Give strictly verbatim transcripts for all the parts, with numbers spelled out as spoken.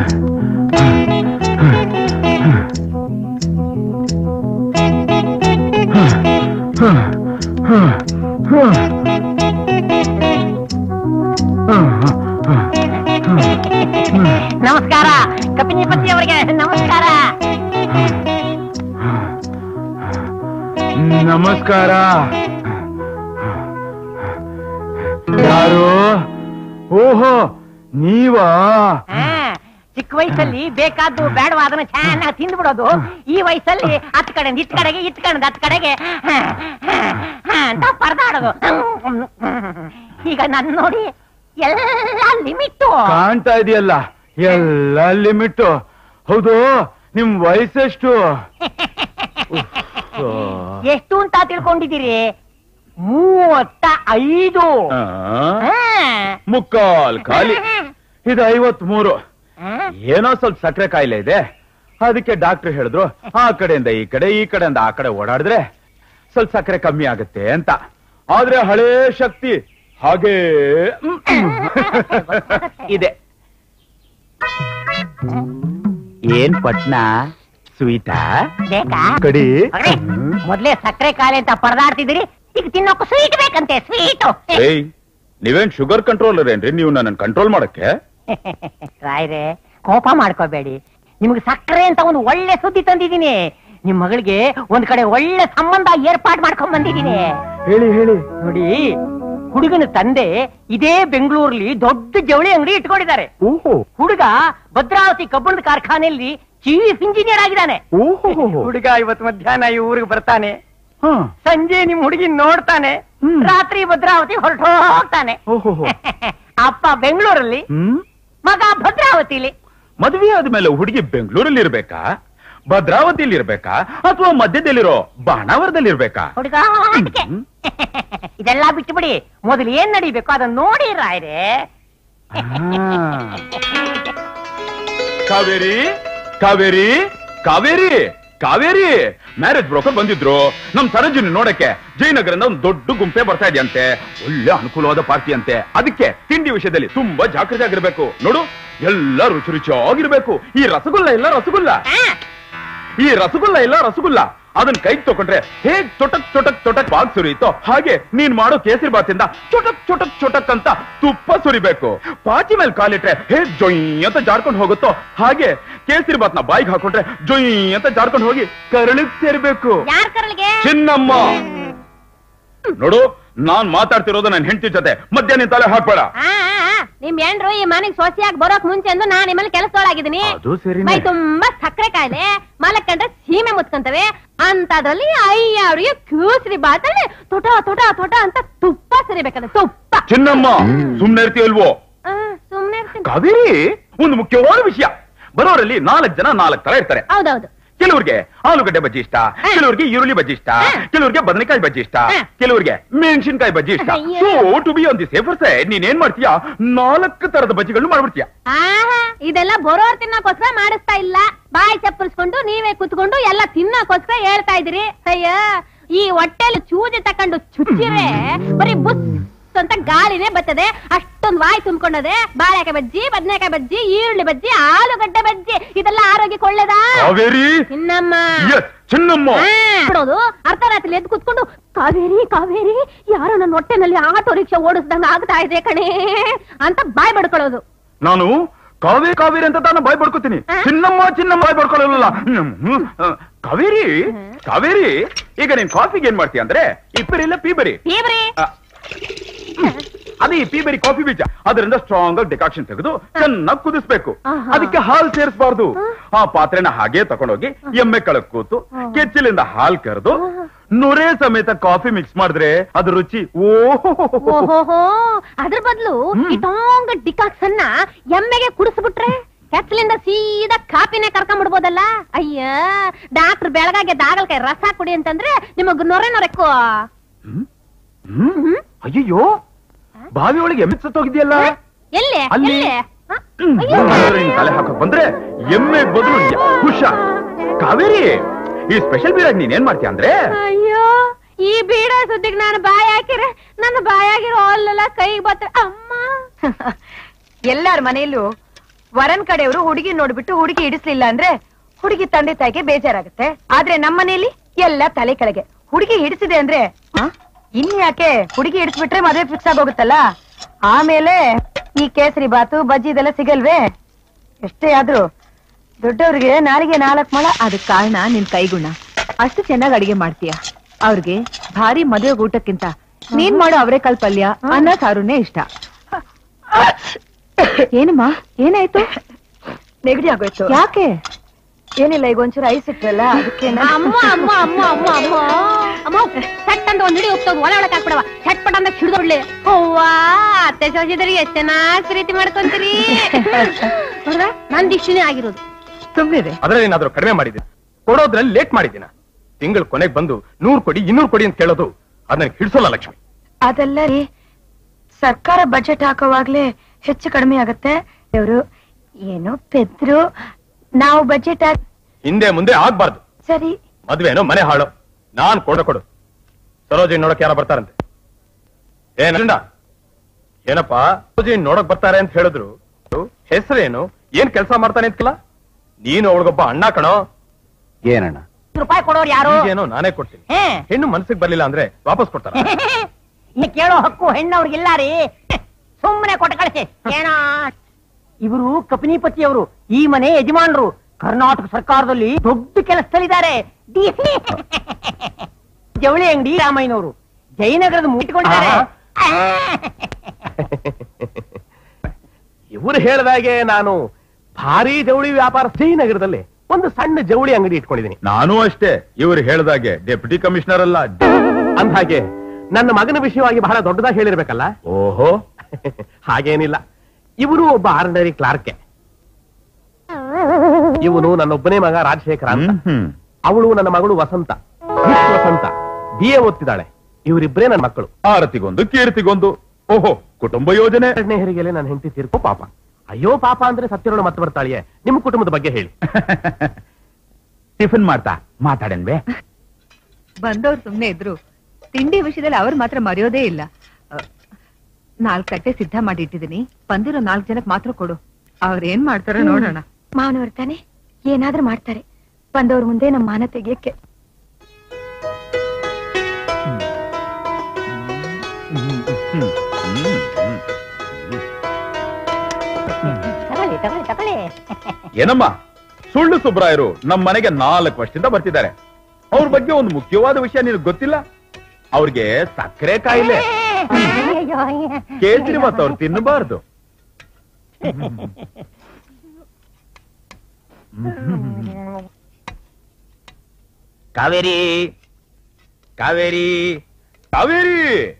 ನಮಸ್ಕಾರ ಕಪಿನಿಪತಿ ಅವರಿಗೆ ನಮಸ್ಕಾರ. ನಮಸ್ಕಾರ. ಯಾರು? ಓಹೋ ನೀವಾ? ಚಿಕ್ಕ ವಯಸ್ಸಲ್ಲಿ ಬೇಕಾದ್ದು ಬೇಡವಾದನ್ನ ಚೆನ್ನಾಗಿ ತಿಂದ್ಬಿಡೋದು, ಈ ವಯಸ್ಸಲ್ಲಿ ಹತ್ ಕಡೆ ಇತ್ ಕಡೆಗೆ ಇತ್ ಕಡೆ ಹತ್ ಕಡೆಗೆ ಅಂತ ಪರದಾಡೋದು. ಈಗ ನನ್ ನೋಡಿ ಎಲ್ಲ ಲಿಮಿಟ್ಟು ಕಾಣ್ತಾ ಇದೆಯಲ್ಲ, ಎಲ್ಲ ಲಿಮಿಟ್ಟು. ಹೌದು, ನಿಮ್ ವಯಸ್ಸೆಷ್ಟು? ಎಷ್ಟು ಅಂತ ತಿಳ್ಕೊಂಡಿದ್ದೀರಿ? ಮೂವತ್ತ ಐದು. ಮುಕ್ಕಾಲ್ ಖಾಲಿ. ಇದು ಐವತ್ ಮೂರು. ಏನೋ ಸ್ವಲ್ಪ ಸಕ್ಕರೆ ಕಾಯಿಲೆ ಇದೆ, ಅದಕ್ಕೆ ಡಾಕ್ಟರ್ ಹೇಳಿದ್ರು ಆ ಕಡೆಯಿಂದ ಈ ಕಡೆ ಈ ಕಡೆಯಿಂದ ಆ ಕಡೆ ಓಡಾಡಿದ್ರೆ ಸ್ವಲ್ಪ ಸಕ್ಕರೆ ಕಮ್ಮಿ ಆಗುತ್ತೆ ಅಂತ. ಆದ್ರೆ ಹಳೇ ಶಕ್ತಿ ಹಾಗೇ ಇದೆ. ಏನ್ ಪಟ್ನ ಸ್ವೀಟಾ ಬೇಕಾ? ಕಡಿ ಮೊದ್ಲೇ ಸಕ್ಕರೆ ಕಾಯಿಲೆ ಅಂತ ಪರದಾಡ್ತಿದ್ದೀರಿ, ಈಗ ತಿನ್ನೋಕು ಸ್ವೀಟ್ ಬೇಕಂತೆ. ಸ್ವೀಟು ನೀವೇನ್ ಶುಗರ್ ಕಂಟ್ರೋಲರ್ ಏನ್ರಿ? ನೀವು ನನ್ನ ಕಂಟ್ರೋಲ್ ಮಾಡಕ್ಕೆ? ರಾಯ್ರೆ ಕೋಪ ಮಾಡ್ಕೋಬೇಡಿ, ನಿಮ್ಗೆ ಸಕ್ಕರೆ ಅಂತ ಒಂದು ಒಳ್ಳೆ ಸುದ್ದಿ ತಂದಿದ್ದೀನಿ. ನಿಮ್ ಮಗಳಿಗೆ ಒಂದ್ ಕಡೆ ಒಳ್ಳೆ ಸಂಬಂಧ ಏರ್ಪಾಟ್ ಮಾಡ್ಕೊಂಡ್ ಬಂದಿದ್ದೀನಿ. ಹೇಳಿ ಹೇಳಿ. ನೋಡಿ, ಹುಡುಗನ ತಂದೆ ಇದೇ ಬೆಂಗಳೂರಲ್ಲಿ ದೊಡ್ಡ ಜವಳಿ ಅಂಗಡಿ ಇಟ್ಕೊಂಡಿದ್ದಾರೆ. ಹುಡುಗ ಭದ್ರಾವತಿ ಕಬ್ಬಣದ ಕಾರ್ಖಾನೆಯಲ್ಲಿ ಚೀಫ್ ಇಂಜಿನಿಯರ್ ಆಗಿದ್ದಾನೆ. ಹುಡುಗ ಇವತ್ತು ಮಧ್ಯಾಹ್ನ ಈ ಊರಿಗೆ ಬರ್ತಾನೆ, ಸಂಜೆ ನಿಮ್ ಹುಡುಗಿ ನೋಡ್ತಾನೆ, ರಾತ್ರಿ ಭದ್ರಾವತಿ ಹೊರಟು ಹೋಗ್ತಾನೆ. ಅಪ್ಪ ಬೆಂಗಳೂರಲ್ಲಿ, ಮಗ ಭದ್ರಾವತಿಲಿ. ಮದುವೆ ಆದ್ಮೇಲೆ ಹುಡುಗಿ ಬೆಂಗಳೂರಲ್ಲಿ ಇರ್ಬೇಕಾ, ಭದ್ರಾವತಿಲಿ ಇರ್ಬೇಕಾ, ಅಥವಾ ಮಧ್ಯದಲ್ಲಿರೋ ಬಾಣಾವರದಲ್ಲಿ ಇರ್ಬೇಕಾ? ಹುಡುಗ ಇದೆಲ್ಲ ಬಿಟ್ಟು ಬಿಡಿ, ಮೊದಲು ಏನ್ ನಡಿಬೇಕು ಅದನ್ನ ನೋಡಿ ರಾಯ್ರೆ. ಕಾವೇರಿ ಕಾವೇರಿ ಕಾವೇರಿ ಕಾವೇರಿ ಮ್ಯಾರೇಜ್ ಬ್ರೋಕರ್ ಬಂದಿದ್ರು ನಮ್ ಸರೋಜಿನಿ ನೋಡಕ್ಕೆ. ಜಯನಗರದಿಂದ ಒಂದು ದೊಡ್ಡ ಗುಂಪೆ ಬರ್ತಾ ಇದೆಯಂತೆ, ಒಳ್ಳೆ ಅನುಕೂಲವಾದ ಪಾರ್ಟಿ ಅಂತೆ. ಅದಕ್ಕೆ ತಿಂಡಿ ವಿಷಯದಲ್ಲಿ ತುಂಬಾ ಜಾಗೃತಿ ಆಗಿರ್ಬೇಕು. ನೋಡು, ಎಲ್ಲ ರುಚಿ ರುಚಿಯಾಗಿರ್ಬೇಕು. ಈ ರಸಗುಲ್ಲ ಇಲ್ಲ ರಸಗುಲ್ಲ ಈ ರಸಗುಲ್ಲ ಇಲ್ಲ ರಸಗುಲ್ಲ ಅದನ್ನ ಕೈಗೆ ತಗೊಂಡ್ರೆ ಹೇಗ್ ಚೊಟಕ್ ಚೊಟಕ್ ಚೊಟಕ್ ಬಾಗ್ ಸುರಿಯುತ್ತೋ ಹಾಗೆ ನೀನ್ ಮಾಡೋ ಕೇಸರಿ ಬಾತಿಂದ ಚೊಟಕ್ ಚೊಟಕ್ ಚೊಟಕ್ ಅಂತ ತುಪ್ಪ ಸುರಿಬೇಕು. ಪಾಚಿ ಮೇಲೆ ಕಾಲಿಟ್ರೆ ಹೇಗ್ ಜೊಯ್ ಅಂತ ಜಾರ್ಕೊಂಡು ಹೋಗುತ್ತೋ ಹಾಗೆ ಕೇಸರಿ ಬಾತ್ನ ಬಾಯಿಗೆ ಹಾಕೊಂಡ್ರೆ ಜೊಯ್ ಅಂತ ಜಾರ್ಕೊಂಡು ಹೋಗಿ ಕರಳಿಗೆ ಸೇರ್ಬೇಕು. ಚಿನ್ನಮ್ಮ ನೋಡು, ನಾನ್ ಮಾತಾಡ್ತಿರೋದು ನನ್ನ ಹೆಂಡತಿ ಜೊತೆ, ಮಧ್ಯಾಹ್ನ ತಲೆ ಹಾಕ್ಬೇಡ. ನಿಮ್ ಹೆಂಡ್ರು ಈ ಮನೆಗ್ ಸೊಸೆಯಾಗಿ ಬರೋಕ್ ಮುಂಚೆ ಅಂದು ನಾನ್ ನಿಮ್ಮಲ್ಲಿ ಕೆಲಸದೊಳಗಿದ್ದೀನಿ. ಮೈ ತುಂಬಾ ಸಕ್ಕರೆ ಕಾಯಿಲೆ, ಮಲಕ್ಕಂಡ್ರೆ ಸೀಮೆ ಮುತ್ಕೊಂತವೆ ಅಂತದ್ರಲ್ಲಿ ಅಯ್ಯಾಡಿಗೆ ಕೇಸರಿ ಬಾತಲ್ಲಿ ತೊಟ ತೊಟ ತೊಟ ಅಂತ ತುಪ್ಪ ಸರಿಬೇಕಂದ್ರೆ ತುಪ್ಪ. ಚಿನ್ನಮ್ಮ ಸುಮ್ನೆ ಇರ್ತೀವಲ್ವೋ? ಸುಮ್ನೆ ಕಾವೇರಿ, ಒಂದು ಮುಖ್ಯವಾದ ವಿಷಯ. ಬರೋರಲ್ಲಿ ನಾಲ್ಕು ಜನ ನಾಲ್ಕು ತರ ಇರ್ತಾರೆ. ಹೌದೌದು. ಕೆಲವ್ರಿಗೆ ಆಲೂಗಡ್ಡೆ ಬಜ್ಜಿ ಇಷ್ಟ, ಕೆಲವ್ರಿಗೆ ಈರುಳ್ಳಿ ಬಜ್ಜಿ ಇಷ್ಟ, ಕೆಲವ್ರಿಗೆ ಬದನೆಕಾಯಿ ಬಜ್ಜಿ ಇಷ್ಟ, ಕೆಲವ್ರಿಗೆ ಮೆಣಸಿನಕಾಯಿ ಬಜ್ಜಿ ಇಷ್ಟ. So to be on the safer side ನೀನ್ ಏನ್ ಮಾಡ್ತೀಯಾ, ನಾಲ್ಕು ತರದ ಬಜ್ಜಿಗಳನ್ನ ಮಾಡ್ಬಿಡ್ತೀಯ. ಇದೆಲ್ಲ ಬರೋರ್ ತಿನ್ನೋಕೋಸ್ಕರ ಮಾಡಿಸ್ತಾ ಇಲ್ಲ, ಬಾಯಿ ಚಪ್ಪರಿಸ್ಕೊಂಡು ನೀವೇ ಕುತ್ಕೊಂಡು ಎಲ್ಲ ತಿನ್ನೋಕೋಸ್ಕರ ಹೇಳ್ತಾ ಇದ್ದೀರಿ. ಅಯ್ಯ, ಈ ಹೊಟ್ಟೆಲಿ ಚೂಜಿ ತಕೊಂಡು ಚುಚ್ಚಿರೆ ಬರೀ ಬುಸ್ ಅಂತ ಗಾಳಿನೇ ಬರ್ತದೆ. ಅಷ್ಟೊಂದು ವಾಯ್ ತುಂಬಿಕೊಂಡದೆ. ಬಾಳೆಕಾಯಿ ಬಜ್ಜಿ, ಬದನೆಕಾಯಿ ಬಜ್ಜಿ, ಈರುಳ್ಳಿ ಬಜ್ಜಿ, ಆಲೂಗಡ್ಡೆ ಬಜ್ಜಿ, ಇದೆಲ್ಲ ಆರೋಗ್ಯಕ್ಕೆ ಒಳ್ಳೇದಾ? ಚಿನ್ನಮ್ಮ ಚಿನ್ನಮ್ಮ ನೋಡೋದು ಅರ್ಧ ರಾತ್ರಿ ಎದ್ದು ಕುತ್ಕೊಂಡು ಕಾವೇರಿ ಕಾವೇರಿ ಯಾರೋ ನನ್ನ ಹೊಟ್ಟೆನಲ್ಲಿ ಆಟೋ ರಿಕ್ಷಾ ಓಡಿಸ್ದಂಗ ಆಗ್ತಾ ಇದೆ ಕಣೆ ಅಂತ ಬಾಯ್ ಬಡ್ಕೊಳ್ಳೋದು. ನಾನು ಕಾವೇರಿ ಕಾವೇರಿ ಅಂತ ತಾನು ಬಾಯ್ ಬಡ್ಕೋತೀನಿ, ಚಿನ್ನಮ್ಮ ಚಿನ್ನಮ್ಮ ಬಾಯ್ ಬಡ್ಕೊಳ್ಳಲ್ಲ. ಕಾವೇರಿ ಕಾವೇರಿ, ಈಗ ನೀನ್ ಕಾಫಿಗೆ ಏನ್ ಮಾಡ್ತೀಯ ಅಂದ್ರೆ ಇಪ್ಪರಿ ಇಲ್ಲ ಪೀಬರಿ. ಅದೇ ಈ ಪೀಬರಿ ಕಾಫಿ ಬೀಜ, ಅದರಿಂದ ಸ್ಟ್ರಾಂಗ್ ಆಗಿ ಡಿಕಾಕ್ಷನ್ ತೆಗೆದು ಚೆನ್ನಾಗಿ ಕುದಿಸ್ಬೇಕು. ಅದಕ್ಕೆ ಹಾಲು ಸೇರಿಸಬಾರ್ದು. ಆ ಪಾತ್ರೆನ ಹಾಗೆ ತಗೊಂಡೋಗಿ ಎಮ್ಮೆ ಕಳಕ್ ಕೂತು ಕೆಚ್ಚಲಿಂದ ಹಾಲು ಕರೆದು ನೊರೆ ಸಮೇತ ಕಾಫಿ ಮಿಕ್ಸ್ ಮಾಡಿದ್ರೆ ಅದ್ರ ರುಚಿ ಓಹೋ. ಅದ್ರ ಬದಲು ಸ್ಟ್ರಾಂಗ್ ಡಿಕಾಕ್ಷನ್ ಎಮ್ಮೆಗೆ ಕುಡಿಸ್ಬಿಟ್ರೆ ಕೆಚ್ಚಲಿಂದ ಸೀದಾ ಕಾಪಿನೇ ಕರ್ಕೊಂಡ್ಬಿಡ್ಬೋದಲ್ಲ. ಅಯ್ಯ, ಡಾಕ್ಟರ್ ಬೆಳಗಾಗೆ ದಾಗಲ್ಕಾಯಿ ರಸ ಕುಡಿ ಅಂತಂದ್ರೆ ನಿಮಗ್ ನೊರೆ ನೊರೆಕ್ಕೋ. ಅಯ್ಯೋ, ಬಾವಿ ಒಳಗೆ ಎಮ್ಮೆ ಸತ್ತೋಗಿದ್ಯಲ್ಲ. ಎಲ್ಲಿ ತಲೆ ಹಾಕಕ್ ಬಂದ್ರೆ ಎಮ್ಮೆ ಬದಲು ಹುಷಾ. ಕಾವೇರಿ, ಈ ಸ್ಪೆಷಲ್ ಬೀಡಾಗಿ ನೀನ್ ಏನ್ ಮಾಡ್ತೀಯ ಅಂದ್ರೆ, ಅಯ್ಯೋ ಈ ಬೀಡ ಸುದ್ದಿಗೆ ನಾನು ಬಾಯಿ ಹಾಕಿರೆ ನನ್ನ ಬಾಯಾಗಿರೋ ಅಲ್ಲೆಲ್ಲ ಕೈಗೆ ಬತ್ತ. ಅಮ್ಮ, ಎಲ್ಲಾರ ಮನೆಯಲ್ಲೂ ವರನ್ ಕಡೆಯವರು ಹುಡುಗಿ ನೋಡ್ಬಿಟ್ಟು ಹುಡುಗಿ ಇಡಿಸ್ಲಿಲ್ಲ ಅಂದ್ರೆ ಹುಡುಗಿ ತಂದೆ ತಾಯಿಗೆ ಬೇಜಾರಾಗುತ್ತೆ. ಆದ್ರೆ ನಮ್ಮನೇಲಿ ಎಲ್ಲ ತಲೆ ಕೆಳಗೆ. ಹುಡುಗಿ ಹಿಡಿಸಿದೆ ಅಂದ್ರೆ ಇನ್ ಯಾಕೆ ಹುಡುಗಿ ಹಿಡಿಸ್ಬಿಟ್ರೆ ಮದುವೆ ಫಿಕ್ಸ್ ಆಗೋಗುತ್ತಲ್ಲ. ಆಮೇಲೆ ಈ ಕೇಸರಿ ಬಾತು ಬಜ್ಜಿ ಇದೆಲ್ಲ ಸಿಗಲ್ವೇ? ಎಷ್ಟೇ ಆದ್ರೂ ದೊಡ್ಡವ್ರಿಗೆ ನಾಲಿಗೆ ನಾಲ್ಕು ಮೊಳ. ಅದಕ್ ಕಾರಣ ನಿನ್ ಕೈಗುಣ. ಅಷ್ಟು ಚೆನ್ನಾಗಿ ಅಡಿಗೆ ಮಾಡ್ತೀಯ. ಅವ್ರಿಗೆ ಭಾರಿ ಮದುವೆ ಊಟಕ್ಕಿಂತ ನೀನ್ ಮಾಡೋ ಅವರೆಕಾಳು ಪಲ್ಯ ಅನ್ನ ಸಾರುನೇ ಇಷ್ಟ. ಏನಮ್ಮ ಏನಾಯ್ತು? ನೆಗಡಿ ಆಗೋಯ್ತು. ಯಾಕೆ? ಏನಿಲ್ಲ, ಈಗ ಒಂಚೂರು ಐಸ್ ಇಟ್ರಲ್ಲ ಅದಕ್ಕೆ. ಅಮ್ಮ ಅಮ್ಮ ಅಮ್ಮ ಅಮ್ಮ ಅಮ್ಮ ಅಮ್ಮ ಸಟ್ ಅಂತ ಒಂದ್ ಹಿಡಿ ಹೋಗ್ತದ ಒಳ ಒಳಕ್ ಹಾಕ್ಬಿಡವ. ಚಟ್ ಪಟ ಅಂತ ಹಿಡಿದೊಡ್ಲಿ. ಅವ್ವಾ ಅತ್ತೆ ಸೋಸಿದ್ರಿಗೆ ಎಷ್ಟ್ ಚೆನ್ನಾಗ್ ಪ್ರೀತಿ ಮಾಡ್ಕೊಂತೀರಿ. ನಂದು ಇಷ್ಟನೇ ಆಗಿರೋದು. ಸುಮ್ಮನೆ ಅದ್ರಲ್ಲಿ ಏನಾದ್ರೂ ಕಡಿಮೆ ಮಾಡಿದ್ದೀನಿ? ಕೊಡೋದ್ರಲ್ಲಿ ಲೇಟ್ ಮಾಡಿದ್ದೀನ? ತಿಂಗಳ ಕೊನೆಗೆ ಬಂದು ನೂರ್ ಕೊಡಿ ಇನ್ನೂರು ಕೊಡಿ ಅಂತ ಕೇಳೋದು ಅದ್ ನನಗೆ ಹಿಡ್ಸೋಲ್ಲ ಲಕ್ಷ್ಮಿ. ಅದಲ್ಲ ರೀ, ಸರ್ಕಾರ ಬಜೆಟ್ ಹಾಕೋವಾಗ್ಲೇ ಹೆಚ್ಚು ಕಡಿಮೆ ಆಗತ್ತೆ. ಇವರು ಏನೋ ಪೆದ್ರು ನಾವು ಬಜೆಟ್ ಹಿಂದೆ ಮುಂದೆ ಆಗ್ಬಾರ್ದು. ಸರಿ ಮದ್ವೆನೋ ಮನೆ ಹಾಳು. ನಾನ್ ಕೊಡ ಕೊಡು. ಸರೋಜಿನ್ ನೋಡಕ್ ಯಾರ ಬರ್ತಾರಂತೆ? ಏನ ಏನಪ್ಪ ಸರೋಜಿನ್ ನೋಡಕ್ ಬರ್ತಾರೆ ಅಂತ ಹೇಳಿದ್ರು. ಹೆಸರೇನು, ಏನ್ ಕೆಲಸ ಮಾಡ್ತಾನೆ ಅಂತಲ್ಲ? ನೀನು ಅವಳಿಗೊಬ್ಬ ಅಣ್ಣ ಕಣೋ. ಏನಣ್ಣ? ರೂಪಾಯಿ ಕೊಡೋರು ಯಾರು? ಏನೋ ನಾನೇ ಕೊಡ್ತೀನಿ. ಹೆಣ್ಣು ಮನಸ್ಸಿಗೆ ಬರ್ಲಿಲ್ಲ ಅಂದ್ರೆ ವಾಪಸ್ ಕೊಡ್ತಾರ. ಕೇಳೋ ಹಕ್ಕು ಹೆಣ್ಣವ್ರಿಗಿಲ್ಲ ರೀ. ಸುಮ್ಮನೆ ಕೊಟ್ಟ ಕಳಿಸಿ. ಏನ ಇವರು ಕಪಿನಿಪತಿಯವರು, ಈ ಮನೆ ಯಜಮಾನರು. ಕರ್ನಾಟಕ ಸರ್ಕಾರದಲ್ಲಿ ದೊಡ್ಡ ಕೆಲಸದಲ್ಲಿದ್ದಾರೆ. ಜವಳಿ ಅಂಗಡಿ ರಾಮಯ್ಯನವರು ಜಯನಗರದ ಮುಟ್ಟಿಕೊಂಡಿದ್ದಾರೆ. ಇವರು ಹೇಳಿದಾಗೆ ನಾನು ಭಾರಿ ಜವಳಿ ವ್ಯಾಪಾರ ಜಯನಗರದಲ್ಲಿ ಒಂದು ಸಣ್ಣ ಜವಳಿ ಅಂಗಡಿ ಇಟ್ಕೊಂಡಿದ್ದೀನಿ. ನಾನು ಅಷ್ಟೇ. ಇವರು ಹೇಳ್ದಾಗೆ ಡೆಪ್ಯೂಟಿ ಕಮಿಷನರ್ ಅಲ್ಲ. ಅಂದ ಹಾಗೆ ನನ್ನ ಮಗನ ವಿಷಯವಾಗಿ ಬಹಳ ದೊಡ್ಡದಾಗಿ ಹೇಳಿರ್ಬೇಕಲ್ಲ. ಓಹೋ, ಹಾಗೇನಿಲ್ಲ. ಇವರು ಒಬ್ಬ ಆರ್ಡಿನರಿ ಕ್ಲಾರ್ಕೆ. ಇವನು ನನ್ನೊಬ್ಬನೇ ಮಗ ರಾಜಶೇಖರ ಅಂತ. ಅವಳು ನನ್ನ ಮಗಳು ವಸಂತ. ವಸಂತ ಬಿ ಎ ಓದ್ತಿದ್ದಾಳೆ. ಇವರಿಬ್ಬರೇ ನನ್ನ ಮಕ್ಕಳು. ಆರತಿಗೊಂದು ಕೀರ್ತಿಗೊಂದು. ಓಹೋ, ಕುಟುಂಬ ಯೋಜನೆ. ಎರಡನೇ ಹೆರಿಗೆಲೆ ನನ್ನ ಹೆಂಡತಿ ತೀರ್ಕೋ ಪಾಪ. ಅಯ್ಯೋ ಪಾಪ ಅಂದ್ರೆ ಸತ್ತಿರೋಳು ಮತ್ತೆ ಬರ್ತಾಳೆಯೇ. ನಿಮ್ಮ ಕುಟುಂಬದ ಬಗ್ಗೆ ಹೇಳಿ. ಟಿಫಿನ್ ಮಾಡ್ತಾ ಮಾತಾಡನ್ಬೇ. ಬಂದವ್ರು ಸುಮ್ನೆ ಇದ್ರು, ತಿಂಡಿ ವಿಷಯದಲ್ಲಿ ಅವ್ರು ಮಾತ್ರ ಮರೆಯೋದೇ ಇಲ್ಲ. ನಾಲ್ಕು ತಟ್ಟೆ ಸಿದ್ಧ ಮಾಡಿ ಇಟ್ಟಿದ್ದೀನಿ. ಬಂದಿರೋ ನಾಲ್ಕು ಜನಕ್ಕೆ ಮಾತ್ರ ಕೊಡು. ಅವ್ರೇನ್ ಮಾಡ್ತಾರೋ ನೋಡೋಣ. ಮಾವನವ್ರ ತಾನೆ ಏನಾದ್ರೂ ಮಾಡ್ತಾರೆ. ಬಂದವ್ರ ಮುಂದೆ ನಮ್ಮ ಮಾನ ತೆಗಿಯಕ್ಕೆ. ಏನಮ್ಮ, ಸುಳ್ಳು ಸುಬ್ರಾಯರು ನಮ್ಮ ಮನೆಗೆ ನಾಲ್ಕು ವರ್ಷದಿಂದ ಬರ್ತಿದ್ದಾರೆ. ಅವ್ರ ಬಗ್ಗೆ ಒಂದು ಮುಖ್ಯವಾದ ವಿಷಯ ನಿನಗೆ ಗೊತ್ತಿಲ್ಲ. ಅವ್ರಿಗೆ ಸಕ್ಕರೆ ಕಾಯಿಲೆ. ಕೇಸರಿ ಮತ್ತು ಅವ್ರು ತಿನ್ನಬಾರ್ದು. ಕಾವೇರಿ ಕಾವೇರಿ ಕಾವೇರಿ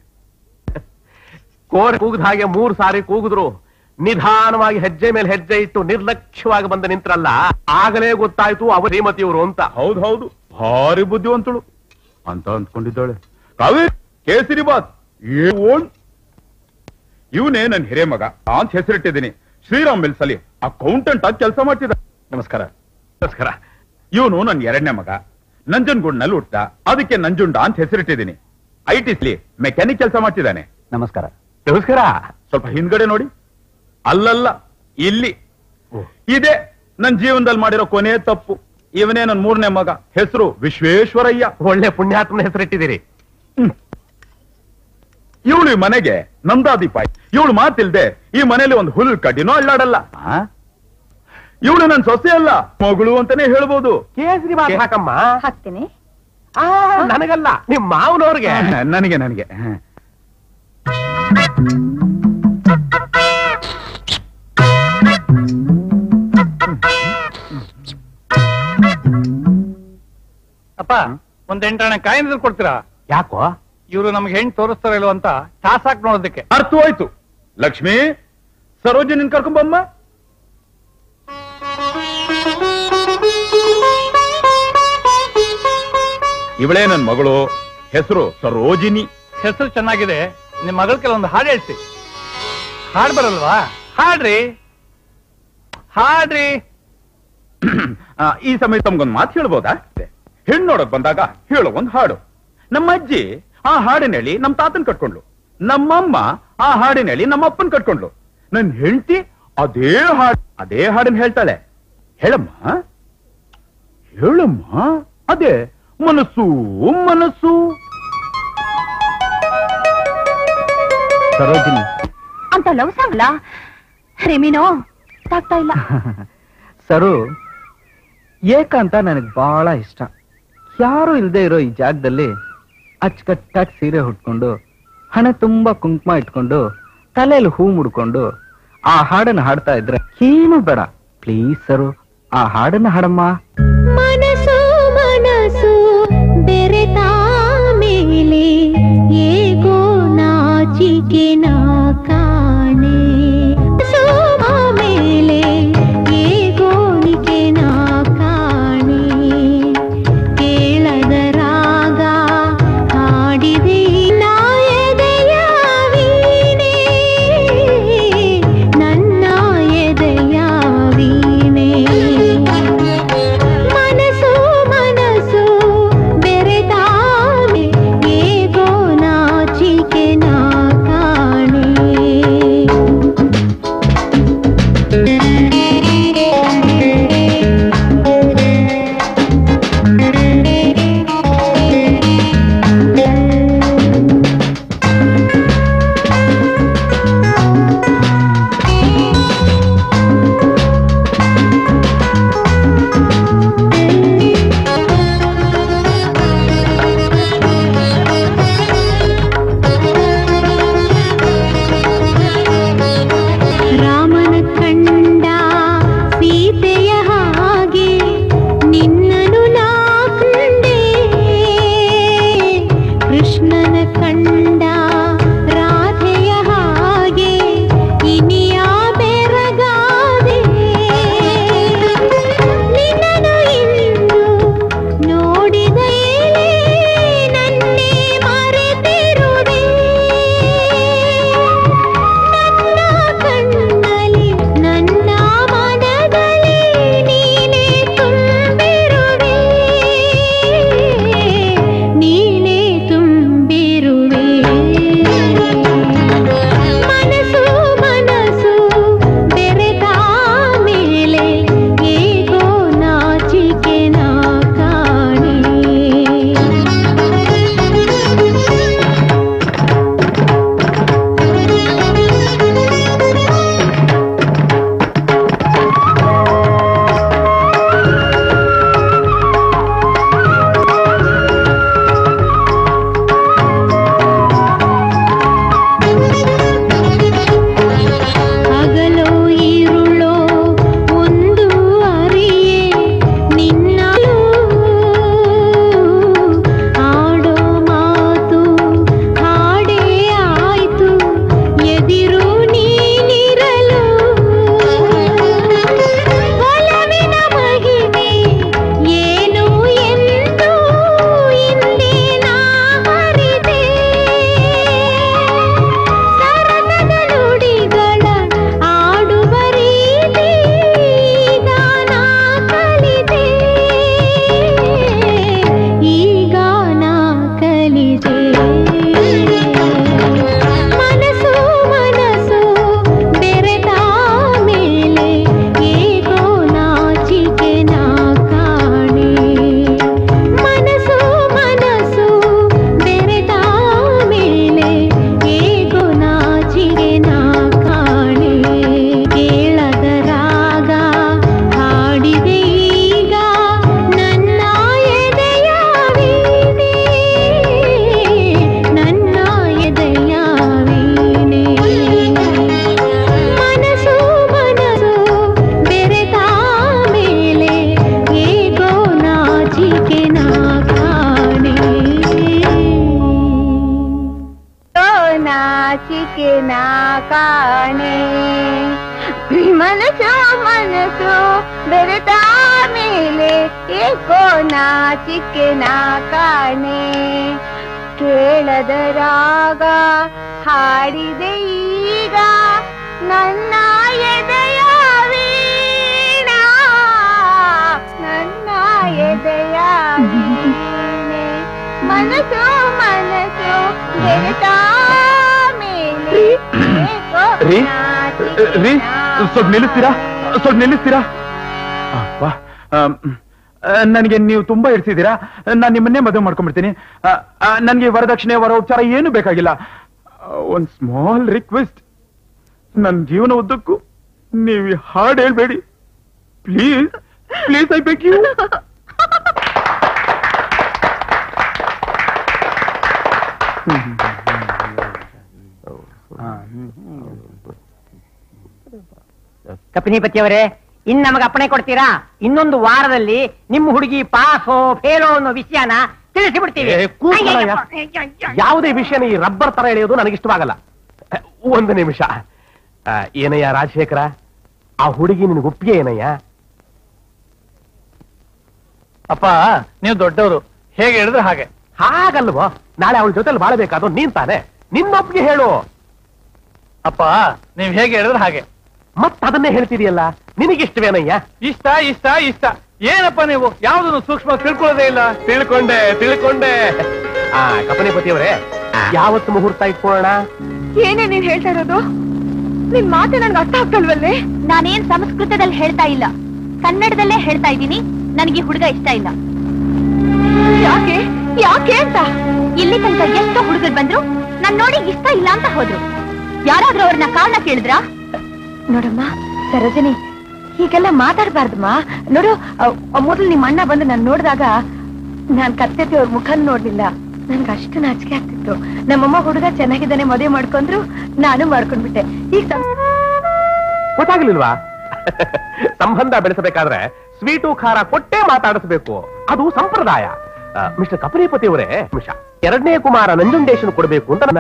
ಕೋರೆ ಕೂಗದ ಹಾಗೆ ಮೂರು ಸಾರಿ ಕೂಗಿದ್ರು. ನಿಧಾನವಾಗಿ ಹೆಜ್ಜೆ ಮೇಲೆ ಹೆಜ್ಜೆ ಇಟ್ಟು ನಿರ್ಲಕ್ಷ್ಯವಾಗಿ ಬಂದ ನಿಂತ್ರಲ್ಲ. ಆಗಲೇ ಗೊತ್ತಾಯ್ತು ಅವರು ಶ್ರೀಮತಿಯವರು ಅಂತ. ಹೌದು ಹೌದು, ಭಾರಿ ಬುದ್ಧಿವಂತಳು ಅಂತ ಅಂದ್ಕೊಂಡಿದ್ದಾಳೆ. ಕಾವೇರಿ ಕೇಸರಿ ಬಾತ್ ಓಣ್. ಇವನೇ ನನ್ ಹಿರೇ ಮಗ ಅಂತ ಹೆಸರಿಟ್ಟಿದ್ದೀನಿ. ಶ್ರೀರಾಮ್ ಮಿಲ್ಸ್ ಅಲ್ಲಿ ಅಕೌಂಟೆಂಟ್ ಆಗಿ ಕೆಲಸ ಮಾಡ್ತಿದ್ದ. ನಮಸ್ಕಾರ. ನಮಸ್ಕಾರ. ಇವನು ನನ್ ಎರಡನೇ ಮಗ. ನಂಜನಗೂಡ್ನಲ್ಲಿ ಹುಟ್ಟ. ಅದಕ್ಕೆ ನಂಜುಂಡ ಅಂತ ಹೆಸರಿಟ್ಟಿದ್ದೀನಿ. ಐ ಟಿಸ್ಲಿ ಮೆಕ್ಯಾನಿಕ್ ಕೆಲಸ ಮಾಡ್ತಿದ್ದಾನೆ. ನಮಸ್ಕಾರ. ನಮಸ್ಕಾರ. ಸ್ವಲ್ಪ ಹಿಂದ್ಗಡೆ ನೋಡಿ. ಅಲ್ಲಲ್ಲ, ಇಲ್ಲಿ. ಇದೇ ನನ್ ಜೀವನದಲ್ಲಿ ಮಾಡಿರೋ ಕೊನೆ ತಪ್ಪು. ಇವನೇ ನನ್ ಮೂರನೇ ಮಗ. ಹೆಸರು ವಿಶ್ವೇಶ್ವರಯ್ಯ. ಒಳ್ಳೆ ಪುಣ್ಯಾತ್ಮನ ಹೆಸರಿಟ್ಟಿದ್ದೀರಿ. ಇವಳು ಈ ಮನೆಗೆ ನಂದಾದೀಪಾಯಿ. ಇವಳು ಮಾತಿಲ್ದೆ ಈ ಮನೇಲಿ ಒಂದು ಹುಲ್ ಕಡ್ಡಿನೋ ಅಳ್ಳಾಡಲ್ಲ. ಇವಳು ನನ್ ಸೊಸೆ ಅಲ್ಲ, ಮಗಳು ಅಂತಾನೆ ಹೇಳ್ಬೋದು. ಕೇಸರಿ ಬಾತ್ ಹಾಕಮ್ಮ. ಹಾಕ್ತೀನಿ. ಆ, ನನಗಲ್ಲ, ನಿಮ್ ಮಾವನವ್ರಿಗೆ. ನನಗೆ ನನಗೆ ಅಪ್ಪ, ಒಂದ್ ಎಂಟಣ ಕಾಯಿನ ಕೊಡ್ತೀರಾ? ಯಾಕೋ? ಇವರು ನಮ್ಗೆ ಹೆಣ್ಣು ತೋರಿಸ್ತಾರ ಇಲ್ವ ಅಂತ ಟಾಸಾಕ್ ನೋಡೋದಕ್ಕೆ. ಅರ್ಥವಾಯ್ತು. ಲಕ್ಷ್ಮಿ, ಸರೋಜಿನಿ ಕರ್ಕೊಂಬಮ್ಮ. ಇವಳೇ ನನ್ ಮಗಳು. ಹೆಸರು ಸರೋಜಿನಿ. ಹೆಸರು ಚೆನ್ನಾಗಿದೆ. ನಿಮ್ ಮಗಳ ಕೆಲವೊಂದು ಹಾಡು ಹೇಳ್ತಿ. ಹಾಡ್ ಬರಲ್ವಾ? ಹಾಡ್ರಿ ಹಾಡ್ರಿ. ಈ ಸಮಯ ತಮ್ಗೊಂದು ಮಾತು ಹೇಳ್ಬೋದಾ? ಹೆಣ್ಣು ನೋಡಕ್ ಬಂದಾಗ ಹೇಳೋ ಒಂದ್ ಹಾಡು. ನಮ್ಮ ಅಜ್ಜಿ ಆ ಹಾಡಿನಲ್ಲಿ ನಮ್ ತಾತನ್ ಕಟ್ಕೊಂಡ್ಲು. ನಮ್ಮಮ್ಮ ಆ ಹಾಡಿನಲ್ಲಿ ನಮ್ಮ ಅಪ್ಪನ್ ಕಟ್ಕೊಂಡ್ಲು. ನನ್ ಹೆಂಡತಿ ಅದೇ ಹಾಡು ಅದೇ ಹಾಡನ್ನು ಹೇಳ್ತಾಳೆ. ಹೇಳಮ್ಮ ಹೇಳಮ್ಮ. ಅದೇ ಮನಸ್ಸು ಮನಸ್ಸು. ಸರೋಜಿನಿ ಅಂತ ಲವ್ ಸಾಂಗ್ಲ ರೆಮಿನೋ ಆಗ್ತಾ ಇಲ್ಲ. ಸರು, ಏಕಾಂತ ನನಗ್ ಬಹಳ ಇಷ್ಟ. ಯಾರು ಇಲ್ದೇ ಇರೋ ಈ ಜಾಗದಲ್ಲಿ ಅಚ್ಚುಕಟ್ಟಾಗಿ ಸೀರೆ ಹುಟ್ಕೊಂಡು, ಹಣೆ ತುಂಬಾ ಕುಂಕುಮ ಇಟ್ಕೊಂಡು, ತಲೆಯಲ್ಲಿ ಹೂ ಮುಡ್ಕೊಂಡು ಆ ಹಾಡನ್ನ ಹಾಡ್ತಾ ಇದ್ರೆ ಏನು ಬೇಡ. ಪ್ಲೀಸ್ ಸರು, ಆ ಹಾಡನ್ನ ಹಾಡಮ್ಮ. ಮನಸ್ಸು ಮನಸ್ಸು ಬೆರೆತ ಮೇಲೆ ಏಗೋ ನಾಚಿಕೆ ನಾ ಕಾಣೆ. ಮೇಲೆ ಏಗೋ ನಿಕೆ ನಾ ಕಾಣೆ. ಕೇಳದ ರಾಗ ಹಾಡಿದೆ ನಾಯದೆಯ ವೀಣೆ, ನನ್ನ ಎದೆಯ ವೀಣೆ. ಮನಸ್ಸು ಮನಸ್ಸು ಬೆರೆತ ಏಗೋ ನಾಚಿಕೆ ನಾ ಕಾಣೆ. ರಾಮನ ಕಂಡ ಸೀತೆಯ ಹಾಗೆ ನಿನ್ನನು ನಾ ಕಂಡೆ. ಕೃಷ್ಣನ ಕಂಡ ರಾಧೆಯ ಹಾಗೆ ಇನಿಯ ಬೆರಗಾದೆ. ನಿನ್ನನು ಇಂದು ನೋಡಿದ ನನ್ನೇ ಮರೆತಿರುವೆ. ನನ್ನ ಕಣ್ಣಲ್ಲಿ ನನ್ನ ಮನದಲ್ಲಿ ನೀನೇ ತುಂಬಿರುವೆ, ನೀನೇ ತುಂಬಿರುವೆ. ಮನಸ್ಸು ಮನಸ್ಸು ಬೆರೆತ ಮೇಲೆ ಏಗೋ ನಾಚಿಕೆ ನಾ ಕಾಣೆ. ಹಗಲೋ ಈರುಳೋ ಒಂದು ಅರಿಯೇ ನಿನ್ನಲು ಆಡೋ ಮಾತು ಹಾಡೇ ಆಯ್ತು ಎದಿರು ನೀನಿರಲು. ಒಲವಿನ ಮಹಿಮೆ ಏನು ಎಂದು ಇಂದೇ ನಾ ಅರಿತೆ. ಸರಸದ ನುಡಿಗಳ ಆಡುವ ರೀತಿ ಈಗ ನಾ ಕಲಿತೆ, ಈಗ ನಾ ಕಲಿತೆ. ಮನಸ್ಸು ಮನಸ್ಸು ಬೆರೆತ ಮೇಲೆ ಏಗೋ ನಾಚಿಕೆ ನಾ ಕಾಣೆ. ಮನಸ್ಸು ಮನಸ್ಸು ಬೆರೆತ ಮೇಲೆ ಏಗೋ ನಾಚಿಕೆ ನಾ ಕಾಣೆ. ಕೇಳದ ರಾಗ ಹಾಡಿದೆ ಈಗ ನನ್ನ ಎದೆಯ ವೀಣೆ, ನನ್ನ ಎದೆಯ ವೀಣೆ. ಮನಸ್ಸು ಮನಸ್ಸು ಬೆರೆತ ಮೇಲೆ ಏಗೋ ನಾಚಿಕೆ ನಾ ಕಾಣೆ. ನಾಚಿಕೆ ನಾ ಕಾಣೆ. ಮನಸ್ಸು ಮನಸ್ಸು ಬೆರೆತ ಮೇಲೆ ಏಕೋ ನಾಚಿಕೆ ನಾ ಕಾಣೆ. ಕೇಳದ ರಾಗ ಹಾಡಿದೆ ಈಗ ನನ್ನ ಎದೆಯ ವೀಣಾ, ನನ್ನ ಎದೆಯ ವೀಣೆ. ಮನಸ್ಸು ಮನಸ್ಸು ಬೆರೆತ ಮೇಲೆ ಏಕೋ ರೀ ನಾಚಿಕೆ ರೀ ನಾ ಸ್ವಲ್ಪ ನಿಲ್ಲಿಸ್ತೀರಾ? ಸ್ವಲ್ಪ ನಿಲ್ಲಿಸ್ತೀರಾ? ನನಗೆ ನೀವು ತುಂಬಾ ಇಡ್ಸಿದ್ದೀರಾ. ನಾನು ನಿಮ್ಮನ್ನೇ ಮದುವೆ ಮಾಡ್ಕೊಂಡ್ಬಿಡ್ತೀನಿ. ನನಗೆ ವರದಕ್ಷಿಣೆ ವರ ಉಪಚಾರ ಏನು ಬೇಕಾಗಿಲ್ಲ. ಒಂದ್ ಸ್ಮಾಲ್ ರಿಕ್ವೆಸ್ಟ್, ನನ್ನ ಜೀವನ ಉದ್ದಕ್ಕೂ ನೀವು ಹಾಡು ಹೇಳ್ಬೇಡಿ please. Please I beg you. ಕಪಿನಿಪತಿಯವರೇ, ಇನ್ ನಮಗೆ ಅಪ್ಪಣೆ ಕೊಡ್ತೀರಾ? ಇನ್ನೊಂದು ವಾರದಲ್ಲಿ ನಿಮ್ಮ ಹುಡುಗಿ ಪಾಸೋ ಫೇಲೋ ಅನ್ನೋ ವಿಷಯನ ತಿಳಿಸಿಬಿಡ್ತೀವಿ. ಯಾವುದೇ ವಿಷಯನ ಈ ರಬ್ಬರ್ ತರ ಎಳೆಯೋದು ನನಗಿಷ್ಟವಾಗಲ್ಲ. ಒಂದು ನಿಮಿಷ. ಏನಯ್ಯ ರಾಜಶೇಖರ, ಆ ಹುಡುಗಿ ನಿನಗೆ ಒಪ್ಪಿಗೆ ಏನಯ್ಯ? ಅಪ್ಪ ನೀವು ದೊಡ್ಡವರು, ಹೇಗೆ ಹೇಳಿದ್ರೆ ಹಾಗೆ. ಹಾಗಲ್ವೋ, ನಾಳೆ ಅವಳ ಜೊತೆಲಿ ಬಾಳಬೇಕಾದ್ರು ನೀನ್ ತಾನೆ. ನಿನ್ನೊಪ್ಪಿಗೆ ಹೇಳು. ಅಪ್ಪ ನೀವ್ ಹೇಗೆ ಹೇಳಿದ್ರೆ ಹಾಗೆ. ಮತ್ ಅದನ್ನೇ ಹೇಳ್ತಿದೆಯಲ್ಲ, ನಿನಗಿಷ್ಟವೇನಯ್ಯ? ಇಷ್ಟ ಇಷ್ಟ ಇಷ್ಟ. ಏನಪ್ಪ ನೀವು ಯಾವ್ದನ್ನು ಸೂಕ್ಷ್ಮ ತಿಳ್ಕೊಳ್ಳೋದೇ ಇಲ್ಲ. ತಿಳ್ಕೊಂಡೆ ತಿಳ್ಕೊಂಡೆ. ಆ ಕಪನಿಪತಿಯವರೇ, ಯಾವತ್ತು ಮುಹೂರ್ತ ಇಟ್ಕೊಳ್ಳೋಣ? ಏನೇ ನೀನ್ ಹೇಳ್ತಾ ಇರೋದು? ನಿನ್ ಮಾತೆ ನನ್ಗೆ ಅರ್ಥ ಆಗ್ತಲ್ವಲ್ಲೇ? ನಾನೇನ್ ಸಂಸ್ಕೃತದಲ್ಲಿ ಹೇಳ್ತಾ ಇಲ್ಲ, ಕನ್ನಡದಲ್ಲೇ ಹೇಳ್ತಾ ಇದ್ದೀನಿ. ನನಗೆ ಹುಡುಗ ಇಷ್ಟ ಇಲ್ಲ. ಯಾಕೆ ಯಾಕೆ ಅಂತ ಇಲ್ಲಿ ತನಕ ಎಷ್ಟೋ ಹುಡುಗರು ಬಂದ್ರು, ನಾನ್ ನೋಡಿ ಇಷ್ಟ ಇಲ್ಲ ಅಂತ ಹೋದ್ರು. ಯಾರಾದ್ರೂ ಅವ್ರನ್ನ ಕಾರಣ ಕೇಳಿದ್ರಾ? ನೋಡಮ್ಮ ಸರೋಜಿನಿ, ಹೀಗೆಲ್ಲ ಮಾತಾಡ್ಬಾರ್ದಮ್ಮ. ನೋಡು, ಮೊದಲು ನಿಮ್ಮ ಅಣ್ಣ ಬಂದು ನಾನು ನೋಡಿದಾಗ ನಾನ್ ಕತ್ತೆತ್ತಿ ಅವ್ರ ಮುಖನ್ ನೋಡ್ಲಿಲ್ಲ. ನನ್ಗೆ ಅಷ್ಟು ನಾಚಿಕೆ ಆಗ್ತಿತ್ತು. ನಮ್ಮಮ್ಮ ಹುಡುಗ ಚೆನ್ನಾಗಿದ್ದಾನೆ, ಮದುವೆ ಮಾಡ್ಕೊಂಡ್ರು, ನಾನು ಮಾಡ್ಕೊಂಡ್ಬಿಟ್ಟೆ. ಈಗ ಗೊತ್ತಾಗ್ಲಿಲ್ವಾ? ಸಂಬಂಧ ಬೆಳೆಸಬೇಕಾದ್ರೆ ಸ್ವೀಟು ಖಾರ ಕೊಟ್ಟೇ ಮಾತಾಡಿಸ್ಬೇಕು, ಅದು ಸಂಪ್ರದಾಯ. ಮಿಸ್ಟರ್ ಕಪನಿಪತಿ ಅವರೇ, ನಿಮಿಷ, ಎರಡನೇ ಕುಮಾರ ನಂಜುಂಡೇಶನ್ ಕೊಡಬೇಕು ಅಂತ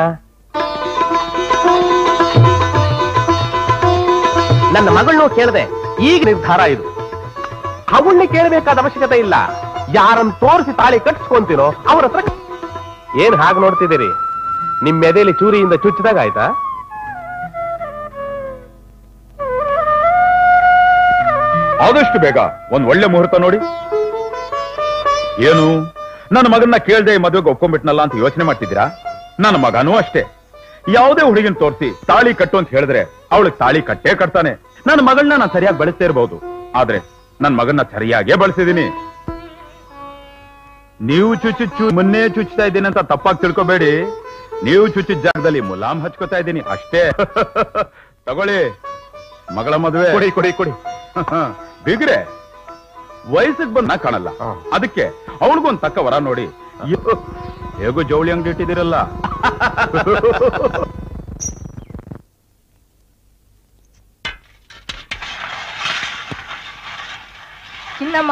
ನನ್ನ ಮಗಳನ್ನೂ ಕೇಳದೆ ಈಗ ನಿರ್ಧಾರ ಇದು. ಅವಳನ್ನೇ ಕೇಳಬೇಕಾದ ಅವಶ್ಯಕತೆ ಇಲ್ಲ. ಯಾರನ್ನು ತೋರಿಸಿ ತಾಳಿ ಕಟ್ಸ್ಕೊಂತೀನೋ ಅವ್ರ ಹತ್ರ. ಏನ್ ಹಾಗೆ ನೋಡ್ತಿದ್ದೀರಿ? ನಿಮ್ ಎದೆಯಲ್ಲಿ ಚೂರಿಯಿಂದ ಚುಚ್ಚಿದಾಗ ಆಯ್ತಾ? ಆದಷ್ಟು ಬೇಗ ಒಂದ್ ಒಳ್ಳೆ ಮುಹೂರ್ತ ನೋಡಿ. ಏನು ನನ್ನ ಮಗನ್ನ ಕೇಳ್ದೆ ಮದುವೆಗೆ ಒಪ್ಕೊಂಡ್ಬಿಟ್ನಲ್ಲ ಅಂತ ಯೋಚನೆ ಮಾಡ್ತಿದ್ದೀರಾ? ನನ್ನ ಮಗನೂ ಅಷ್ಟೇ. ಯಾವುದೇ ಹುಡುಗಿನ ತೋರಿಸಿ ತಾಳಿ ಕಟ್ಟು ಅಂತ ಹೇಳಿದ್ರೆ ಅವಳಿಗೆ ತಾಳಿ ಕಟ್ಟೇ ಕಟ್ತಾನೆ. ನನ್ನ ಮಗಳನ್ನ ನಾನು ಸರಿಯಾಗಿ ಬಳಸ್ತೇ ಇರಬಹುದು, ಆದ್ರೆ ನನ್ನ ಮಗನ್ನ ಸರಿಯಾಗೇ ಬಳಸಿದೀನಿ. ನೀವು ಚುಚ್ಚು ಮುನ್ನೇ ಚುಚ್ಚುತ್ತಾ ಇದ್ದೀನಿ ಅಂತ ತಪ್ಪಾಗಿ ತಿಳ್ಕೊಬೇಡಿ. ನೀವು ಚುಚ್ಚಿದ ಜಾಗದಲ್ಲಿ ಮುಲಾಮ್ ಹಚ್ಕೋತಾ ಇದ್ದೀನಿ ಅಷ್ಟೇ. ತಗೊಳ್ಳಿ, ಮಗಳ ಮದುವೆ. ಕೊಡಿ ಕೊಡಿ ಕೊಡಿ. ಬಿಗ್ರೆ ವಯಸ್ಸಿಗೆ ಬಂದ ಕಾಣಲ್ಲ, ಅದಕ್ಕೆ ಅವಳಿಗೊಂದು ತಕ್ಕ ವರ ನೋಡಿ. ಹೇಗೂ ಜವಳಿ ಅಂಗಡಿ ಇಟ್ಟಿದ್ದೀರಲ್ಲ. ಚಿನ್ನಮ್ಮ,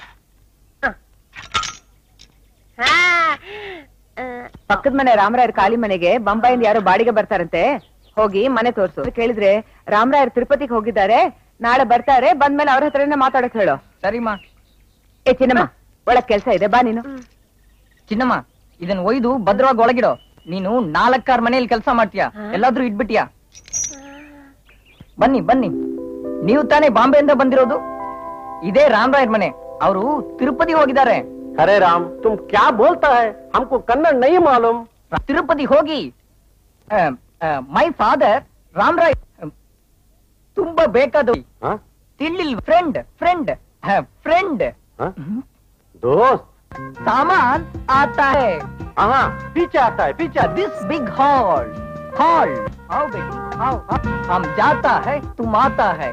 ಪಕ್ಕದ ಮನೆ ರಾಮರಾಯರ್ ಖಾಲಿ ಮನೆಗೆ ಬಂಬಾಯಿಂದ ಯಾರೋ ಬಾಡಿಗೆ ಬರ್ತಾರಂತೆ. ಹೋಗಿ ಮನೆ ತೋರ್ಸು. ಕೇಳಿದ್ರೆ ರಾಮರಾಯರ್ ತಿರುಪತಿಗೆ ಹೋಗಿದ್ದಾರೆ, ನಾಳೆ ಬರ್ತಾರೆ, ಬಂದ್ಮೇಲೆ ಅವ್ರ ಹತ್ರನೇ ಮಾತಾಡಕ್ ಹೇಳೋ. ಸರಿಮಾ. ಏ ಚಿನ್ನಮ್ಮ, ಒಳಗ್ ಕೆಲ್ಸ ಇದೆ, ಬಾ ನೀನು. ಚಿನ್ನಮ್ಮ, ಇದನ್ ಒಯ್ದು ಭದ್ರವಾಗಿ ಒಳಗಿಡೋ. ನೀನು ನಾಲ್ಕಾರು ಮನೆಯಲ್ಲಿ ಕೆಲಸ ಮಾಡ್ತೀಯಾ, ಎಲ್ಲಾದ್ರೂ ಇಟ್ಬಿಟ್ಟಿಯಾ? ಬನ್ನಿ ಬನ್ನಿ, ನೀವು ತಾನೇ ಬಾಂಬೆಯಿಂದ ಬಂದಿರೋದು? ಇದೇ ರಾಮರಾಯರ್ ಮನೆ, ಅವರು ತಿರುಪತಿ ಹೋಗಿದ್ದಾರೆ. ಅರೆ ರಾಮ್, ತುಮ್ ಕ್ಯಾ ಬೋಲ್ತಾ ಹೈ? ಹಮ್ಕೋ ಕನ್ನಡ ನೈ ಮಾಲೂಮ್. ತಿರುಪತಿ ಹೋಗಿ ಮೈ ಫಾದರ್ ರಾಮರಾಯ್ ತುಂಬಾ ಬೇಕಾದ ತಿಳಿಲ್ ಫ್ರೆಂಡ್ ಫ್ರೆಂಡ್ ಫ್ರೆಂಡ್ दोस्त सामान आता है। हाँ, पीछे आता है, पीछे। दिस बिग हॉल हॉल आओ बेटी आओ, हम जाता है तुम आता है।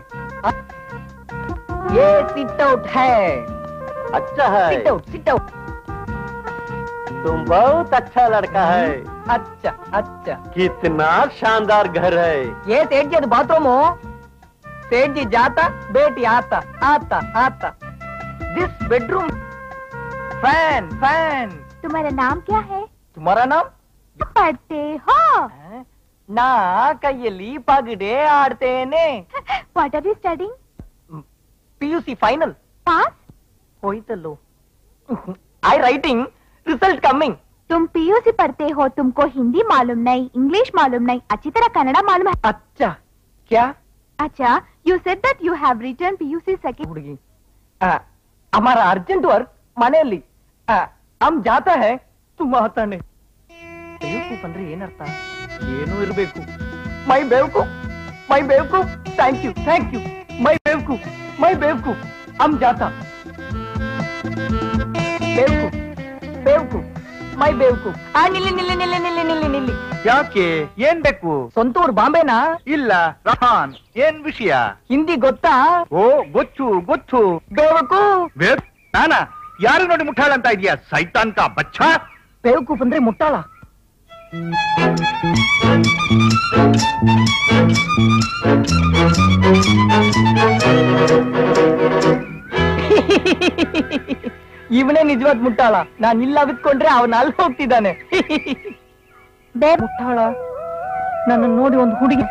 ये सिट आउट है। अच्छा है, सिट आउट सिट आउट। तुम बहुत अच्छा लड़का है। अच्छा अच्छा। कितना शानदार घर है। ये सेठ जी बाथरूम हो, सेठ जी जाता बेटी आता आता आता। This bedroom fan fan. तुम्हारा नाम क्या है? तुम्हारा नाम? पढ़ते हो? ನಾ ಕೈಯಲ್ಲಿ ಪಗಡೆ ಆಡ್ತೇನೆ. What are you studying? P U C final. Pass? ಹೋಯ್ತಲ್ಲೋ. I writing, result coming. तुम P U C पढ़ते हो, तुमको हिंदी मालूम नहीं, इंग्लिश मालूम नहीं, अच्छी तरह कन्नड़ा मालूम है? अच्छा क्या? अच्छा, you said that you have written P U C second. ಹುಡುಗಿ, हमारा अर्जेंट वर्क ಮನೆಯಲ್ಲಿ. हम जाता है तुम आता नहीं. ಬೇವಕೂಫ್ ಅಂದ್ರೆ ಏನರ್ಥ? ಏನೂ ಇರಬೇಕು. ಮೈ ಬೇವಕೂಫ್, ಮೈ ಬೇವಕೂಫ್. ಥ್ಯಾಂಕ್ ಯು ಥ್ಯಾಂಕ್ ಯು ಮೈ ಬೇವಕೂಫ್. बेवकूफ मैं बेवकूफ हम जाता बेवकूफ बेवकूफ मैं बेवकूफ आ निल्ली निल्ली निल्ली निल्ली निल्ली निल्ली ಯಾಕೆ ಏನ್ ಬೇಕು? ಸ್ವಂತ ಊರು ಬಾಂಬೆನಾ? ಇಲ್ಲ ರಹಾನ್, ಏನ್ ವಿಷಯ? ಹಿಂದಿ ಗೊತ್ತಾ? ಓ ಗೊತ್ತು ಗೊತ್ತು. ಬೇವಕೂಫ್ ಬೇವ್ ನಾನಾ ಯಾರು ನೋಡಿ ಮುಟ್ಟಾಳ ಅಂತ ಇದೆಯಾ ಸೈತಾನ್ ಕಾ ಬಚ್ಚಾ? ಬೇವಕೂಫ್ ಅಂದ್ರೆ ಮುಟ್ಟಾಳ. ಇವನೇ ನಿಜವಾದ ಮುಟ್ಟಾಳ. ನಾನು ಇಲ್ಲ ಬಿತ್ಕೊಂಡ್ರೆ ಅವನ ಅಲ್ಲಿ ಹೋಗ್ತಿದ್ದಾನೆ. ಮುಟ್ಟಾಳ ನನ್ನ ನೋಡಿ ಒಂದು ಹುಡುಗಿ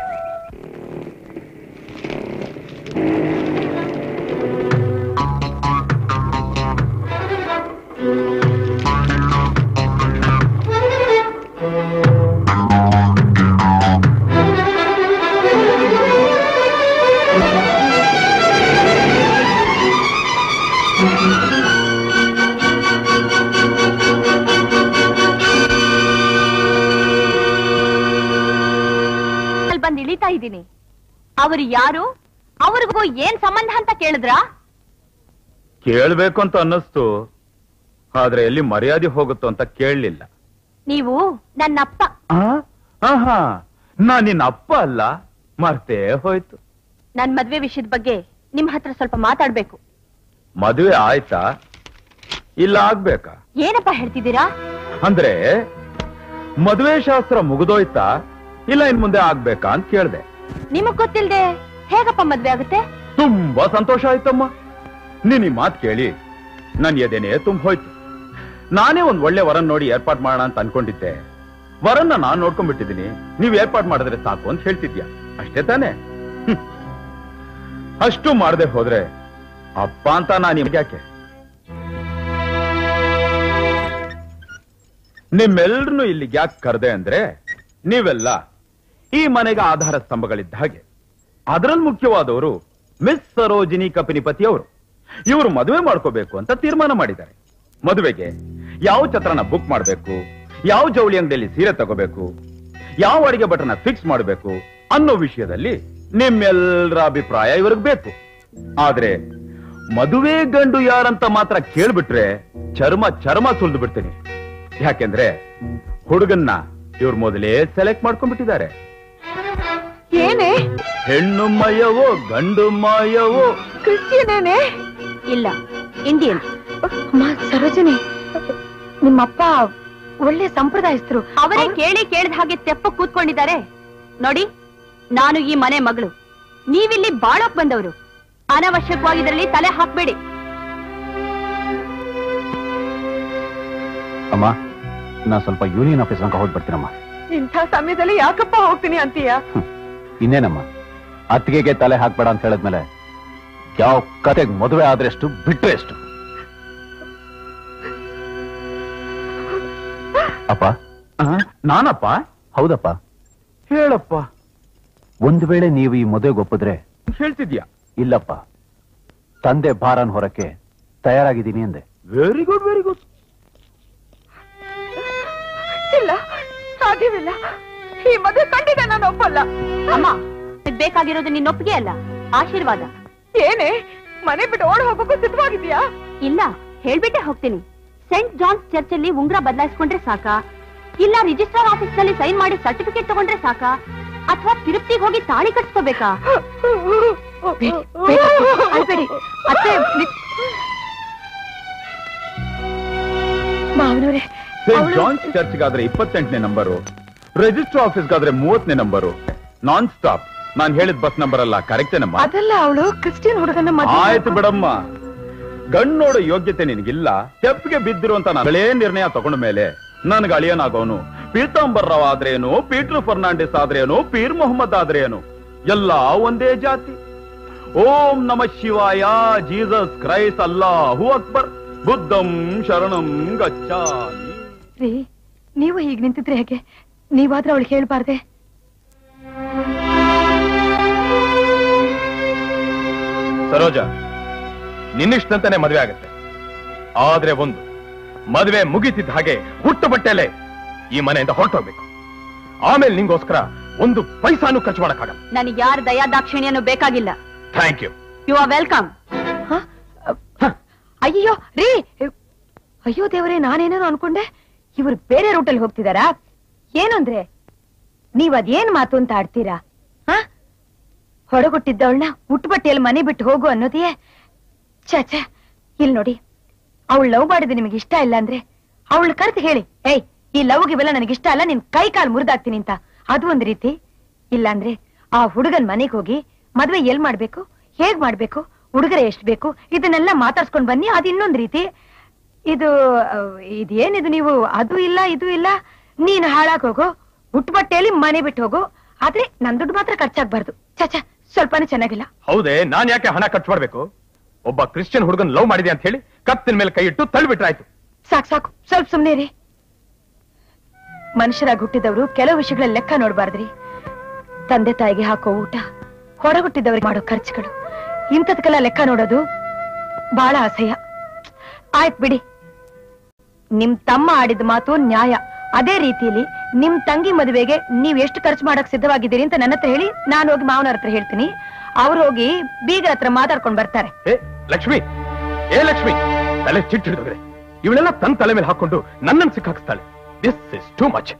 ಬಂದ್ ಇಳಿತಾ ಇದ್ದೀನಿ. ಅವರು ಯಾರು, ಅವ್ರಿಗೂ ಏನ್ ಸಂಬಂಧ ಅಂತ ಕೇಳಿದ್ರಾ? ಕೇಳ್ಬೇಕು ಅಂತ ಅನ್ನಿಸ್ತು, ಆದ್ರೆ ಎಲ್ಲಿ ಮರ್ಯಾದೆ ಹೋಗುತ್ತೋ ಅಂತ ಕೇಳಲಿಲ್ಲ. ನೀವು ನನ್ನಪ್ಪ. ಆಹಾ, ನಾ ನಿನ್ನ ಅಪ್ಪ ಅಲ್ಲ, ಮರ್ತೇ ಹೋಯ್ತು. ನನ್ ಮದ್ವೆ ವಿಷಯದ ಬಗ್ಗೆ ನಿಮ್ ಹತ್ರ ಸ್ವಲ್ಪ ಮಾತಾಡ್ಬೇಕು. ಮದುವೆ ಆಯ್ತಾ ಇಲ್ಲ ಆಗ್ಬೇಕಾ? ಏನಪ್ಪ ಹೇಳ್ತಿದ್ದೀರಾ? ಅಂದ್ರೆ ಮದುವೆ ಶಾಸ್ತ್ರ ಮುಗಿದೋಯ್ತಾ ಇಲ್ಲ ಇನ್ ಮುಂದೆ ಆಗ್ಬೇಕಾ ಅಂತ ಕೇಳ್ದೆ. ನಿಮಗ್ ಗೊತ್ತಿಲ್ದೆ ಹೇಗಪ್ಪ ಮದ್ವೆ ಆಗುತ್ತೆ? ತುಂಬಾ ಸಂತೋಷ ಆಯ್ತಮ್ಮ. ನೀನ್ ಈ ಮಾತ್ ಕೇಳಿ ನನ್ ಎದೆನೆ ತುಂಬ ಹೋಯ್ತು. ನಾನೇ ಒಂದ್ ಒಳ್ಳೆ ವರನ್ ನೋಡಿ ಏರ್ಪಾಟ್ ಮಾಡೋಣ ಅಂತ ಅನ್ಕೊಂಡಿದ್ದೆ. ವರನ್ನ ನಾನ್ ನೋಡ್ಕೊಂಡ್ಬಿಟ್ಟಿದ್ದೀನಿ, ನೀವ್ ಏರ್ಪಾಟ್ ಮಾಡಿದ್ರೆ ಸಾಕು ಅಂತ ಹೇಳ್ತಿದ್ಯಾ, ಅಷ್ಟೇ ತಾನೆ? ಅಷ್ಟು ಮಾಡದೆ ಹೋದ್ರೆ ಅಪ್ಪ ಅಂತ ನಾನ್ ನಿಮ್ಗೆ ಯಾಕೆ? ನಿಮ್ಮೆಲ್ರನ್ನು ಇಲ್ಲಿಗೆ ಯಾಕೆ ಕರೆದೆ ಅಂದ್ರೆ, ನೀವೆಲ್ಲ ಈ ಮನೆಗೆ ಆಧಾರ ಸ್ತಂಭಗಳಿದ್ದ ಹಾಗೆ. ಅದರಲ್ಲಿ ಮುಖ್ಯವಾದವರು ಮಿಸ್ ಸರೋಜಿನಿ ಕಪಿನಿಪತಿ ಅವರು. ಇವರು ಮದುವೆ ಮಾಡ್ಕೋಬೇಕು ಅಂತ ತೀರ್ಮಾನ ಮಾಡಿದ್ದಾರೆ. ಮದುವೆಗೆ ಯಾವ ಛತ್ರನ ಬುಕ್ ಮಾಡಬೇಕು, ಯಾವ ಜವಳಿ ಅಂಗಡಿಯಲ್ಲಿ ಸೀರೆ ತಗೋಬೇಕು, ಯಾವ ಅಡಿಗೆ ಭಟ್ರನ್ನ ಫಿಕ್ಸ್ ಮಾಡಬೇಕು ಅನ್ನೋ ವಿಷಯದಲ್ಲಿ ನಿಮ್ಮೆಲ್ಲರ ಅಭಿಪ್ರಾಯ ಇವ್ರಿಗೆ ಬೇಕು. ಆದ್ರೆ ಮದುವೆ ಗಂಡು ಯಾರಂತ ಮಾತ್ರ ಕೇಳ್ಬಿಟ್ರೆ ಚರ್ಮ ಚರ್ಮ ಸುಲ್ದು ಬಿಡ್ತೀನಿ. ಯಾಕೆಂದ್ರೆ ಹುಡುಗನ್ನ ಇವ್ರು ಮೊದಲೇ ಸೆಲೆಕ್ಟ್ ಮಾಡ್ಕೊಂಡ್ಬಿಟ್ಟಿದ್ದಾರೆ. ಏನೇ ಹೆಣ್ಣು ಮಯವೋ ಗಂಡು ಮಾಯವೋ? ಕ್ರಿಶ್ಚಿಯನೇನೆ? ಇಲ್ಲ, ಇಂಡಿಯನ್. ಅಮ್ಮ ಸರೋಜಿನಿ, ನಿಮ್ಮಪ್ಪ ಒಳ್ಳೆ ಸಂಪ್ರದಾಯಸ್ಥರು. ಅವರೇ ಕೇಳಿ ಕೇಳಿದ ಹಾಗೆ ತೆಪ್ಪ ಕೂತ್ಕೊಂಡಿದ್ದಾರೆ. ನೋಡಿ, ನಾನು ಈ ಮನೆ ಮಗಳು, ನೀವಿಲ್ಲಿ ಬಾಳೋಕ್ ಬಂದವರು. ಅನವಶ್ಯಕವಾಗಿ ಇದರಲ್ಲಿ ತಲೆ ಹಾಕ್ಬೇಡಿ. ಅಮ್ಮ, ನಾ ಸ್ವಲ್ಪ ಯೂನಿಯನ್ ಆಫೀಸ್ ತನಕ ಹೋಗಿ ಬರ್ತೀನಮ್ಮ. ಇಂಥ ಸಮಯದಲ್ಲಿ ಯಾಕಪ್ಪ ಹೋಗ್ತೀನಿ ಅಂತೀಯ? ಇನ್ನೇನಮ್ಮ, ಅತ್ತಿಗೆಗೆ ತಲೆ ಹಾಕ್ಬೇಡ ಅಂತ ಹೇಳಿದ್ಮೇಲೆ ಯಾವ ಕತೆಗೆ ಮದುವೆ ಆದ್ರೆಷ್ಟು ಬಿಟ್ರೆ ಎಷ್ಟು? ಅಪ್ಪ. ನಾನಪ್ಪ? ಹೌದಪ್ಪ. ಹೇಳಪ್ಪ. ಒಂದು ವೇಳೆ ನೀವು ಈ ಮದುವೆಗೆ ಒಪ್ಪಿದ್ರೆ? ಹೇಳ್ತಿದ್ಯಾ? ಇಲ್ಲಪ್ಪ, ತಂದೆ ಭಾರನ್ ಹೊರಕ್ಕೆ ತಯಾರಾಗಿದ್ದೀನಿ ಅಂದೆ. Very good very good. ಇಲ್ಲ, ಸಾಧ್ಯವಿಲ್ಲ. ಈ ಮದುವೆ ಖಂಡಿತ ನಾನು ಒಪ್ಪಲ್ಲ. ಅಮ್ಮ, ಇದ್ ಬೇಕಾಗಿರೋದು ನಿನ್ನ ಒಪ್ಪಿಗೆ ಅಲ್ಲ, ಆಶೀರ್ವಾದ. ಏನೇ, ಮನೆ ಬಿಟ್ಟು ಓಡ್ ಹೋಗೋಕ್ಕೂ ಸಿದ್ಧವಾಗಿದ್ಯಾ? ಇಲ್ಲ, ಹೇಳ್ಬಿಟ್ಟೆ ಹೋಗ್ತೀನಿ. ಸೆಂಟ್ ಜಾನ್ಸ್ ಚರ್ಚ್ ಅಲ್ಲಿ ಉಂಗ್ರ ಬದಲಾಯಿಸ್ಕೊಂಡ್ರೆ ಸಾಕಾ, ಇಲ್ಲ ರಿಜಿಸ್ಟ್ರಾರ್ ಆಫೀಸ್ ನಲ್ಲಿ ಸೈನ್ ಮಾಡಿ ಸರ್ಟಿಫಿಕೇಟ್ ತಗೊಂಡ್ರೆ ಸಾಕಾ, ಅಥವಾ ತಿರುಪ್ತಿಗೆ ಹೋಗಿ ತಾಳಿ ಕಟ್ಸ್ಕೋಬೇಕಾ? ಅಳ್ಬೇಡಿ ಅತ್ತೆ. ಮಾವನವರೇ, ಸೇಂಟ್ ಜಾನ್ಸ್ ಚರ್ಚ್ಗಾದ್ರೆ ಇಪ್ಪತ್ತೆಂಟನೇ ನಂಬರು, ರಿಜಿಸ್ಟರ್ ಆಫೀಸ್ಗಾದ್ರೆ ಮೂವತ್ತನೇ ನಂಬರು. Non stop. ನಾನ್ ಹೇಳಿದ ಬಸ್ ನಂಬರ್ ಅಲ್ಲ, ಕರೆಕ್ಟ್ ನಮ್ಮ. ಅದಲ್ಲ, ಅವಳು ಕ್ರಿಶ್ಚಿಯನ್ ಹುಡುಗನ ಮದುವೆ. ಆಯ್ತು ಬಿಡಮ್ಮ, ಗಣ್ಣೋಡೋ ಯೋಗ್ಯತೆ ನಿನಗಿಲ್ಲ. ತೆಪ್ಪಿಗೆ ಬಿದ್ದಿರು ಅಂತ ನಾಗಳೇ ನಿರ್ಣಯ ತಗೊಂಡ ಮೇಲೆ ನನ್ಗೆ ಅಳಿಯನಾಗೋನು ಪೀತಾಂಬರ್ ರಾವ್ ಆದ್ರೇನು, ಪೀಟರ್ ಫರ್ನಾಂಡಿಸ್ ಆದ್ರೇನು, ಪೀರ್ ಮೊಹಮ್ಮದ್ ಆದ್ರೇನು, ಎಲ್ಲಾ ಒಂದೇ ಜಾತಿ. ಓಂ ನಮ ಶಿವಾಯ, ಜೀಸಸ್ ಕ್ರೈಸ್ಟ್, ಅಲ್ಲಾಹು ಅಕ್ಬರ್, ಬುದ್ಧಂ ಶರಣಂ ಗಚ್ಚಾಮಿ. ನೀವು ಹೀಗೆ ನಿಂತಿದ್ರೆ ಹೇಗೆ? ನೀವಾದ್ರೆ ಅವಳಿಗೆ ಹೇಳ್ಬಾರ್ದೆ? ಸರೋಜ, ನಿನ್ನಿಷ್ಟಂತಾನೆ ಮದುವೆ ಆಗತ್ತೆ. ಆದ್ರೆ ಒಂದು, ಮದುವೆ ಮುಗಿಸಿದ ಹಾಗೆ ಹುಟ್ಟು ಬಟ್ಟೆಲೆ ಈ ಮನೆಯಿಂದ ಹೊರಟೋಗ್ಬೇಕು. ಆಮೇಲೆ ನಿಂಗೋಸ್ಕರ ಒಂದು ಪೈಸಾನು ಖರ್ಚು ಮಾಡಕ್ಕಾಗಲ್ಲ. ನನಗೆ ಯಾರ ದಯಾ ದಾಕ್ಷಿಣ್ಯನೂ ಬೇಕಾಗಿಲ್ಲ. Thank you. You are welcome. ಅಯ್ಯೋ ರೀ, ಅಯ್ಯೋ ದೇವರೇ, ನಾನೇನೇನೋ ಅನ್ಕೊಂಡೆ. ಇವ್ರು ಬೇರೆ ರೂಟಲ್ಲಿ ಹೋಗ್ತಿದಾರಾ? ಏನಂದ್ರೆ ನೀವ್ ಅದೇನ್ ಮಾತು ಅಂತ ಆಡ್ತೀರಾ? ಹ ಹೊರಗೊಟ್ಟಿದ್ದವಳನ್ನ ಉಟ್ಬಟ್ಟೆಯಲ್ಲಿ ಮನೆ ಬಿಟ್ಟು ಹೋಗು ಅನ್ನೋದೇ? ಚಾಚಾ, ಇಲ್ ನೋಡಿ, ಅವಳು ಲವ್ ಮಾಡಿದ್ರೆ ನಿಮಗೆ ಇಷ್ಟ ಇಲ್ಲ ಅಂದ್ರೆ ಅವಳು ಕರೆದು ಹೇಳಿ, ಏಯ್ ಈ ಲವ್ಗೆ ಇವೆಲ್ಲ ನನಗೆ ಇಷ್ಟ ಅಲ್ಲ, ನಿನ್ ಕೈ ಕಾಲು ಮುರಿದಾಕ್ತೀನಿ ಅಂತ. ಅದು ಒಂದ್ ರೀತಿ. ಇಲ್ಲಾಂದ್ರೆ ಆ ಹುಡುಗನ್ ಮನೆಗೆ ಹೋಗಿ ಮದ್ವೆ ಎಲ್ ಮಾಡ್ಬೇಕು, ಹೇಗ್ ಮಾಡ್ಬೇಕು, ಹುಡುಗರೆ ಎಷ್ಟ್ ಬೇಕು, ಇದನ್ನೆಲ್ಲ ಮಾತಾಡ್ಸ್ಕೊಂಡ್ ಬನ್ನಿ. ಅದ್ ಇನ್ನೊಂದ್ ರೀತಿ. ಇದು ಇದೇನಿದು ನೀವು ಅದು ಇಲ್ಲ ಇದು ಇಲ್ಲ, ನೀನ್ ಹಾಳಾಗ್ ಹೋಗು, ಉಟ್ಬಟ್ಟೆಯಲ್ಲಿ ಮನೆ ಬಿಟ್ಟು ಹೋಗು, ಆದ್ರೆ ನನ್ ದುಡ್ಡು ಮಾತ್ರ ಖರ್ಚಾಗ್ಬಾರ್ದು. ಚಾಚಾ, ಸ್ವಲ್ಪನೇ ಚೆನ್ನಾಗಿಲ್ಲ. ಹೌದೇ, ನಾನ್ ಯಾಕೆ ಹಣ ಖರ್ಚು ಮಾಡ್ಬೇಕು? ಒಬ್ಬ ಕ್ರಿಶ್ಚಿಯನ್ ಹುಡುಗನ್ ಲವ್ ಮಾಡಿದೆ ಅಂತ ಹೇಳಿ ಕತ್ತಿನ ಮೇಲೆ ಕೈ ಇಟ್ಟು ತಳ್ಳಿಬಿಟ್ರಾಯ್ತು. ಸಾಕು ಸಾಕು, ಸ್ವಲ್ಪ ಸುಮ್ನೆ ರೀ. ಮನುಷ್ಯರಾಗಿ ಹುಟ್ಟಿದವರು ಕೆಲವು ವಿಷಯಗಳ ಲೆಕ್ಕ ನೋಡ್ಬಾರ್ದ್ರಿ. ತಂದೆ ತಾಯಿಗೆ ಹಾಕೋ ಊಟ, ಹೊರಗುಟ್ಟಿದವ್ರಿಗೆ ಮಾಡೋ ಖರ್ಚುಗಳು, ಇಂಥದಕ್ಕೆಲ್ಲ ಲೆಕ್ಕ ನೋಡೋದು ಬಹಳ ಅಸಹ್ಯ. ಆಯ್ತ್ ಬಿಡಿ, ನಿಮ್ ತಮ್ಮ ಆಡಿದ ಮಾತು ನ್ಯಾಯ. ಅದೇ ರೀತಿಯಲ್ಲಿ ನಿಮ್ ತಂಗಿ ಮದುವೆಗೆ ನೀವ್ ಎಷ್ಟು ಖರ್ಚು ಮಾಡಕ್ ಸಿದ್ಧವಾಗಿದ್ದೀರಿ ಅಂತ ನನ್ನ ಹತ್ರ ಹೇಳಿ, ನಾನು ಹೋಗಿ ಮಾವನವ್ರ ಹತ್ರ ಹೇಳ್ತೀನಿ. ಅವ್ರು ಹೋಗಿ ಬೀಗರ ಹತ್ರ ಮಾತಾಡ್ಕೊಂಡ್ ಬರ್ತಾರೆ. ಏ ಲಕ್ಷ್ಮಿ, ಏ ಲಕ್ಷ್ಮಿ, ತಲೆ ಚಿಟ್ಟು ಹಿಡಿದ್ರೆ ಇವಳೆಲ್ಲ ತನ್ನ ತಲೆ ಮೇಲೆ ಹಾಕೊಂಡು ನನ್ನನ್ನು ಸಿಕ್ಕಾಕ್ಸ್ತಾಳೆ. This is too much.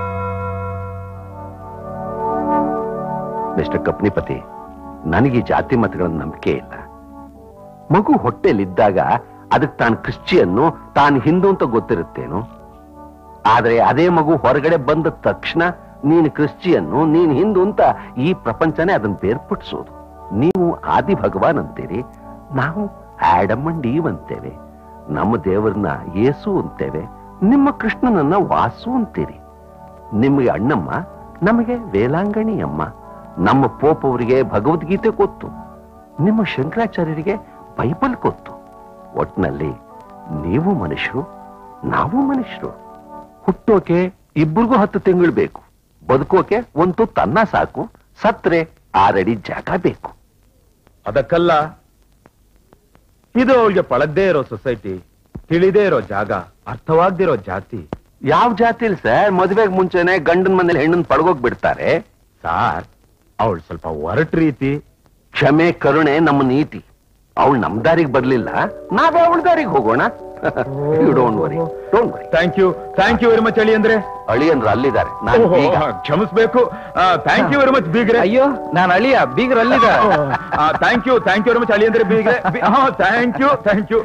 Mister Kapnipati, ನನಗೆ ಜಾತಿ ಮತಗಳ ನಂಬಿಕೆ ಇಲ್ಲ. ಮಗು ಹೊಟ್ಟೆಲಿದ್ದಾಗ ಅದಕ್ಕೆ ತಾನು ಕ್ರಿಶ್ಚಿಯನ್ನು, ತಾನು ಹಿಂದೂ ಅಂತ ಗೊತ್ತಿರುತ್ತೇನು? ಆದ್ರೆ ಅದೇ ಮಗು ಹೊರಗಡೆ ಬಂದ ತಕ್ಷಣ ನೀನು ಕ್ರಿಶ್ಚಿಯನ್ನು, ನೀನು ಹಿಂದೂ ಅಂತ ಈ ಪ್ರಪಂಚನೇ ಅದನ್ನು ಬೇರ್ಪಡಿಸೋದು. ನೀವು ಆದಿ ಭಗವಾನ್ ಅಂತೀರಿ, ನಾವು ಆಡಮ್ ಅಂಡ್ ಈವ್ ಅಂತೇವೆ. ನಮ್ಮ ದೇವರನ್ನ ಯೇಸು ಅಂತೇವೆ, ನಿಮ್ಮ ಕೃಷ್ಣನನ್ನ ವಾಸು ಅಂತೀರಿ. ನಿಮಗೆ ಅಣ್ಣಮ್ಮ, ನಮಗೆ ವೇಲಾಂಗಣಿ ಅಮ್ಮ. ನಮ್ಮ ಪೋಪ್ ಅವರಿಗೆ ಭಗವದ್ಗೀತೆ ಗೊತ್ತು, ನಿಮ್ಮ ಶಂಕರಾಚಾರ್ಯರಿಗೆ ಬೈಬಲ್ ಗೊತ್ತು. ಒಟ್ನಲ್ಲಿ ನೀವು ಮನುಷ್ಯರು, ನಾವು ಮನುಷ್ಯರು. ಹುಟ್ಟೋಕೆ ಇಬ್ಬರಿಗೂ ಹತ್ತು ತಿಂಗಳು ಬೇಕು, ಬದುಕೋಕೆ ಒಂದು ತನ್ನ ಸಾಕು, ಸತ್ರೆ ಆರಡಿ ಜಾಗ ಬೇಕು. ಅದಕ್ಕಲ್ಲ, ಇದು ಅವಳಿಗೆ ಪಳದ್ದೇ ಇರೋ ಸೊಸೈಟಿ, ತಿಳಿದೇ ಇರೋ ಜಾಗ, ಅರ್ಥವಾಗ್ದಿರೋ ಜಾತಿ. ಯಾವ ಜಾತಿಲಿ ಸರ್ ಮದುವೆಗೆ ಮುಂಚೆನೆ ಗಂಡನ ಮನೇಲಿ ಹೆಣ್ಣನ್ ಪಡ್ಗೋಗ್ ಬಿಡ್ತಾರೆ? ಸಾರ್, ಅವಳು ಸ್ವಲ್ಪ ಒರಟು ರೀತಿ. ಕ್ಷಮೆ ಕರುಣೆ ನಮ್ಮ ನೀತಿ. ಅವಳು ನಮ್ ದಾರಿಗೆ ಬರ್ಲಿಲ್ಲ, ನಾವೇ ಅವಳ ದಾರಿಗೆ ಹೋಗೋಣ. You don't worry, don't worry. Thank you, thank you very much ಅಳಿ ಅಂದ್ರೆ. ಅಳಿಯನ್ರು ಅಲ್ಲಿದ್ದಾರೆ, ನಾನು ಬೀಗ. ಕ್ಷಮಿಸ್ಬೇಕು, ಥ್ಯಾಂಕ್ ಯು ವೆರಿ ಮಚ್ ಬೀಗ್ರೆ. ಅಯ್ಯೋ, ನಾನು ಅಳಿಯ, ಬೀಗ್ರ ಅಲ್ಲಿದ್ದಾರೆ. Thank you, thank you very much ಅಳಿ ಅಂದ್ರೆ ಬೀಗ್ರೆ. Thank you, thank you.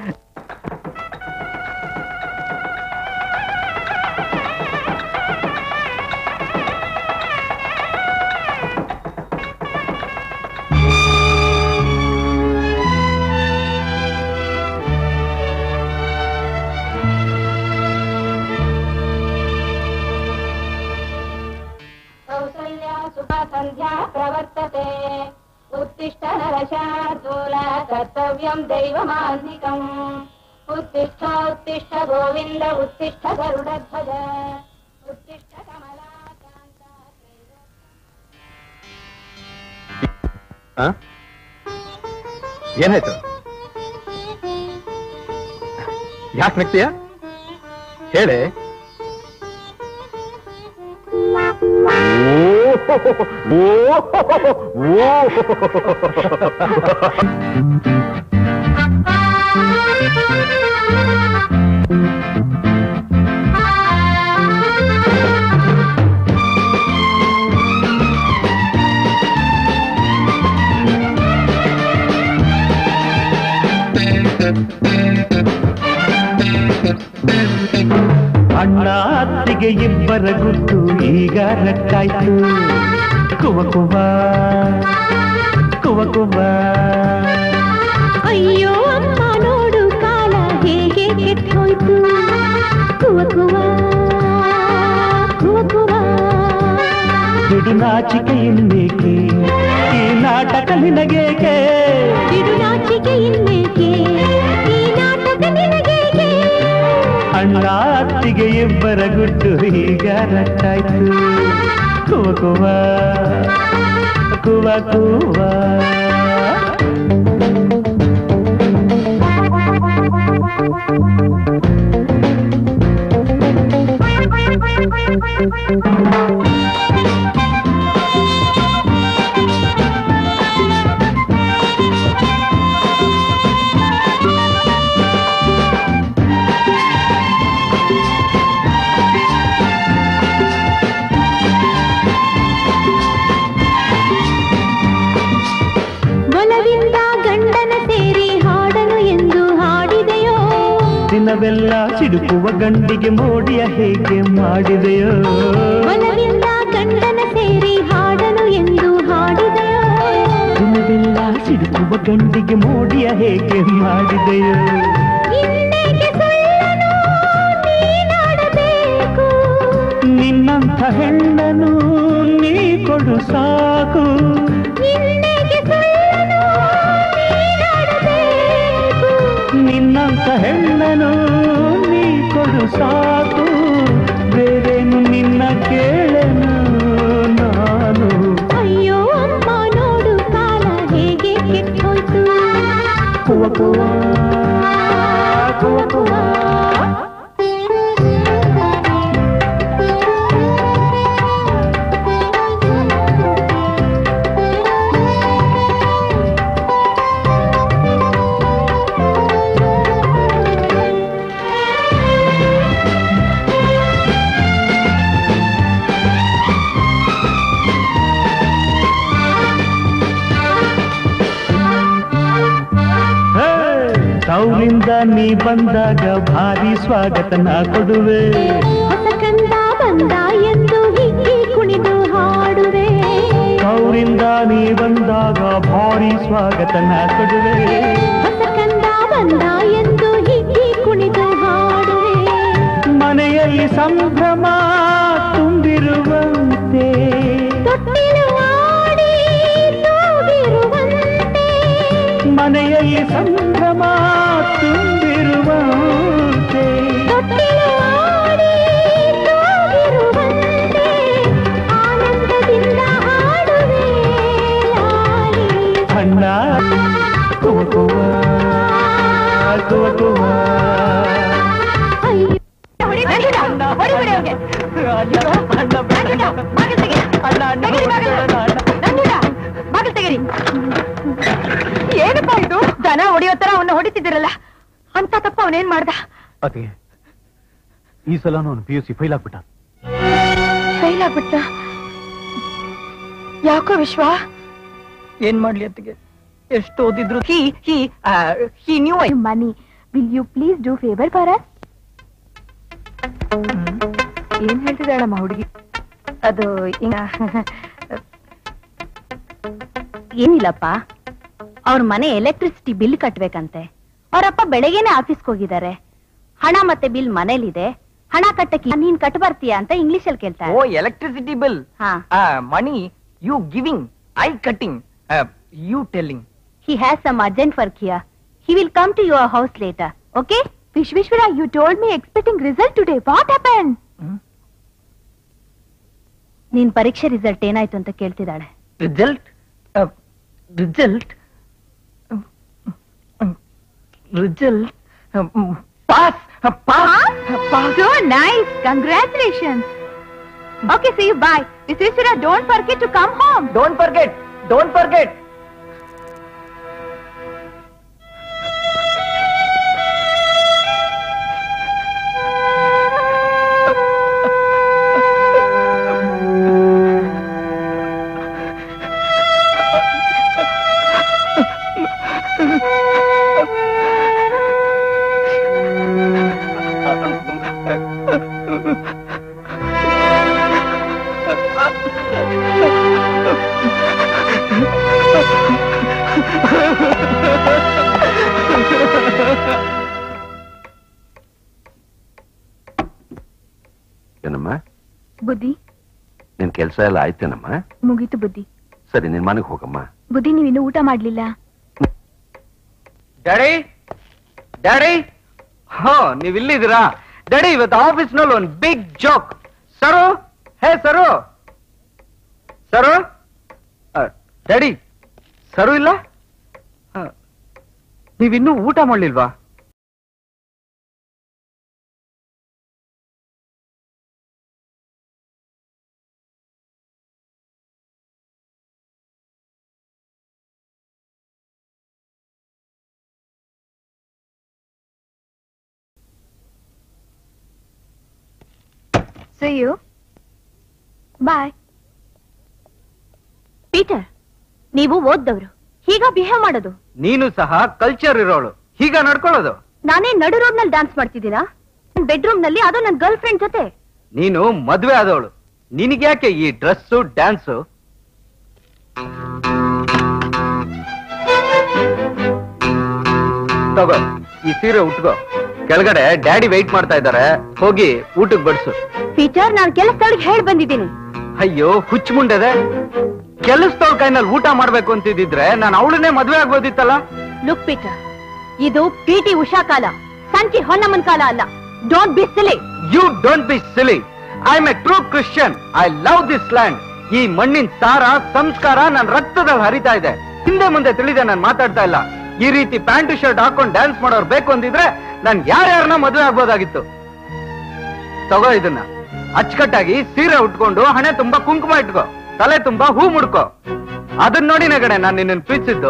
ಸಂಧ್ಯಾ ಪ್ರವರ್ತತೆ ಉತ್ತಿಷ್ಠ ನರಶಾರ್ದೂಲ ಕರ್ತವ್ಯಂ ದೈವಮಾನ್ನಿಕಂ ಉತ್ತಿಷ್ಠ ಉತ್ತಿಷ್ಠ ಗೋವಿಂದ ಉತ್ತಿಷ್ಠ ಗರುಡಧ್ವಜ ಉತ್ತಿಷ್ಠ ಕಮಲಾಕಾಂತ. ಏನಾಯ್ತು? ಯಾಕೆ ನಗ್ತೀಯ? ಹೇಳೆ. ಅಣ್ಣ ಅತ್ತಿಗೆ ಇಬ್ಬರ ಗುಟ್ಟು ಈಗ ರಟ್ಟಾಯ್ತು. ಕುವ ಕುವ ಕುವ ಕುವ. ಅಯ್ಯೋ ಅಮ್ಮ ನೋಡು, ಕಾಲ ಹೇಗೆ ಕೆಟ್ಟೋಯ್ತು. ಕುವ ಕುವ ಕುವ ಕುವ. ಬಿಡು ನಾಚಿಕೆ ಇನ್ನೇಕೆ, ಈ ನಾಟಕ ನಿನಗೇಕೆ. ಬಿಡು ನಾಚಿಕೆ ಇನ್ನೇಕೆ, ಈ ನಾಟಕ ನಿನಗೇಕೆ. ಅಣ್ಣ ಅತ್ತಿಗೆ ಇಬ್ಬರ ಗುಟ್ಟು ಈಗ ರಟ್ಟಾಯ್ತು. ಕುವ ಕುವ ಕುವ ಕುವ. ಮನವೆಲ್ಲ ಸಿಡುಕುವ ಗಂಡಿಗೆ ಮೋಡಿಯ ಹೇಗೆ ಮಾಡಿದೆಯೋ ಮನವಿಲ್ಲ ಗಂಡನ ಸೇರಿ ಹಾಡಲು ಎಂದು ಹಾಡಿದೆಯೋ ಮನವೆಲ್ಲ ಸಿಡುಕುವ ಗಂಡಿಗೆ ಮೋಡಿಯ ಹೇಗೆ ಮಾಡಿದೆಯೋ ಇನ್ನೇಕೆ ಸುಳ್ಳನು ನೀನಾಡಬೇಕು ನಿನ್ನಂಥ ಹೆಣ್ಣನು ನೀ ಕೊಡು ಸಾಕು ಇನ್ನೇಕೆ ಸುಳ್ಳನು ನೀನಾಡಬೇಕು ನಿನ್ನಂಥ ಹೆಣ್ಣನು ನೀ ಕೊಡು ಸಾಕು ಬೇರೇನು ನಿನ್ನ ಕೇಳನು ನಾನು ಅಯ್ಯೋ ಅಮ್ಮ ನೋಡು ಕಾಲ ಹೇಗೆ ಕೆಟ್ಟೋಯ್ತು ಕುವ ಕುವ ಕುವ ಕುವ ತೌರಿಂದ ನೀ ಬಂದಾಗ ಭಾರಿ ಸ್ವಾಗತ ನಾ ಕೊಡುವೆ ಹೊಸ ಕಂದ ಬಂದ ಎಂದು ಹಿಗ್ಗಿ ಕುಣಿದು ಹಾಡುವೆ ತೌರಿಂದ ನೀ ಬಂದಾಗ ಭಾರಿ ಸ್ವಾಗತ ನಾ ಕೊಡುವೆ ಹೊಸ ಕಂದ ಬಂದ ಎಂದು ಹಿಗ್ಗಿ ಕುಣಿದು ಹಾಡುವೆ ಮನೆಯಲ್ಲಿ ಸಂಭ್ರಮ ತುಂಬಿರುವಂತೆ ತೊಟ್ಟಿಲು ಆಡಿ ತೂಗಿರುವಂತೆ ಮನೆಯಲ್ಲಿ ಸಂಭ್ರಮ ತುಂಬಿರುವಂತೆ ತೊಟ್ಟಿಲು ಆಡಿ ತೂಗಿರುವಂತೆ ಆನಂದದಿಂದ ಹಾಡುವೆ ಲಾಲಿ ಅಣ್ಣ ಕುವ ಕುವ ಕುವ ಕುವ ಅಯ್ಯೋ ಏನಪ್ಪ ಇದು ದನ ಹೊಡಿಯೋ ತರ ಅವನ್ನ ಹೊಡಿತಿದ್ದೀರಲ್ಲ ಅಂತ ತಪ್ಪ ಅವನೇನ್ ಮಾಡ್ದ ಅದೇ ಈ ಸಲ ಅವನು ಪಿ ಯು ಸಿ ಫೈಲ್ ಆಗ್ಬಿಟ್ಟ ಫೈಲ್ ಆಗ್ಬಿಟ್ಟ ಯಾಕೋ ವಿಶ್ವ ಏನ್ ಮಾಡ್ಲಿ ಅತ್ತಿಗೆ ಎಷ್ಟು ಓದಿದ್ರು ಹಿ ಹಿ ಹಿ new money will you please do favour for us ಏನ್ ಹೇಳ್ತಿದ್ದಾಳಮ್ಮ ಹುಡುಗಿ ಅದು ಏನಿಲ್ಲಪ್ಪ ಅವ್ರ ಮನೆ ಎಲೆಕ್ಟ್ರಿಸಿಟಿ ಬಿಲ್ ಕಟ್ಬೇಕಂತೆ ಅವರಪ್ಪ ಬೆಳಗ್ಗೆನೆ ಆಫೀಸ್ಗೆ ಹೋಗಿದ್ದಾರೆ ಹಣ ಮತ್ತೆ ಬಿಲ್ ಮನೇಲಿದೆ ಹಣ ಕಟ್ಟಕ್ಕೆ ನೀನ್ ಕಟ್ ಬರ್ತೀಯಾ ಅಂತ ಇಂಗ್ಲಿಷ್ ಅಲ್ಲಿ ಕೇಳ್ತಾರೆ ಓ ಎಲೆಕ್ಟ್ರಿಸಿಟಿ ಬಿಲ್ ಹಾ money you giving I cutting you telling he has some urgent work here he will come to your house later okay Vishweshwara you told me expecting result today what happened ನೀನ್ ಪರೀಕ್ಷೆ result ಏನಾಯ್ತು ಅಂತ ಕೇಳ್ತಿದ್ದಾಳೆ result result result pass pass so nice congratulations okay see you bye Vishweshwara don't forget to come home don't forget don't forget ಏನಮ್ಮ ಬುದ್ಧಿ ನಿನ್ ಕೆಲ್ಸ ಎಲ್ಲ ಆಯ್ತೇನಮ್ಮ ಮುಗೀತು ಬುದ್ಧಿ ಸರಿ ನಿನ್ ಮನೆಗೆ ಹೋಗಮ್ಮ ಬುದ್ಧಿ ನೀವಿನ್ನೂ ಊಟ ಮಾಡ್ಲಿಲ್ಲ ಡ್ಯಾಡಿ ಡ್ಯಾಡಿ ಹಾ ನೀವ್ ಇಲ್ಲಿದ್ದೀರಾ ಡ್ಯಾಡಿ ಇವತ್ತು ಆಫೀಸ್ ನಲ್ಲಿ ಒಂದು ಬಿಗ್ ಜೋಕ್ ಸರು ಹೇ ಸರು ಸರು ಡ್ಯಾಡಿ ಸರು ಇಲ್ಲ ನೀವಿನ್ನೂ ಊಟ ಮಾಡ್ಲಿಲ್ವಾ See you. Bye. ಪೀಟರ್ ನೀವು ಓದ್ದವರು ಹೀಗ ಬಿಹೇವ್ ಮಾಡೋದು ನೀನು ಸಹ ಕಲ್ಚರ್ ಇರೋಳು ಹೀಗ ನಡ್ಕೊಳ್ಳೋದು ನಾನೇ ನಡು ರೋಡ್ ನಲ್ಲಿ ಡ್ಯಾನ್ಸ್ ಮಾಡ್ತಿದ್ದೀರಾ? ಬೆಡ್ರೂಮ್ ನಲ್ಲಿ ಅದು ನನ್ನ ಗರ್ಲ್ ಫ್ರೆಂಡ್ ಜೊತೆ. ನೀನು ಮದ್ವೆ ಆದವಳು, ನಿನಗ್ಯಾಕೆ ಈ ಡ್ರೆಸ್ಸು ಡ್ಯಾನ್ಸು? ತಗೋ ಈ ಸೀರೆ ಉಟ್ಕೋ, ಕೆಳಗಡೆ ಡ್ಯಾಡಿ ವೆಯ್ಟ್ ಮಾಡ್ತಾ ಇದ್ದಾರೆ, ಹೋಗಿ ಊಟಕ್ಕೆ ಬಡಿಸು. ಪೀಟರ್, ನಾನು ಕೆಲಸದೊಳಗೆ ಹೇಳಿ ಬಂದಿದ್ದೀನಿ. ಅಯ್ಯೋ ಹುಚ್ಚ ಮುಂಡೆದೆ, ಕೆಲಸದವ್ರ ಕೈನಲ್ಲಿ ಊಟ ಮಾಡ್ಬೇಕು ಅಂತಿದ್ರೆ ನಾನು ಅವಳನ್ನೇ ಮದ್ವೆ ಆಗ್ಬೋದಿತ್ತಲ್ಲ. ಲುಕ್ ಪೀಟರ್, ಇದು ಪಿ ಟಿ ಉಷಾ ಕಾಲ, ಸಂಚಿ ಹೊನ್ನಮ್ಮನ್ ಕಾಲ ಅಲ್ಲ. Don't be silly. You don't be silly. I am a true Christian. I love this land. ಈ ಮಣ್ಣಿನ ಸಾರ ಸಂಸ್ಕಾರ ನನ್ನ ರಕ್ತದಲ್ಲಿ ಹರಿತಾ ಇದೆ. ಹಿಂದೆ ಮುಂದೆ ತಿಳಿದೆ ನಾನು ಮಾತಾಡ್ತಾ ಇಲ್ಲ. ಈ ರೀತಿ ಪ್ಯಾಂಟ್ ಶರ್ಟ್ ಹಾಕೊಂಡು ಡ್ಯಾನ್ಸ್ ಮಾಡೋರು ಬೇಕು ಅಂದಿದ್ರೆ ನಾನು ಯಾರ್ಯಾರನ್ನ ಮದುವೆ ಆಗ್ಬೋದಾಗಿತ್ತು. ತಗೋ ಇದನ್ನ ಅಚ್ಚುಕಟ್ಟಾಗಿ ಸೀರೆ ಉಟ್ಕೊಂಡು ಹಣೆ ತುಂಬಾ ಕುಂಕುಮ ಇಟ್ಕೋ, ತಲೆ ತುಂಬಾ ಹೂ ಮುಡ್ಕೋ. ಅದನ್ನ ನೋಡಿ ನಗಡೆ ನಾನು ನಿನ್ನ ಪ್ರೀತಿಸಿದ್ದು.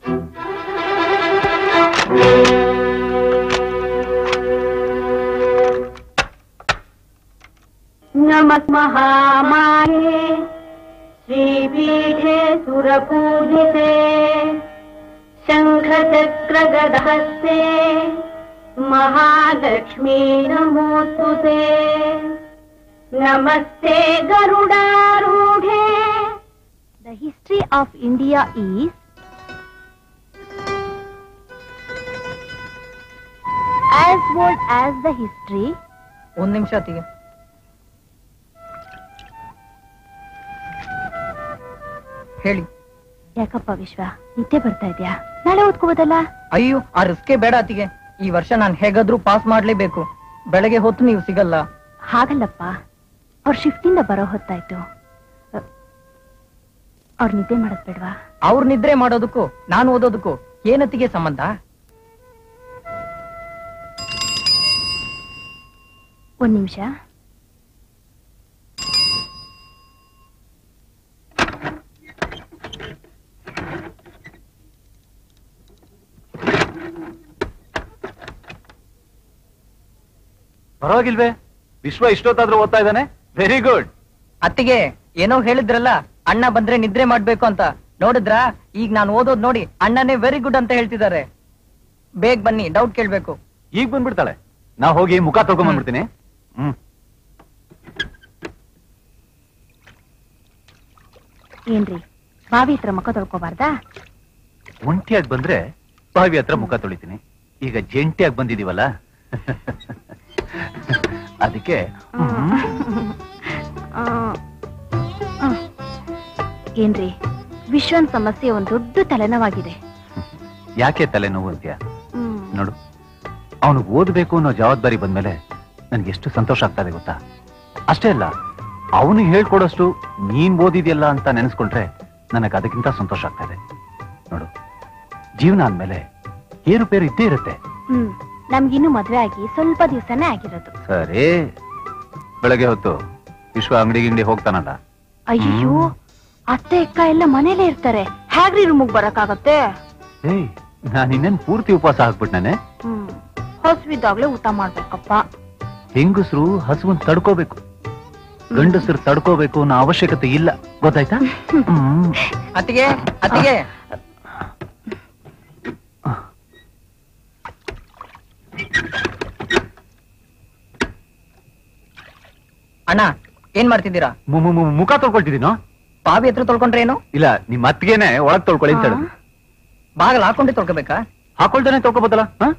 ನಮಃ ಮಹಾಮಾಯೇ ಶ್ರೀಪೀಠೆ ಸುರಪೂಜಿತೆ ಶಂಖಚಕ್ರ ಗದಹಸ್ತೆ ಮಹಾಲಕ್ಷ್ಮೀ ನಮೋಸ್ತುತೆ. ನಮಸ್ತೆ ಗರುಡಾರೂಢೆ. The history of India is as old as the history. ಒಂದ್ ನಿಮಿಷ ಅತ್ತಿಗೆ. ಹೇಳಿ. ಯಾಕಪ್ಪ ವಿಶ್ವ, ನಿದ್ದೆ ಬರ್ತಾ ಇದ್ಯಾ? ನಾಳೆ ಓದ್ಕೋಬೋದಲ್ಲ? ಅಯ್ಯೋ, ಆ ರಿಸ್ಕೇ ಬೇಡ ಅತ್ತಿಗೆ. ಈ ವರ್ಷ ನಾನು ಹೇಗಾದ್ರೂ ಪಾಸ್ ಮಾಡ್ಲೇಬೇಕು. ಬೆಳಗ್ಗೆ ಹೊತ್ತು ನೀವು ಸಿಗಲ್ಲ. ಹಾಗಲ್ಲಪ್ಪ, ಅವ್ರ ಶಿಫ್ಟ್ ಇಂದ ಬರೋ ಹೊತ್ತಾಯ್ತು. ಅವ್ರ ನಿದ್ದೆ ಮಾಡೋದ್ ಬೇಡ್ವಾ? ಅವ್ರ ನಿದ್ರೆ ಮಾಡೋದಕ್ಕೂ ನಾನು ಓದೋದಕ್ಕೂ ಏನತ್ತಿಗೆ ಸಂಬಂಧ? ಒಂದ್ ನಿಮಿಷ. ಪರವಾಗಿಲ್ವೇ, ವಿಶ್ವ ಇಷ್ಟೊತ್ತಾದ್ರೂ ಓದ್ತಾ ಇದ್ದಾನೆ. Very good. ಅತ್ತಿಗೆ ಏನೋ ಹೇಳಿದ್ರಲ್ಲ, ಅಣ್ಣ ಬಂದ್ರೆ ನಿದ್ರೆ ಮಾಡ್ಬೇಕು ಅಂತ. ನೋಡಿದ್ರಾ, ಈಗ ನಾನು ಓದೋದ್ ನೋಡಿ ಅಣ್ಣನೇ ವೆರಿ ಗುಡ್ ಅಂತ ಹೇಳ್ತಿದ್ದಾರೆ. ಬೇಗ ಬನ್ನಿ, ಡೌಟ್ ಕೇಳ್ಬೇಕು. ಈಗ ಬಂದ್ಬಿಡ್ತಾಳೆ. ನಾ ಹೋಗಿ ಮುಖ ತೊಳ್ಕೊಂಡ್ ಬಂದ್ಬಿಡ್ತೀನಿ. ಹ್ಮ್. ಏನ್ರಿ, ಬಾವಿ ಹತ್ರ ಮುಖ ತೊಳ್ಕೋಬಾರ್ದಾ? ಒಂಟಿಯಾಗಿ ಬಂದ್ರೆ ಬಾವಿ ಹತ್ರ ಮುಖ ತೊಳಿತೀನಿ. ಈಗ ಜಂಟಿಯಾಗಿ ಬಂದಿದೀವಲ್ಲ, ಅದಕ್ಕೆ. ಏನ್ರಿ, ವಿಶ್ವನ್ ಸಮಸ್ಯೆ ಒಂದ್ ದೊಡ್ಡ ತಲೆನೋವಾಗಿದೆ. ಯಾಕೆ ತಲೆನೋವು ಅಂತ್ಯ? ನೋಡು, ಅವನು ಓದ್ಬೇಕು ಅನ್ನೋ ಜವಾಬ್ದಾರಿ ಬಂದ್ಮೇಲೆ ನನ್ಗೆ ಎಷ್ಟು ಸಂತೋಷ ಆಗ್ತದೆ ಗೊತ್ತಾ? ಅಷ್ಟೇ ಅಲ್ಲ, ಅವನಿಗೆ ಹೇಳ್ಕೊಡೋಷ್ಟು ನೀನ್ ಓದಿದ್ಯಲ್ಲ ಅಂತ ನೆನೆಸ್ಕೊಂಡ್ರೆ ನನಗೆ ಅದಕ್ಕಿಂತ ಸಂತೋಷ ಆಗ್ತದೆ. ನೋಡು, ಜೀವನ ಅಂದ್ಮೇಲೆ ಏರುಪೇರು ಇದ್ದೇ ಇರುತ್ತೆ. ಹ್ಮ್ ನಮ್ಗಿನ್ನು ಮದ್ವೆ ಆಗಿ ಸ್ವಲ್ಪ ದಿವಸನೇ ಆಗಿರೋದು. ಸರಿ, ಬೆಳಗ್ಗೆ ಹೊತ್ತು ವಿಶ್ವ ಅಂಗಡಿ ಗಿಂಗಡಿ ಹೋಗ್ತಾನಲ್ಲ. ಅಯ್ಯೋ, ಅತ್ತೆ ಅಕ್ಕ ಎಲ್ಲ ಮನೇಲೇ ಇರ್ತಾರೆ, ಹೇಗ್ರಿ ರೂಮಿಗೆ ಬರಕ್ಕಾಗತ್ತೆ? ಏಯ್, ನಾನು ಇನ್ನೇನ್ ಪೂರ್ತಿ ಉಪವಾಸ ಹಾಕ್ಬಿಟ್ಟಾನೆ. ಹ್ಮ್ ಹಸುವಿದ್ದಾಗ್ಲೇ ಊಟ ಮಾಡ್ಬೇಕಪ್ಪ. ಹೆಂಗಸರು ಹಸುವನ್ ತಡ್ಕೋಬೇಕು, ಗಂಡಸರು ತಡ್ಕೋಬೇಕು ಅನ್ನೋ ಅವಶ್ಯಕತೆ ಇಲ್ಲ, ಗೊತ್ತಾಯ್ತಾ? ಹ್ಮ್. ಅತ್ತಿಗೆ ಅತ್ತಿಗೆ ಅಣ್ಣ, ಏನ್ ಮಾಡ್ತಿದ್ದೀರಾ? ಮುಖ ತೊಳ್ಕೊಳ್ತಿದ್ದೀನೋ? ಬಾವಿ ಹತ್ರ ತೊಳ್ಕೊಂಡ್ರೆ ಏನು? ಇಲ್ಲ, ನಿಮ್ ಅತ್ತಿಗೆನೆ ಒಳಗ್ ತೊಳ್ಕೊಳ್ಳಿ ಅಂತ ಹೇಳಿದ್ರು. ಬಾಗಲ್ ಹಾಕೊಂಡೆ ತೊಳ್ಕೋಬೇಕಾ? ಹಾಕೊಳ್ತಾನೆ ತೊಳ್ಕೊಬೋದಲ್ಲ.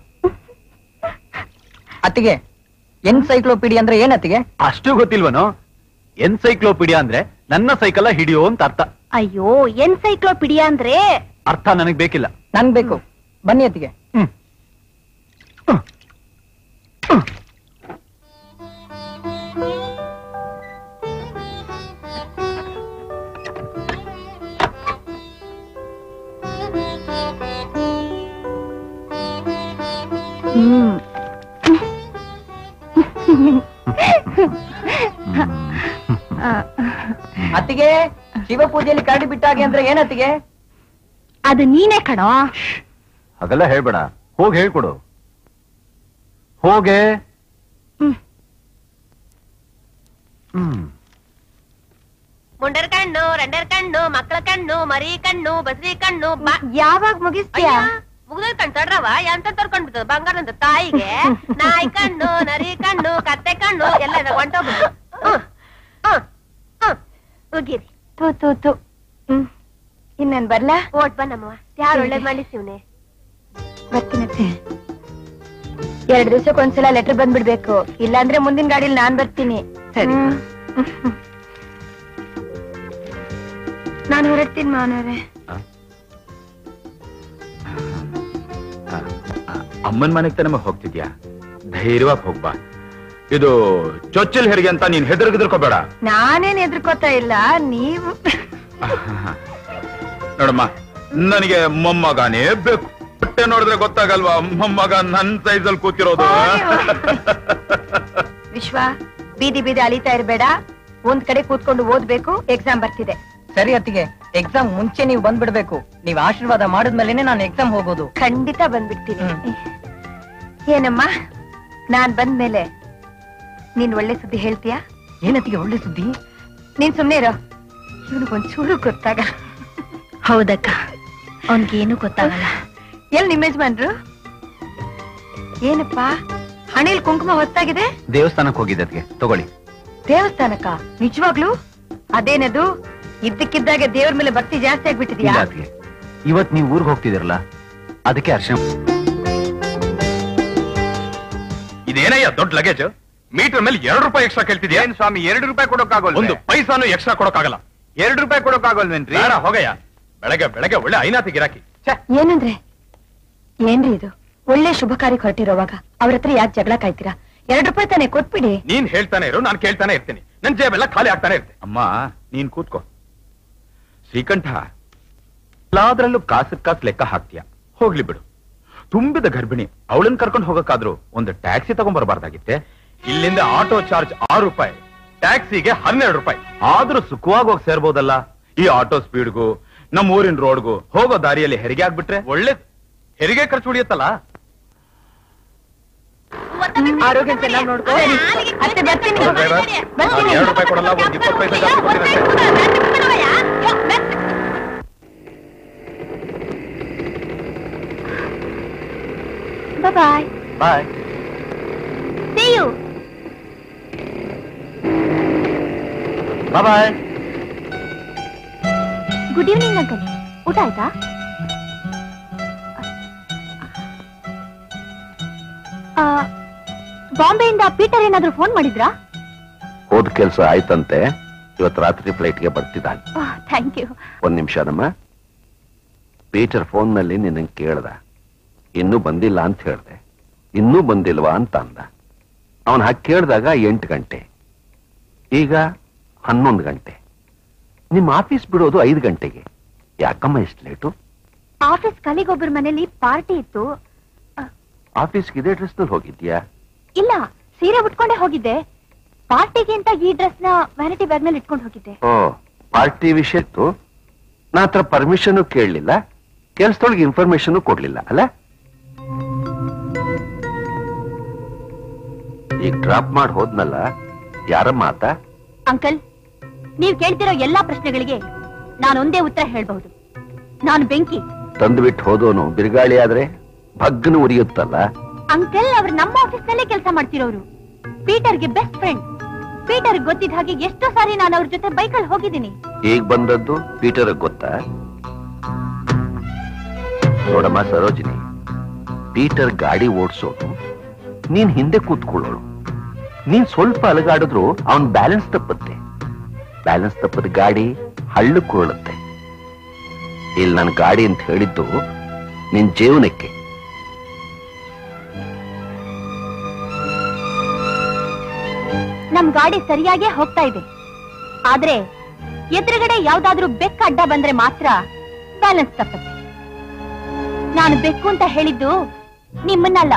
ಅತ್ತಿಗೆ, ಎನ್ಸೈಕ್ಲೋಪೀಡಿಯಾ ಅಂದ್ರೆ ಏನ್ ಅತ್ತಿಗೆ? ಅಷ್ಟು ಗೊತ್ತಿಲ್ವನೋ? ಎನ್ಸೈಕ್ಲೋಪೀಡಿಯಾ ಅಂದ್ರೆ ನನ್ನ ಸೈಕಲ್ ಹಿಡಿಯೋ ಅಂತ ಅರ್ಥ. ಅಯ್ಯೋ, ಎನ್ಸೈಕ್ಲೋಪೀಡಿಯಾ ಅಂದ್ರೆ ಅರ್ಥ ನನಗ್ ಬೇಕಿಲ್ಲ. ನನ್ಗ್ ಬೇಕು. ಬನ್ನಿ ಅತ್ತಿಗೆ. ಹ್ಮ್. ಹ್ಮ್ ಅತ್ತಿಗೆ, ಶಿವ ಪೂಜೆಯಲ್ಲಿ ಕರಡಿ ಬಿಟ್ಟಾಗೆ ಅಂದ್ರೆ ಏನತ್ತಿಗೆ? ಅದು ನೀನೇ ಕಣೋ. ಹಾಗೆಲ್ಲ ಹೇಳ್ಬೇಡ, ಹೋಗಿ ಹೇಳ್ಕೊಡು. ಹೋಗೆ. ಹ್ಮ್. ಮುಂಡರ್ ಕಣ್ಣು, ರಂಡರ್ ಕಣ್ಣು, ಮಕ್ಕಳ ಕಣ್ಣು, ಮರಿ ಕಣ್ಣು, ಬಸ್ರಿ ಕಣ್ಣು. ಯಾವಾಗ ಮುಗಿಸ್ತೀಯಾ? ಮುಗ್ದ ಕಣ್ತಡ್ರವ ಎಂತ ತರ್ಕೊಂಡ್ಬಿಡ್ತದ ಬಂಗಾರದ ತಾಯಿಗೆ ನಾಯಿ ಕಣ್ಣು ನರಿ ಕಣ್ಣು ಕತ್ತೆ ಕಣ್ಣು ಎಲ್ಲ ಹೊಂಟೋಗ್ಬಿಟ್ಟು ಹೋಗಿರಿ ತೂ ತೂ ತೂ ಹ್ಮ್ ಇನ್ನೇನ್ ಬರ್ಲಾ ಓಟ್ ಬನ್ನಮ್ಮ ಯಾರು ಒಳ್ಳೇದ್ ಮಾಡಿಸಿವ್ನೆ ಬರ್ತೀನತ್ತೆ ಎರಡ್ ದಿವ್ಸಕ್ಕೆ ಒಂದ್ಸಲ ಲೆಟರ್ ಬಂದ್ಬಿಡ್ಬೇಕು ಇಲ್ಲಾಂದ್ರೆ ಮುಂದಿನ ಗಾಡಿಲಿ ನಾನ್ ಬರ್ತೀನಿ ಸರಿ ನಾನು ಹೊರಡ್ತೀನಿ ಮಾವನವ್ರೆ ಅಮ್ಮನ್ ಮನೆಗ್ ತಾನೆ ಹೋಗ್ತಿದ್ಯಾ ಧೈರ್ಯವಾಗಿ ಹೋಗ್ಬಾ ಇದು ಚೊಚ್ಚಲ್ ಹೆರಿಗೆ ಅಂತ ನೀನ್ ಹೆದರ್ಗಿದ್ರಕೋಬೇಡ ನಾನೇನ್ ಎದ್ರಕೋತಾ ಇಲ್ಲ ನೀವು ನೋಡಮ್ಮ ನನಗೆ ಮೊಮ್ಮಗನೇ ಬೇಕು ಹೊಟ್ಟೆ ನೋಡಿದ್ರೆ ಗೊತ್ತಾಗಲ್ವಾ ಮೊಮ್ಮಗ ನನ್ ಸೈಜಲ್ಲಿ ಕೂತಿರೋದು ವಿಶ್ವ ಬೀದಿ ಬೀದಿ ಅಲಿತಾ ಇರ್ಬೇಡ ಒಂದ್ ಕಡೆ ಕೂತ್ಕೊಂಡು ಓದ್ಬೇಕು ಎಕ್ಸಾಮ್ ಬರ್ತಿದೆ ಸರಿ ಅತ್ತಿಗೆ ಎಕ್ಸಾಮ್ ಮುಂಚೆ ನೀವು ಬಂದ್ಬಿಡ್ಬೇಕು ನೀವ್ ಆಶೀರ್ವಾದ ಮಾಡಿದ್ಮೇಲೆನೆ ನಾನು ಎಕ್ಸಾಮ್ ಹೋಗೋದು ಖಂಡಿತ ಬಂದ್ಬಿಡ್ತೀನಿ ಏನಮ್ಮ ನಾನ್ ಬಂದ್ಮೇಲೆ ನೀನ್ ಒಳ್ಳೆ ಸುದ್ದಿ ಹೇಳ್ತೀಯಾ ಏನತ್ತಿಗೆ ಒಳ್ಳೆ ಸುದ್ದಿ ನೀನ್ ಸುಮ್ನೆ ಇರೋ ಇವನಿಗೊಂಚೂರು ಗೊತ್ತಾಗಲ್ಲ ಹೌದಕ್ಕ ಅವನ್ಗೇನು ಗೊತ್ತಾಗಲ್ಲ ಎಲ್ ನಿಮ್ಮ ಯಜಮಾನ್ರು ಏನಪ್ಪಾ ಹಣೆಲ್ ಕುಂಕುಮ ಹೊತ್ತಾಗಿದೆ ದೇವಸ್ಥಾನಕ್ಕೆ ಹೋಗಿದ್ದಕ್ಕೆ ತಗೊಳ್ಳಿ. ದೇವಸ್ಥಾನಕ್ಕ ನಿಜವಾಗ್ಲು ಅದೇನದು ಇದ್ದಕ್ಕಿದ್ದಾಗೆ ದೇವ್ರ ಮೇಲೆ ಭಕ್ತಿ ಜಾಸ್ತಿ ಆಗ್ಬಿಟ್ಟಿದ್ಯಾ ಇವತ್ ನೀವು ಊರ್ಗ್ ಹೋಗ್ತಿದಿರಲ್ಲ ಅದಕ್ಕೆ ಅರ್ಶನ. ಇದೇನಯ್ಯ ದೊಡ್ಡ ಲಗೇಜ್ ಮೀಟರ್ ಮೇಲೆ ಎರಡು ರೂಪಾಯಿ ಎಕ್ಸ್ಟ್ರಾ ಕೇಳ್ತಿದ್ಯಾ ಸ್ವಾಮಿ ಎರಡು ರೂಪಾಯಿ ಕೊಡೋಕ್ಕಾಗಲ್ಲ ಒಂದು ಪೈಸಾನು ಎಕ್ಸ್ಟ್ರಾ ಕೊಡೋಕ್ಕಾಗಲ್ಲ. ಎರಡು ರೂಪಾಯಿ ಕೊಡೋಕ್ಕಾಗಲ್ವೇನ್ರಿ ಬೇಡ ಹೋಗಯ್ಯ ಬೆಳಗ್ಗೆ ಬೆಳಗ್ಗೆ ಒಳ್ಳೆ ಐನಾತಿ ಗಿರಾಕಿ. ಏನಂದ್ರೆ ಏನ್ರಿ ಇದು ಒಳ್ಳೆ ಶುಭ ಕಾರ್ಯಕ್ಕೆ ಹೊರಟಿರೋವಾಗ ಅವ್ರ ಹತ್ರ ಯಾಕೆ ಜಗಳ ಕಾಯ್ತೀರಾ ಎರಡ್ ರೂಪಾಯಿ ತಾನೆ ಕೊಟ್ಬಿಡಿ. ನೀನ್ ಹೇಳ್ತಾನೆ ಇರು ನಾನು ಕೇಳ್ತಾನೆ ಇರ್ತೀನಿ ನನ್ ಜೇಬೆಲ್ಲ ಖಾಲಿ ಆಗ್ತಾನೆ ಇರ್ತೀನಿ. ಅಮ್ಮ ನೀನ್ ಕೂತ್ಕೋ. ಶ್ರೀಕಂಠ ಎಲ್ಲಾದ್ರಲ್ಲೂ ಕಾಸಕ್ ಕಾಸು ಲೆಕ್ಕ ಹಾಕ್ತೀಯ ಹೋಗ್ಲಿ ಬಿಡು. ತುಂಬಿದ ಗರ್ಭಿಣಿ ಅವಳನ್ನ ಕರ್ಕೊಂಡು ಹೋಗಕ್ಕಾದ್ರೂ ಒಂದು ಟ್ಯಾಕ್ಸಿ ತಗೊಂಡ್ಬರ್ಬಾರ್ದಾಗಿತ್ತೆ. ಇಲ್ಲಿಂದ ಆಟೋ ಚಾರ್ಜ್ ಆರು ರೂಪಾಯಿ ಟ್ಯಾಕ್ಸಿಗೆ ಹನ್ನೆರಡು ರೂಪಾಯಿ ಆದ್ರೂ ಸುಖವಾಗಿ ಹೋಗಿ ಸೇರ್ಬೋದಲ್ಲ. ಈ ಆಟೋ ಸ್ಪೀಡ್ಗೂ ನಮ್ಮ ಊರಿನ ರೋಡ್ಗೂ ಹೋಗೋ ದಾರಿಯಲ್ಲಿ ಹೆರಿಗೆ ಆಗ್ಬಿಟ್ರೆ ಒಳ್ಳೇದ್ ಹೆರಿಗೆ ಖರ್ಚು ಉಳಿಯುತ್ತಲ್ಲ. ಆರೋಗ್ಯ ಚೆನ್ನಾಗಿ ನೋಡ್ಕೊ ಅತ್ತೆ ಬರ್ತೀನಿ ನಾನು ಎರಡು ರೂಪಾಯಿ ಕೊಡಲ್ಲ ಒಂದು ಇಪ್ಪತ್ತು ಪೈಸೆ ಜಾಸ್ತಿ ಕೊಡ್ತೀನಿ. Bye bye. See you. Bye. Good evening uncle ಊಟ ಆಯ್ತಾ? ಬಾಂಬೆಯಿಂದ ಪೀಟರ್ ಏನಾದ್ರೂ ಫೋನ್ ಮಾಡಿದ್ರಾ? ಹೋದ್ ಕೆಲ್ಸ ಆಯ್ತಂತೆ ಇವತ್ ರಾತ್ರಿ ಫ್ಲೈಟ್ಗೆ ಬರ್ತಿದ್ದಾನೆ. Thank you. ಒಂದ್ ನಿಮಿಷ ನಮ್ಮ ಪೀಟರ್ ಫೋನ್ ನಲ್ಲಿ ನಿನ್ನ ಕೇಳ್ದ ಇನ್ನೂ ಬಂದಿಲ್ಲ ಅಂತ ಹೇಳ್ದೆ. ಇನ್ನೂ ಬಂದಿಲ್ವಾ ಅಂತ ಅಂದ. ಅವನ್ ಹಾಗೆ ಕೇಳಿದಾಗ ಎಂಟು ಗಂಟೆ ಈಗ ಹನ್ನೊಂದು ಗಂಟೆ. ನಿಮ್ ಆಫೀಸ್ ಬಿಡೋದು ಐದು ಗಂಟೆಗೆ. ಯಾಕಮ್ಮ ಎಷ್ಟು ಲೇಟು? ಆಫೀಸ್ ಕಲಿಗೊಬ್ಬರ ಮನೇಲಿ ಪಾರ್ಟಿ ಇತ್ತು. ಆಫೀಸ್ಗೆ ಇದೇ ಡ್ರೆಸ್ ನಲ್ಲಿ ಹೋಗಿದ್ಯಾ? ಇಲ್ಲ ಸೀರೆ ಉಟ್ಕೊಂಡೇ ಹೋಗಿದ್ದೆ. ಪಾರ್ಟಿಗೆ ಅಂತ ಈ ಡ್ರೆಸ್ ನ ವ್ಯಾನಿಟಿ ಬ್ಯಾಗ್ ನಲ್ಲಿ ಇಟ್ಕೊಂಡು ಹೋಗಿದ್ದೆ. ಓ ಪಾರ್ಟಿ ವಿಷಯ ಇತ್ತು. ನಾ ಹತ್ರ ಪರ್ಮಿಷನ್ ಕೇಳಲಿಲ್ಲ, ಕೆಲ್ಸದೊಳಗೆ ಇನ್ಫಾರ್ಮೇಶನ್ ಕೊಡ್ಲಿಲ್ಲ ಅಲ್ಲ? ಈಗ ಡ್ರಾಪ್ ಮಾಡಿ ಹೋದ್ನಲ್ಲ ಯಾರ ಮಾತ? ಅಂಕಲ್ ನೀವ್ ಕೇಳ್ತಿರೋ ಎಲ್ಲಾ ಪ್ರಶ್ನೆಗಳಿಗೆ ನಾನೊಂದೇ ಉತ್ತರ ಹೇಳ್ಬಹುದು. ನಾನು ಬೆಂಕಿ. ತಂದು ಹೋದೋನು ಬಿರುಗಾಳಿ ಆದ್ರೆ ಭಗ್ಗನ ಉರಿಯುತ್ತಲ್ಲ. ಅಂಕಲ್ ಅವ್ರು ನಮ್ಮ ಆಫೀಸ್ ನಲ್ಲೇ ಕೆಲಸ ಮಾಡ್ತಿರೋರು. ಪೀಟರ್ಗೆ ಬೆಸ್ಟ್ ಫ್ರೆಂಡ್. ಪೀಟರ್ ಗೊತ್ತಿದ್ದ ಹಾಗೆ ಎಷ್ಟೋ ಸಾರಿ ನಾನು ಅವ್ರ ಜೊತೆ ಬೈಕಲ್ಲಿ ಹೋಗಿದ್ದೀನಿ. ಈಗ ಬಂದದ್ದು ಪೀಟರ್ ಗೊತ್ತಾ? ನೋಡಮ್ಮ ಸರೋಜಿನಿ, ಪೀಟರ್ ಗಾಡಿ ಓಡಿಸೋನು, ನೀನ್ ಹಿಂದೆ ಕೂತ್ಕೊಳ್ಳೋಳು. ನೀನ್ ಸ್ವಲ್ಪ ಅಲಗಾಡಿದ್ರು ಅವನ್ ಬ್ಯಾಲೆನ್ಸ್ ತಪ್ಪುತ್ತೆ. ಬ್ಯಾಲೆನ್ಸ್ ತಪ್ಪದ ಗಾಡಿ ಹಳ್ಳಕ್ಕೆ ಉರುಳುತ್ತೆ. ಇಲ್ಲಿ ನನ್ನ ಗಾಡಿ ಅಂತ ಹೇಳಿದ್ದು ನಿನ್ ಜೀವನಕ್ಕೆ. ನಮ್ ಗಾಡಿ ಸರಿಯಾಗೇ ಹೋಗ್ತಾ ಇದೆ. ಆದ್ರೆ ಎದುರುಗಡೆ ಯಾವ್ದಾದ್ರೂ ಬೆಕ್ಕ ಅಡ್ಡ ಬಂದ್ರೆ ಮಾತ್ರ ಬ್ಯಾಲೆನ್ಸ್ ತಪ್ಪುತ್ತೆ. ನಾನು ಬೆಕ್ಕು ಅಂತ ಹೇಳಿದ್ದು ನಿಮ್ಮನ್ನಲ್ಲ.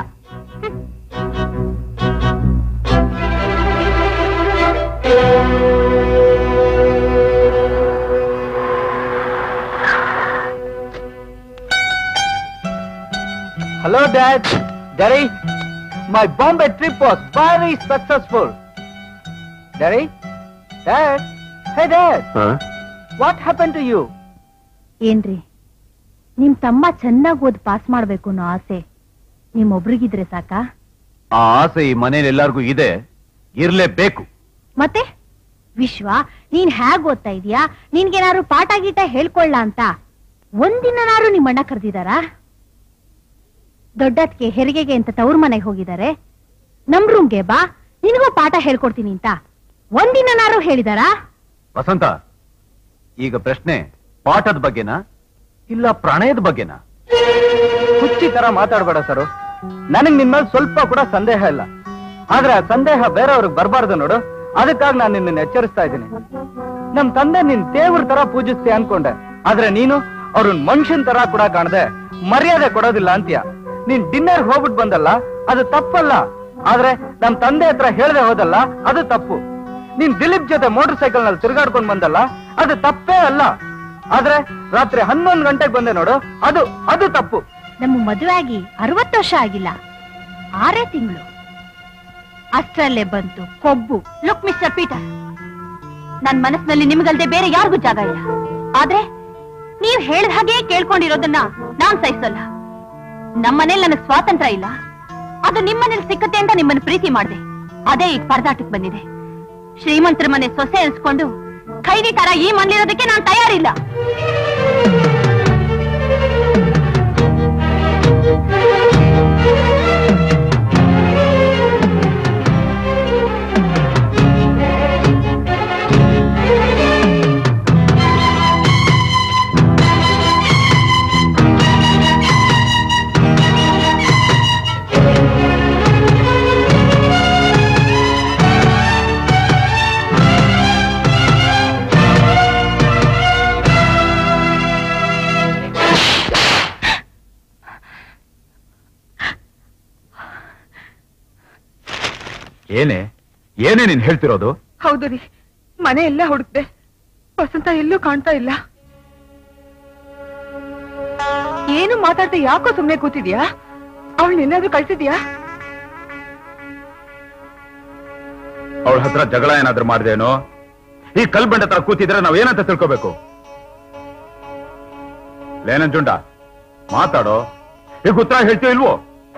Hello, Dad. Daddy, my Bombay trip was very successful. Daddy, Dad, hey Dad, what happened to you? ಏನ್ರಿ ನಿಮ್ ತಮ್ಮ ಚೆನ್ನಾಗ್ ಓದ್ ಪಾಸ್ ಮಾಡ್ಬೇಕು ಅನ್ನೋ ಆಸೆ ನಿಮ್ಮೊಬ್ರಿಗಿದ್ರೆ ಸಾಕಾ? ಆ ಆಸೆ ಈ ಮನೇಲಿ ಎಲ್ಲಾರ್ಗೂ ಇದೆ, ಇರ್ಲೇಬೇಕು. ಮತ್ತೆ ವಿಶ್ವ, ನೀನ್ ಹೇಗ್ ಓದ್ತಾ ಇದೀಯಾ? ನಿನ್ಗೇನಾದ್ರು ಪಾಠ ಗೀಟ ಹೇಳ್ಕೊಳ್ಳ ಅಂತ ಒಂದಿನಾರು ನಿಮ್ಮಣ್ಣ ಕರೆದಿದಾರಾ? ದೊಡ್ಡತ್ಗೆ ಹೆರಿಗೆಗೆ ಅಂತ ತವ್ರ ಮನೆಗೆ ಹೋಗಿದ್ದಾರೆ. ನಮ್ ರೂಮ್ಗೆ ಬಾ, ನಿನಗೂ ಪಾಠ ಹೇಳ್ಕೊಡ್ತೀನಿ ಅಂತ ಒಂದಿನಾರು ಹೇಳಿದಾರಾ? ವಸಂತ, ಈಗ ಪ್ರಶ್ನೆ ಪಾಠದ ಬಗ್ಗೆನಾ ಇಲ್ಲ ಪ್ರಣಯದ ಬಗ್ಗೆನಾ? ಹುಚ್ಚಿ ತರ ಮಾತಾಡ್ಬೇಡ ಸರು. ನನಗ್ ನಿನ್ ಮೇಲೆ ಸ್ವಲ್ಪ ಕೂಡ ಸಂದೇಹ ಇಲ್ಲ. ಆದ್ರೆ ಆ ಸಂದೇಹ ಬೇರೆಯವ್ರಿಗೆ ಬರಬಾರ್ದು ನೋಡು. ಅದಕ್ಕಾಗಿ ನಾನು ನಿನ್ನ ಎಚ್ಚರಿಸ್ತಾ ಇದ್ದೀನಿ. ನಮ್ ತಂದೆ ನಿನ್ ದೇವ್ರ ತರ ಪೂಜಿಸ್ತೀಯ ಅನ್ಕೊಂಡೆ, ಆದ್ರೆ ನೀನು ಅವ್ರನ್ ಮನುಷ್ಯನ್ ತರ ಕೂಡ ಕಾಣದೆ ಮರ್ಯಾದೆ ಕೊಡೋದಿಲ್ಲ ಅಂತೀಯ. ನೀನ್ ಡಿನ್ನರ್ ಹೋಗ್ಬಿಟ್ಟು ಬಂದಲ್ಲ, ಅದು ತಪ್ಪಲ್ಲ. ಆದ್ರೆ ನಮ್ ತಂದೆ ಹತ್ರ ಹೇಳ್ದೆ ಹೋದಲ್ಲ, ಅದು ತಪ್ಪು. ನೀನ್ ದಿಲೀಪ್ ಜೊತೆ ಮೋಟರ್ ಸೈಕಲ್ ನಲ್ಲಿ ತಿರ್ಗಾಡ್ಕೊಂಡ್ ಬಂದಲ್ಲ, ಅದು ತಪ್ಪೇ ಅಲ್ಲ. ಆದ್ರೆ ರಾತ್ರಿ ಹನ್ನೊಂದು ಗಂಟೆಗೆ ಬಂದೆ ನೋಡು, ಅದು ಅದು ತಪ್ಪು. ನಮ್ಮ ಮದುವೆ ಆಗಿ ಅರವತ್ತು ವರ್ಷ ಆಗಿಲ್ಲ, ಆರೇ ತಿಂಗಳು. ಅಷ್ಟರಲ್ಲೇ ಬಂತು ಕೊಬ್ಬು. ಲುಕ್ ಮಿಸ್ಟರ್ ಪೀಟರ್, ನನ್ ಮನಸ್ಸಿನಲ್ಲಿ ನಿಮಗಲ್ದೆ ಬೇರೆ ಯಾರಿಗೂ ಜಾಗ ಇಲ್ಲ. ಆದ್ರೆ ನೀವ್ ಹೇಳ್ದ ಹಾಗೆ ಕೇಳ್ಕೊಂಡಿರೋದನ್ನ ನಾನ್ ಸಹಿಸಲ್ಲ. ನಮ್ಮನೇಲಿ ನನಗ್ ಸ್ವಾತಂತ್ರ್ಯ ಇಲ್ಲ, ಅದು ನಿಮ್ಮನೇಲಿ ಸಿಕ್ಕತ್ತೆ ಅಂತ ನಿಮ್ಮನ್ನ ಪ್ರೀತಿ ಮಾಡಿದೆ. ಅದೇ ಈಗ ಪರದಾಟಕ್ಕೆ ಬಂದಿದೆ. ಶ್ರೀಮಂತರ ಮನೆ ಸೊಸೆ ಅನ್ಸ್ಕೊಂಡು ಖೈದಿ ತರ ಈ ಮನೇಲಿರೋದಕ್ಕೆ ನಾನ್ ತಯಾರಿಲ್ಲ. ಏನೇ ಏನೇ ನೀನ್ ಹೇಳ್ತಿರೋದು? ಹೌದು ರೀ, ಮನೆ ಎಲ್ಲ ಹುಡುಕ್ದೆ, ವಸಂತ ಎಲ್ಲೂ ಕಾಣ್ತಾ ಇಲ್ಲ. ಏನು ಮಾತಾಡ್ದೆ ಯಾಕೋ ಸುಮ್ನೆ ಕೂತಿದ್ಯಾ? ಅವಳು ನಿನ್ನಾದ್ರೂ ಕಳ್ಸಿದ್ಯಾ? ಅವಳ ಹತ್ರ ಜಗಳ ಏನಾದ್ರೂ ಮಾಡ್ದೇನೋ? ಈ ಕಲ್ಬಂಡ ಹತ್ರ ಕೂತಿದ್ರೆ ನಾವ್ ಏನಂತ ತಿಳ್ಕೋಬೇಕು? ಲೇನಂಜುಂಡ, ಮಾತಾಡೋ. ಈಗ ಉತ್ತರ ಹೇಳ್ತೀವಿ ಇಲ್ವೋ?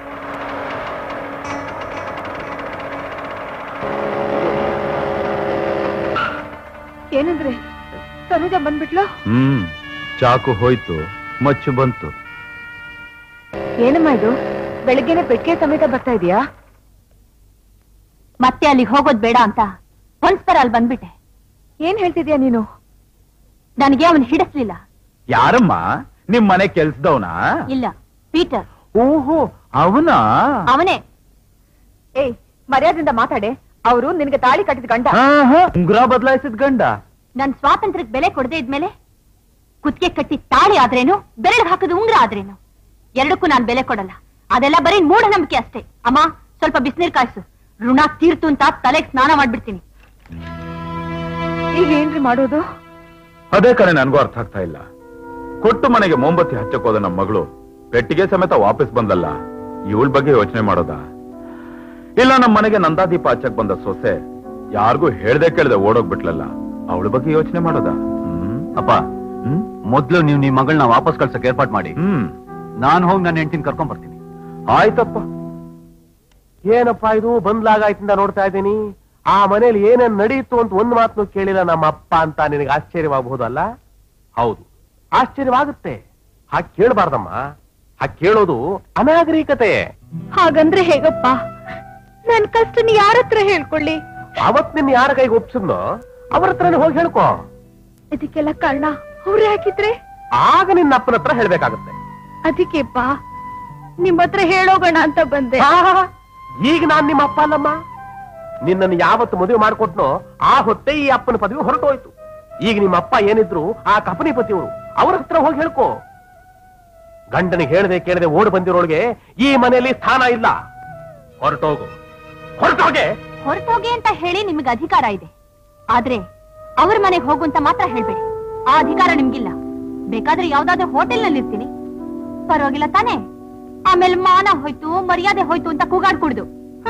ಏನಂದ್ರೆ ತನುಜ ಬಂದ್ಬಿಟ್ಲು? ಹ್ಮ್, ಚಾಕು ಹೋಯ್ತು, ಮಚ್ಚು ಬಂತು. ಏನಮ್ಮ ಇದು, ಬೆಳಿಗ್ಗೆನೆ ಪೆಟ್ಟಿಗೆ ಸಮೇತ ಬರ್ತಾ ಇದೀಯಾ? ಮತ್ತೆ ಅಲ್ಲಿಗೆ ಹೋಗೋದ್ ಬೇಡ ಅಂತ ಒಂದ್ಸರ ಅಲ್ಲಿ ಬಂದ್ಬಿಟ್ಟೆ. ಏನ್ ಹೇಳ್ತಿದ್ಯಾ ನೀನು? ನನಗೆ ಅವನ್ ಹಿಡಿಸ್ಲಿಲ್ಲ. ಯಾರಮ್ಮ? ನಿಮ್ ಮನೆ ಕೆಲ್ಸದವನಾ? ಇಲ್ಲ, ಪೀಟರ್. ಓಹೋ, ಅವನಾ? ಅವನೇ. ಏಯ್, ಮರ್ಯಾದಿಂದ ಮಾತಾಡೆ. ಅವರು ನಿನಗೆ ತಾಳಿ ಕಟ್ಟಿದ ಗಂಡ. ಉಂಗುರ ಬದಲಾಯಿಸಿದ ಗಂಡ. ನನ್ ಸ್ವಾತಂತ್ರ್ಯಕ್ಕೆ ಬೆಲೆ ಕೊಡದೆ ಇದ್ಮೇಲೆ ಕುತ್ತಿಗೆ ಕಟ್ಟಿ ತಾಳಿ ಆದ್ರೇನು, ಬೆರಳು ಹಾಕದ ಉಂಗ್ರ ಆದ್ರೇನು, ಎರಡಕ್ಕೂ ನಾನ್ ಬೆಲೆ ಕೊಡಲ್ಲ. ಅದೆಲ್ಲ ಬರೀ ಮೂಢನಂಬಿಕೆ ಅಷ್ಟೇ. ಅಮ್ಮ, ಸ್ವಲ್ಪ ಬಿಸಿನೀರ್ ಕಾಯಿಸು. ಋಣ ತೀರ್ತು ಅಂತ ತಲೆಗೆ ಸ್ನಾನ ಮಾಡ್ಬಿಡ್ತೀನಿ. ಈಗ ಏನ್ರಿ ಮಾಡೋದು? ಅದೇ ಕಡೆ ನನ್ಗೂ ಅರ್ಥ ಆಗ್ತಾ ಇಲ್ಲ. ಕೊಟ್ಟು ಮನೆಗೆ ಮೊಂಬತ್ತಿ ಹಚ್ಚಕೋದ ನಮ್ಮ ಮಗಳು ಪೆಟ್ಟಿಗೆ ಸಮೇತ ವಾಪಸ್ ಬಂದಲ್ಲ, ಇವಳ ಬಗ್ಗೆ ಯೋಚನೆ ಮಾಡೋದಾ? ಇಲ್ಲ ನಮ್ಮ ಮನೆಗೆ ನಂದಾದೀಪ ಹಚ್ಚಕ್ ಬಂದ ಸೊಸೆ ಯಾರಿಗೂ ಹೇಳ್ದೆ ಕೇಳ್ದೆ ಓಡೋಗ್ಬಿಟ್ಲಲ್ಲ, ಅವಳ ಬಗ್ಗೆ ಯೋಚನೆ ಮಾಡೋದಾ? ಹ್ಮ್ ಅಪ್ಪ, ಹ್ಮ್ ಮೊದ್ಲು ನೀವು ನಿಮ್ ಮಗಳನ್ನ ವಾಪಸ್ ಕಳ್ಸಕ್ ಏರ್ಪಾಟ್ ಮಾಡಿ. ಹ್ಮ್ ನಾನು ಹೋಗಿ ನನ್ನ ಹೆಂಡತಿನ ಕರ್ಕೊಂಡ್ ಬರ್ತೀನಿ. ಆಯ್ತಪ್ಪ. ಏನಪ್ಪಾ ಇದು ಬಂದ್ಲಾಗಾಯ್ತಿಂದ ನೋಡ್ತಾ ಇದ್ದೀನಿ. ಆ ಮನೇಲಿ ಏನೇನ್ ನಡೀತು ಅಂತ ಒಂದ್ ಮಾತು ಕೇಳಿಲ್ಲ ನಮ್ಮ ಅಪ್ಪ ಅಂತ ನಿನಗೆ ಆಶ್ಚರ್ಯವಾಗಬಹುದಲ್ಲ? ಹೌದು, ಆಶ್ಚರ್ಯವಾಗುತ್ತೆ. ಹಾಗೆ ಕೇಳಬಾರ್ದಮ್ಮ. ಹಾಗೆ ಕೇಳೋದು ಅನಾಗರಿಕತೆ. ಹಾಗಂದ್ರೆ ಹೇಗಪ್ಪ? ನನ್ ಕಷ್ಟನ ಯಾರ ಹತ್ರ ಹೇಳ್ಕೊಳ್ಳಿ? ಅವತ್ ನಿನ್ ಯಾರ ಕೈಗೆ ಒಪ್ಸಿದ್ನೋ ಅವ್ರ ಹತ್ರನೇ ಹೋಗಿ ಹೇಳ್ಕೊ. ಇದಕ್ಕೆಲ್ಲ ಕಾರಣ ಅವ್ರೇ ಹಾಕಿದ್ರೆ ಆಗ ನಿನ್ನ ಅಪ್ಪನ ಹತ್ರ ಹೇಳ್ಬೇಕಾಗತ್ತೆ. ಅದಕ್ಕೆಪ್ಪ ನಿಮ್ ಹತ್ರ ಹೇಳೋಗೋಣ ಅಂತ ಬಂದೆ. ಈಗ ನಾನ್ ನಿಮ್ಮ ಅಪ್ಪ ಅಲ್ಲಮ್ಮ. ನಿನ್ನನ್ನು ಯಾವತ್ತು ಮದುವೆ ಮಾಡ್ಕೊಟ್ನೋ ಆ ಹೊತ್ತೆ ಈ ಅಪ್ಪನ ಪದವಿ ಹೊರಟೋಯ್ತು. ಈಗ ನಿಮ್ಮ ಅಪ್ಪ ಏನಿದ್ರು ಆ ಕಪನಿಪತಿಯವರು, ಅವ್ರ ಹತ್ರ ಹೋಗಿ ಹೇಳ್ಕೊ. ಗಂಡನಿಗೆ ಹೇಳದೆ ಕೇಳದೆ ಓಡ್ ಬಂದಿರೋಳಿಗೆ ಈ ಮನೆಯಲ್ಲಿ ಸ್ಥಾನ ಇಲ್ಲ. ಹೊರಟೋಗು, ಹೊರಟೋಗೆ. ಹೊರಟೋಗೆ ಅಂತ ಹೇಳಿ ನಿಮ್ಗೆ ಅಧಿಕಾರ ಇದೆ, ಆದ್ರೆ ಅವ್ರ ಮನೆಗೆ ಹೋಗು ಅಂತ ಮಾತ್ರ ಹೇಳ್ಬೇಡಿ. ಆ ಅಧಿಕಾರ ನಿಮ್ಗಿಲ್ಲ. ಬೇಕಾದ್ರೆ ಯಾವ್ದಾದ್ರು ಹೋಟೆಲ್ ನಲ್ಲಿ ಇರ್ತೀನಿ, ಪರವಾಗಿಲ್ಲ ತಾನೇ? ಆಮೇಲೆ ಮಾನ ಹೋಯ್ತು, ಮರ್ಯಾದೆ ಹೋಯ್ತು ಅಂತ ಕೂಗಾಡ್ಕುಡ್ದು.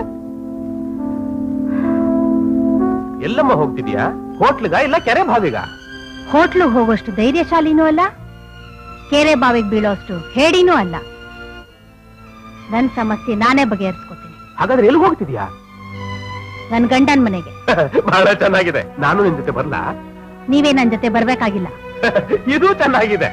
ಎಲ್ಲಮ್ಮ ಹೋಗ್ತಿದ್ಯಾ? ಹೋಟ್ಲಿಗ ಇಲ್ಲ ಕೆರೆ ಬಾವಿಗ? ಹೋಟ್ಲು ಹೋಗೋಷ್ಟು ಧೈರ್ಯಶಾಲಿನೂ ಅಲ್ಲ, ಕೆರೆ ಬಾವಿಗೆ ಬೀಳೋಷ್ಟು ಹೇಡಿನೂ ಅಲ್ಲ. ನನ್ ಸಮಸ್ಯೆ ನಾನೇ ಬಗೆಹರಿಸ್ಕೊತೀನಿ. ಹಾಗಾದ್ರೆ ಎಲ್ಲಿ ಹೋಗ್ತಿದ್ಯಾ? ನನ್ ಗಂಡನ್ ಮನೆಗೆ. ಬಹಳ ಚೆನ್ನಾಗಿದೆ. ನಾನು ನಿನ್ ಜೊತೆ ಬರ್ಲಾ? ನೀವೇ ನನ್ ಜೊತೆ ಬರ್ಬೇಕಾಗಿಲ್ಲ. ಇದು ಚೆನ್ನಾಗಿದೆ.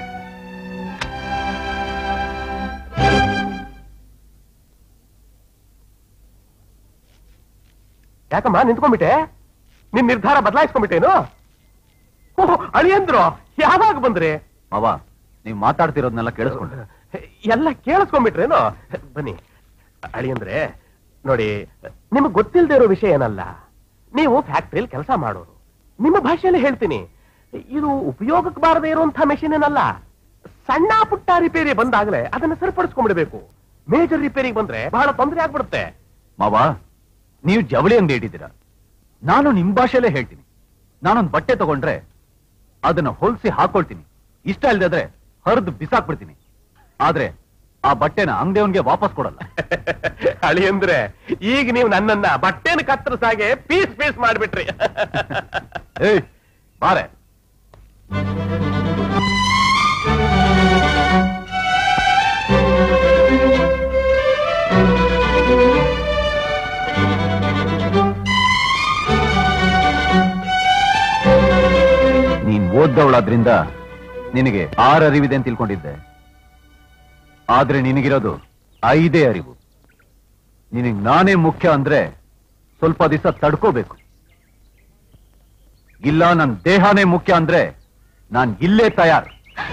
ಯಾಕಮ್ಮ ನಿಂತ್ಕೊಂಡ್ಬಿಟ್ಟೆ? ನಿನ್ ನಿರ್ಧಾರ ಬದಲಾಯಿಸ್ಕೊಂಡ್ಬಿಟ್ಟೇನು? ಓಹ್ ಅಳಿಯಂದ್ರು ಯಾವಾಗ ಬಂದ್ರಿ? ಮಾವ ನೀವ್ ಮಾತಾಡ್ತಿರೋದ್ನೆಲ್ಲ ಕೇಳಿಸ್ಕೊಂಡ್ರೆ ಎಲ್ಲ ಕೇಳಿಸ್ಕೊಂಡ್ಬಿಟ್ರೇನು? ಬನ್ನಿ ಅಳಿಯಂದ್ರೆ, ನೋಡಿ ನಿಮಗ್ ಗೊತ್ತಿಲ್ಲದೆ ಇರೋ ವಿಷಯ ಏನಲ್ಲ. ನೀವು ಫ್ಯಾಕ್ಟ್ರಿಯಲ್ಲಿ ಕೆಲಸ ಮಾಡೋರು. ನಿಮ್ಮ ಭಾಷೆಯಲ್ಲಿ ಹೇಳ್ತೀನಿ, ಇದು ಉಪಯೋಗಕ್ಕೆ ಬಾರದೇ ಇರುವಂತಹ ಮೆಷಿನ್ ಏನಲ್ಲ. ಸಣ್ಣ ಪುಟ್ಟ ರಿಪೇರಿ ಬಂದಾಗಲೇ ಅದನ್ನ ಸರಿಪಡಿಸ್ಕೊಂಡ್ಬಿಡ್ಬೇಕು. ಮೇಜರ್ ರಿಪೇರಿಗೆ ಬಂದ್ರೆ ಬಹಳ ತೊಂದರೆ ಆಗ್ಬಿಡುತ್ತೆ. ಮಾವ ನೀವು ಜವಳಿ ಅಂಗಡಿ ಇಟ್ಟಿದ್ದೀರಾ, ನಾನು ನಿಮ್ ಭಾಷೆಯಲ್ಲೇ ಹೇಳ್ತೀನಿ. ನಾನೊಂದ್ ಬಟ್ಟೆ ತಗೊಂಡ್ರೆ ಅದನ್ನ ಹೊಲ್ಸಿ ಹಾಕೊಳ್ತೀನಿ, ಇಷ್ಟ ಇಲ್ದಿದ್ರೆ ಹರಿದು ಬಿಸಾಕ್ಬಿಡ್ತೀನಿ. ಆದ್ರೆ ಆ ಬಟ್ಟೆನ ಅಂಗಡಿಯವನ್ಗೆ ವಾಪಸ್ ಕೊಡಲ್ಲ. ಅಳಿಯಂದ್ರೆ ಈಗ ನೀವು ನನ್ನನ್ನ ಬಟ್ಟೆನ ಕತ್ತರಿಸಾಗೆ ಪೀಸ್ ಪೀಸ್ ಮಾಡ್ಬಿಟ್ರಿ. ಏಯ್ ಬಾರೆ. ನೀನ್ ಓದ್ದವಳಾದ್ರಿಂದ ನಿನಗೆ ಆರು ಅರಿವಿದೆ ಅಂತ ತಿಳ್ಕೊಂಡಿದ್ದೆ. ಆದ್ರೆ ನಿನಗಿರೋದು ಐದೇ ಅರಿವು. ನಿನಗ್ ನಾನೇ ಮುಖ್ಯ ಅಂದ್ರೆ ಸ್ವಲ್ಪ ದಿವಸ ತಡ್ಕೋಬೇಕು. ಇಲ್ಲ ನನ್ ದೇಹನೇ ಮುಖ್ಯ ಅಂದ್ರೆ ನಾನ್ ಇಲ್ಲೇ ತಯಾರು.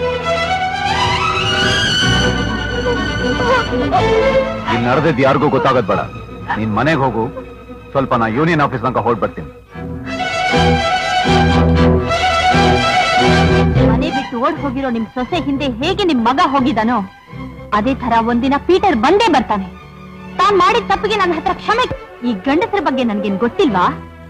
ಇಲ್ಲಿ ನಡೆದಿದ್ದು ಯಾರಿಗೂ ಗೊತ್ತಾಗದ್ ಬೇಡ. ನೀನ್ ಮನೆಗೆ ಹೋಗು, ಸ್ವಲ್ಪ ನಾ ಯೂನಿಯನ್ ಆಫೀಸ್ ತನಕ ಹೊರಡ್ ಬರ್ತೀನಿ. ಮನೆ ಬಿಟ್ಟು ಓಡ್ ಹೋಗಿರೋ ನಿಮ್ ಸೊಸೆ ಹಿಂದೆ ಹೇಗೆ ನಿಮ್ ಮಗ ಹೋಗಿದಾನೋ ಅದೇ ತರ ಒಂದಿನ ಪೀಟರ್ ಬಂದೇ ಬರ್ತಾನೆ. ತಾನ್ ಮಾಡಿದ ತಪ್ಪಿಗೆ ನನ್ನ ಹತ್ರ ಕ್ಷಮೆ. ಈ ಗಂಡಸರ ಬಗ್ಗೆ ನನ್ಗೇನ್ ಗೊತ್ತಿಲ್ವಾ?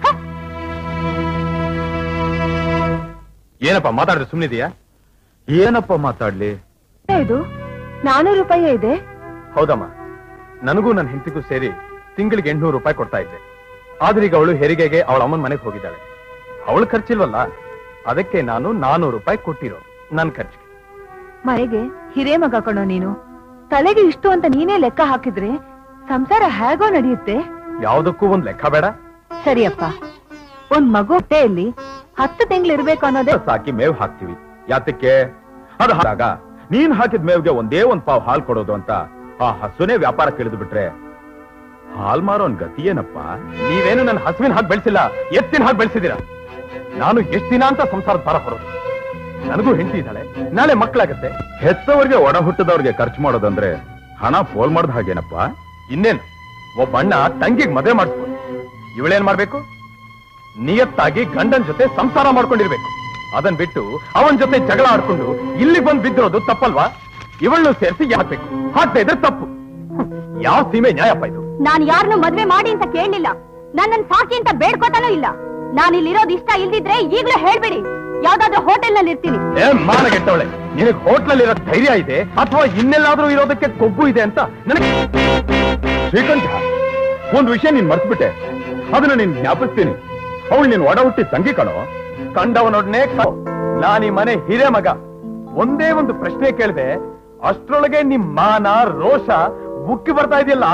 ಏನಪ್ಪ ಮಾತಾಡಿದ್ರೆ ಸುಮ್ಮನಿದೆಯಾ? ಏನಪ್ಪ ಮಾತಾಡ್ಲಿ? ಇದು ನಾನೂರು ರೂಪಾಯಿ ಇದೆ. ಹೌದಮ್ಮ, ನನಗೂ ನನ್ನ ಹೆಂಡತಿಗೂ ಸೇರಿ ತಿಂಗಳಿಗೆ ಎಂಟ್ನೂರು ರೂಪಾಯಿ ಕೊಡ್ತಾ ಇದ್ದೆ. ಆದ್ರೆ ಈಗ ಅವಳು ಹೆರಿಗೆಗೆ ಅವಳ ಅಮ್ಮನ ಮನೆಗೆ ಹೋಗಿದ್ದಾಳೆ. ಅವಳು ಖರ್ಚಿಲ್ವಲ್ಲ, ಅದಕ್ಕೆ ನಾನು ನಾನೂರು ರೂಪಾಯಿ ಕೊಟ್ಟಿರೋ ನನ್ ಖರ್ಚಿಗೆ. ಮನೆಗೆ ಹಿರೇ ಮಗ ಕಣೋ ನೀನು. ತಲೆಗೆ ಇಷ್ಟು ಅಂತ ನೀನೇ ಲೆಕ್ಕ ಹಾಕಿದ್ರೆ ಸಂಸಾರ ಹೇಗೋ ನಡೆಯುತ್ತೆ. ಯಾವ್ದಕ್ಕೂ ಒಂದ್ ಲೆಕ್ಕ ಬೇಡ. ಸರಿಯಪ್ಪ, ಒಂದ್ ಮಗು ಹೊಟ್ಟೆಯಲ್ಲಿ ಹತ್ತು ತಿಂಗಳು ಇರ್ಬೇಕು ಅನ್ನೋದೇ. ಸಾಕಿ ಮೇವ್ ಹಾಕ್ತಿವಿ. ಯಾತಕ್ಕೆ? ಅದು ಹಾಗ ನೀನ್ ಹಾಕಿದ ಮೇವ್ಗೆ ಒಂದೇ ಒಂದ್ ಪಾವ್ ಹಾಲ್ ಕೊಡೋದು ಅಂತ ಆ ಹಸುನೇ ವ್ಯಾಪಾರ ಕೇಳಿದು ಬಿಟ್ರೆ ಹಾಲ್ ಮಾರೋನ್ ಗತಿ ಏನಪ್ಪ? ನೀವೇನು ನನ್ನ ಹಸುವಿನ ಹಾಗೆ ಬೆಳೆಸಿಲ್ಲ, ಎತ್ತಿನ ಹಾಗೆ ಬೆಳೆಸಿದೀರಾ. ನಾನು ಎಷ್ಟ್ ದಿನ ಅಂತ ಸಂಸಾರದ ಭಾರ ಹೊರೋದು. ನನಗೂ ಹೆಂಡತಿ ಇದ್ದಾಳೆ, ನಾಳೆ ಮಕ್ಕಳಾಗತ್ತೆ. ಹೆತ್ತವರಿಗೆ ಒಡ ಹುಟ್ಟದವ್ರಿಗೆ ಖರ್ಚು ಮಾಡೋದಂದ್ರೆ ಹಣ ಪೋಲ್ ಮಾಡ್ದ ಹಾಗೇನಪ್ಪ? ಇನ್ನೇನು, ಒಬ್ಬ ಅಣ್ಣ ತಂಗಿಗೆ ಮದುವೆ ಮಾಡಿಸ್ಬೋದು. ಇವಳೇನ್ ಮಾಡ್ಬೇಕು? ನಿಯತ್ತಾಗಿ ಗಂಡನ್ ಜೊತೆ ಸಂಸಾರ ಮಾಡ್ಕೊಂಡಿರ್ಬೇಕು. ಅದನ್ ಬಿಟ್ಟು ಅವನ್ ಜೊತೆ ಜಗಳ ಆಡ್ಕೊಂಡು ಇಲ್ಲಿ ಬಂದ್ ಬಿದ್ದಿರೋದು ತಪ್ಪಲ್ವಾ? ಇವಳನ್ನು ಸೇರಿಸಿ ಹಾಕ್ಬೇಕು. ಹಾಕ್ತಾ ಇದ್ರೆ ತಪ್ಪು. ಯಾವ ಸೀಮೆ ನ್ಯಾಯಪ್ಪ ಇದು? ನಾನ್ ಯಾರನ್ನು ಮದ್ವೆ ಮಾಡಿ ಅಂತ ಕೇಳಲಿಲ್ಲ. ನನ್ನನ್ ಸಾಕಿ ಅಂತ ಬೇಡ್ಕೋತಾನೂ ಇಲ್ಲ. ನಾನು ಇಲ್ಲಿರೋದು ಇಷ್ಟ ಇಲ್ದಿದ್ರೆ ಈಗ್ಲೂ ಹೇಳ್ಬಿಡಿ, ಯಾವ್ದಾದ್ರು ಹೋಟೆಲ್ ನಲ್ಲಿ ಇರ್ತೀನಿ. ಏ ಮಾನಗೆಟ್ಟವಳೆ, ನಿನಗ್ ಹೋಟ್ಲಲ್ಲಿ ಇರೋ ಧೈರ್ಯ ಇದೆ ಅಥವಾ ಇನ್ನೆಲ್ಲಾದ್ರೂ ಇರೋದಕ್ಕೆ ಕೊಬ್ಬು ಇದೆ ಅಂತ ನನಗೆ. ಶ್ರೀಕಂಠ, ಒಂದ್ ವಿಷಯ ನೀನ್ ಮರ್ತ್ಬಿಟ್ಟೆ, ಅದನ್ನ ನೀನ್ ಜ್ಞಾಪಿಸ್ತೀನಿ. ಅವಳು ನೀನ್ ಒಡ ಹುಟ್ಟಿ ತಂಗಿ ಕಣೋ. ಕಂಡವನೊಡನೆ ನಾನೀ ಮನೆ ಹಿರೇ ಮಗ. ಒಂದೇ ಒಂದು ಪ್ರಶ್ನೆ ಕೇಳಿದೆ, ಅಷ್ಟ್ರೊಳಗೆ ನಿಮ್ ಮಾನ ರೋಷ ಉಕ್ಕಿ ಬರ್ತಾ ಇದೆಯಲ್ಲ.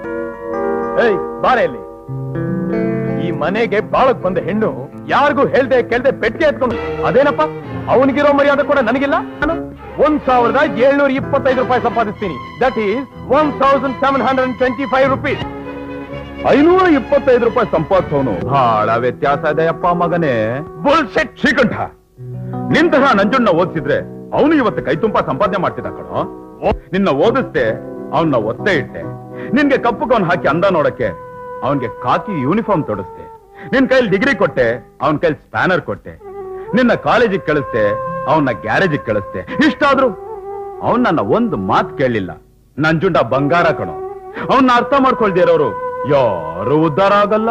ಏಯ್ ಬಾರೆಯಲ್ಲಿ, ಈ ಮನೆಗೆ ಬಾಳಕ್ ಬಂದ ಹೆಣ್ಣು ಯಾರಿಗೂ ಹೇಳ್ದೆ ಕೇಳ್ದೆ ಪೆಟ್ಟಿಗೆ ಎತ್ಕೊಂಡು ಅದೇನಪ್ಪ ಅವನಿಗಿರೋ ಮರ್ಯಾದೆ ಕೂಡ ನನಗಿಲ್ಲ. ನಾನು ಒಂದ್ ಸಾವಿರದ ಏಳ್ನೂರ ಇಪ್ಪತ್ತೈದು ರೂಪಾಯಿ ಸಂಪಾದಿಸ್ತೀನಿ. That is one thousand seven hundred twenty five rupees. ಐನೂರ ಇಪ್ಪತ್ತೈದು ರೂಪಾಯಿ ಸಂಪಾದಿಸೋನು ಬಹಳ ವ್ಯತ್ಯಾಸ ಇದೆಯಪ್ಪ ಮಗನೇ. ಬುಲ್ಶೆಟ್. ಶ್ರೀಕಂಠ, ನಿಂತಹ ನಂಜುಣ್ಣ ಓದಿಸಿದ್ರೆ ಅವನು ಇವತ್ತು ಕೈ ತುಂಬಾ ಸಂಪಾದನೆ ಮಾಡ್ತಿದ್ದ ಕಣೋ. ನಿನ್ನ ಓದಿಸ್ದೆ, ಅವನ್ನ ಒತ್ತೆ ಇಟ್ಟೆ. ನಿನ್ಗೆ ಕಪ್ಪು ಕವನ್ ಹಾಕಿ ಅಂದ ನೋಡಕ್ಕೆ ಅವನ್ಗೆ ಕಾಕಿ ಯೂನಿಫಾರ್ಮ್ ತೊಡಸ್ತೆ. ನಿನ್ ಕೈಲಿ ಡಿಗ್ರಿ ಕೊಟ್ಟೆ, ಅವನ್ ಕೈಲಿ ಸ್ಪ್ಯಾನರ್ ಕೊಟ್ಟೆ. ನಿನ್ನ ಕಾಲೇಜಿಗೆ ಕಳಿಸ್ತೆ, ಅವನ್ನ ಗ್ಯಾರೇಜಿಗೆ ಕಳಿಸ್ತೆ. ಇಷ್ಟಾದ್ರು ಅವನ್ ನನ್ನ ಒಂದು ಮಾತು ಕೇಳಲಿಲ್ಲ. ನಂಜುಂಡ ಬಂಗಾರ ಕಣೋ. ಅವನ್ನ ಅರ್ಥ ಮಾಡ್ಕೊಳ್ದೇ ಇರೋರು ಯಾರು ಉದ್ಧಾರ ಆಗಲ್ಲ.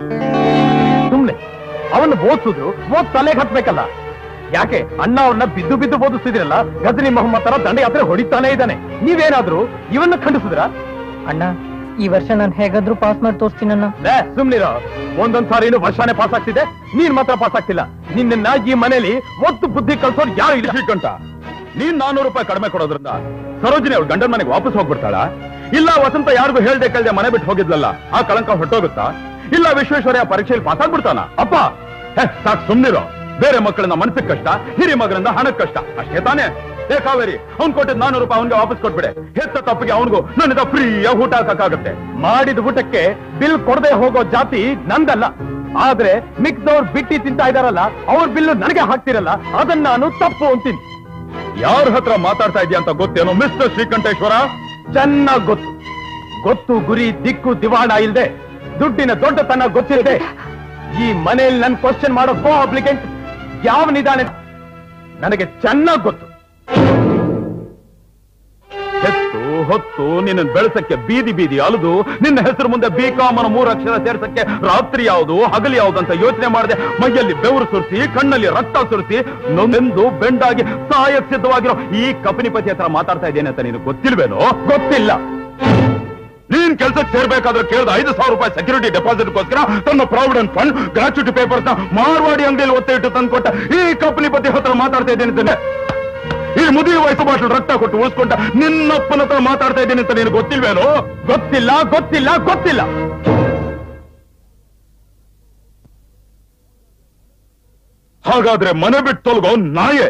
ಸುಮ್ನೆ ಅವನ್ನ ಓದಿಸಿದ್ರು ಓದ್ ತಲೆಗೆ ಹತ್ಬೇಕಲ್ಲ. ಯಾಕೆ ಅಣ್ಣ ಅವ್ರನ್ನ ಬಿದ್ದು ಬಿದ್ದು ಓದಿಸ್ತಿದಿರಲ್ಲ? ಗಜನಿ ಮೊಹಮ್ಮದ್ ತರ ದಂಡಯಾತ್ರೆ ಹೊಡಿತಾನೆ ಇದ್ದಾನೆ. ನೀವೇನಾದ್ರೂ ಇವನ್ನ ಖಂಡಿಸಿದ್ರ? ಅಣ್ಣ, ಈ ವರ್ಷ ನಾನು ಹೇಗಾದ್ರೂ ಪಾಸ್ ಮಾಡಿ ತೋರಿಸ್ತೀನಣ್ಣ. ಸುಮ್ನಿರೋ. ಒಂದೊಂದ್ ಸಾರಿ ಇನ್ನು ವರ್ಷನೇ ಪಾಸ್ ಆಗ್ತಿದೆ, ನೀನ್ ಮಾತ್ರ ಪಾಸ್ ಆಗ್ತಿಲ್ಲ. ನಿನ್ನ ಈ ಮನೇಲಿ ಒತ್ತು ಬುದ್ಧಿ ಕಲ್ಸೋರು ಯಾರು ಇಲ್ಲ. ಶ್ರೀಕಂಠ, ನೀನ್ ನಾನೂರು ರೂಪಾಯಿ ಕಡಿಮೆ ಕೊಡೋದ್ರಿಂದ ಸರೋಜಿನಿ ಅವ್ರ ಗಂಡನ ಮನೆಗೆ ವಾಪಸ್ ಹೋಗ್ಬಿಡ್ತಾಳ? ಇಲ್ಲ ವಸಂತ ಯಾರಿಗೂ ಹೇಳ್ದೆ ಕೇಳ್ದೆ ಮನೆ ಬಿಟ್ಟು ಹೋಗಿದ್ಲಲ್ಲ ಆ ಕಳಂಕ ಹೊಟ್ಟೋಗುತ್ತಾ? ಇಲ್ಲ ವಿಶ್ವೇಶ್ವರಯ್ಯ ಪರೀಕ್ಷೆಯಲ್ಲಿ ಪಾಸ್ ಆಗ್ಬಿಡ್ತಾನ? ಅಪ್ಪ ಸಾಕು ಸುಮ್ನಿರೋ. ಬೇರೆ ಮಕ್ಕಳನ್ನ ಮನಸ್ಸಿಗೆ ಕಷ್ಟ, ಹಿರಿ ಮಗನಿಂದ ಹಣಕ್ಕೆ ಕಷ್ಟ, ಅಷ್ಟೇ ತಾನೇ? ಏ ಕಾವೇರಿ, ಅವ್ನ್ ಕೊಟ್ಟಿದ್ ನಾನೂರು ರೂಪಾಯಿ ಅವನ್ಗೆ ವಾಪಸ್ ಕೊಟ್ಬಿಡೆ. ಹೆತ್ತ ತಪ್ಪಿಗೆ ಅವನಿಗೂ ನನ್ನಿಂದ ಫ್ರೀಯಾಗಿ ಊಟ ಹಾಕಕ್ಕಾಗತ್ತೆ. ಮಾಡಿದ ಊಟಕ್ಕೆ ಬಿಲ್ ಕೊಡದೆ ಹೋಗೋ ಜಾತಿ ನಂದಲ್ಲ. ಆದ್ರೆ ಮಿಕ್ದವ್ರು ಬಿಟ್ಟಿ ತಿಂತಾ ಇದಾರಲ್ಲ, ಅವ್ರ ಬಿಲ್ಲು ನನಗೆ ಹಾಕ್ತಿರಲ್ಲ, ಅದನ್ನ ನಾನು ತಪ್ಪು ಅಂತೀನಿ. ಯಾರ ಹತ್ರ ಮಾತಾಡ್ತಾ ಇದೆಯಾ ಅಂತ ಗೊತ್ತೇನೋ ಮಿಸ್ಟರ್ ಶ್ರೀಕಂಠೇಶ್ವರ? ಚೆನ್ನಾಗ್ ಗೊತ್ತು. ಗೊತ್ತು ಗುರಿ ದಿಕ್ಕು ದಿವಾಣ ಇಲ್ದೆ, ದುಡ್ಡಿನ ದೊಡ್ಡತನ ಗೊತ್ತಿಲ್ಲದೆ ಈ ಮನೆಯಲ್ಲಿ ನನ್ ಕ್ವಶನ್ ಮಾಡೋ ಕೋ ಅಪ್ಲಿಕೆಂಟ್ ಯಾವನಿದಾನೆ ನನಗೆ ಚೆನ್ನಾಗ್ ಗೊತ್ತು. ಹೆತ್ತು ಹೊತ್ತು ನಿನ್ನ ಬೆಳೆಸಕ್ಕೆ ಬೀದಿ ಬೀದಿ ಅಲದು ನಿನ್ನ ಹೆಸರು ಮುಂದೆ ಬಿ ಕಾಮ್ ಅನ್ನೋ ಮೂರು ಅಕ್ಷರ ಸೇರ್ಸಕ್ಕೆ ರಾತ್ರಿ ಯಾವುದು ಹಗಲು ಯಾವುದು ಅಂತ ಯೋಚನೆ ಮಾಡದೆ ಮೈಯಲ್ಲಿ ಬೆವರು ಸುರಿಸಿ ಕಣ್ಣಲ್ಲಿ ರಕ್ತ ಸುರಿಸಿ ನೊಂದೆಂದು ಬೆಂಡಾಗಿ ಸಾಯಕ್ ಸಿದ್ಧವಾಗಿರೋ ಈ ಕಪನಿಪತಿ ಹತ್ರ ಮಾತಾಡ್ತಾ ಇದ್ದೇನೆ ಅಂತ ನೀನು ಗೊತ್ತಿಲ್ವೇನೋ? ಗೊತ್ತಿಲ್ಲ. ನೀನ್ ಕೆಲ್ಸಕ್ಕೆ ಸೇರ್ಬೇಕಾದ್ರೆ ಕೇಳಿದ ಐದು ಸಾವಿರ ರೂಪಾಯಿ ಸೆಕ್ಯೂರಿಟಿ ಡೆಪಾಸಿಟ್ಗೋಸ್ಕರ ತನ್ನ ಪ್ರಾವಿಡೆಂಟ್ ಫಂಡ್ ಗ್ರಾಚ್ಯುಟಿ ಪೇಪರ್ಸ್ ನ ಮಾರ್ವಾಡಿ ಅಂಗಡಿಯಲ್ಲಿ ಒತ್ತೆ ಇಟ್ಟು ತಂದ್ಕೊಟ್ಟ ಈ ಕಪನಿಪತಿ ಹತ್ರ ಮಾತಾಡ್ತಾ ಇದ್ದೇನೆ. ಈ ಮುದುವೆ ವಯಸ್ಸು ಬಾಟ್ಲು ರಕ್ತ ಕೊಟ್ಟು ಉಳಿಸ್ಕೊಂಡ ನಿನ್ನಪ್ಪನ ಹತ್ರ ಮಾತಾಡ್ತಾ ಇದ್ದೇನೆ ಅಂತ ನೀನು ಗೊತ್ತಿಲ್ವೇನೋ? ಗೊತ್ತಿಲ್ಲ ಗೊತ್ತಿಲ್ಲ ಗೊತ್ತಿಲ್ಲ. ಹಾಗಾದ್ರೆ ಮನೆ ಬಿಟ್ಟು ತೊಲಗೋ ನಾಯೇ.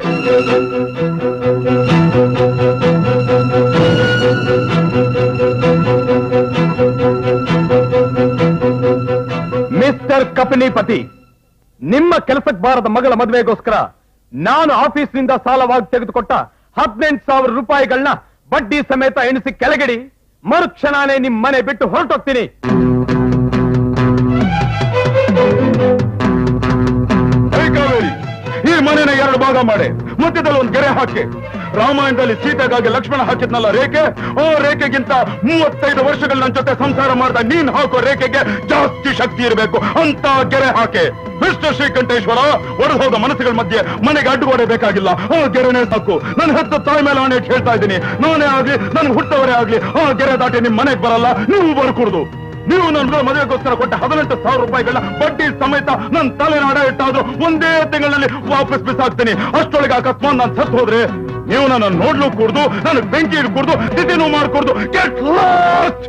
ಮಿಸ್ಟರ್ ಕಪನಿಪತಿ, ನಿಮ್ಮ ಕೆಲಸಕ್ಕೆ ಬಾರದ ಮಗಳ ಮದುವೆಗೋಸ್ಕರ ನಾನು ಆಫೀಸ್ನಿಂದ ಸಾಲವಾಗಿ ತೆಗೆದುಕೊಟ್ಟ ಹದಿನೆಂಟು ಸಾವಿರ ರೂಪಾಯಿಗಳನ್ನ ಬಡ್ಡಿ ಸಮೇತ ಎಣಿಸಿ ಕೆಳಗಿಡಿ. ಮರುಕ್ಷಣನೇ ನಿಮ್ ಮನೆ ಬಿಟ್ಟು ಹೊರಟೋಗ್ತೀನಿ. ಈ ಮನೆನ ಎರಡು ಭಾಗ ಮಾಡಿ ಮಧ್ಯದಲ್ಲಿ ಒಂದು ಗೆರೆ ಹಾಕಿ. ರಾಮಾಯಣದಲ್ಲಿ ಸೀತೆಗಾಗಿ ಲಕ್ಷ್ಮಣ ಹಾಕಿದ್ನಲ್ಲ ರೇಖೆ, ಆ ರೇಖೆಗಿಂತ ಮೂವತ್ತೈದು ವರ್ಷಗಳ ನನ್ನ ಜೊತೆ ಸಂಸಾರ ಮಾಡಿದ ನೀನ್ ಹಾಕೋ ರೇಖೆಗೆ ಜಾಸ್ತಿ ಶಕ್ತಿ ಇರಬೇಕು ಅಂತ ಗೆರೆ ಹಾಕಿ. ಮಿಸ್ಟರ್ ಶ್ರೀಕಂಠೇಶ್ವರ, ಒಡೆದೋದ ಮನಸ್ಸುಗಳ ಮಧ್ಯೆ ಮನೆಗೆ ಅಡ್ಡುಗೋಡೆ ಬೇಕಾಗಿಲ್ಲ, ಆ ಗೆರೆನೇ ಸಾಕು. ನನ್ನ ಹೆತ್ತ ತಾಯಿ ಮೇಲೆ ಆಣೆ ಹೇಳ್ತಾ ಇದ್ದೀನಿ, ನಾನೇ ಆಗ್ಲಿ ನನ್ ಹುಟ್ಟವರೇ ಆಗ್ಲಿ ಆ ಗೆರೆ ದಾಟಿ ನಿಮ್ ಮನೆಗೆ ಬರಲ್ಲ, ನೀವು ಬರ್ಕೂಡ್ದು. ನೀವು ನನ್ನ ಮದುವೆಗೋಸ್ಕರ ಕೊಟ್ಟ ಹದಿನೆಂಟು ಸಾವಿರ ರೂಪಾಯಿಗಳನ್ನ ಬಡ್ಡಿ ಸಮೇತ ನನ್ನ ತಲೆನಾಡ ಇಟ್ಟಾದ್ರೂ ಒಂದೇ ತಿಂಗಳಲ್ಲಿ ವಾಪಸ್ ಬಿಸಾಕ್ತೀನಿ. ಅಷ್ಟೊಳಗೆ ಅಕಸ್ಮಾತ್ ನಾನು ಸತ್ತು ಹೋದ್ರೆ ನೀವು ನನ್ನ ನೋಡ್ಲು ಕೂಡ್ದು ನನಗೆ ಬೆಂಕಿ ಇಡ್ಕೂಡ್ದು ತಿಥಿನೂ ಮಾಡ್ಕೊಡ್ದು. Get lost.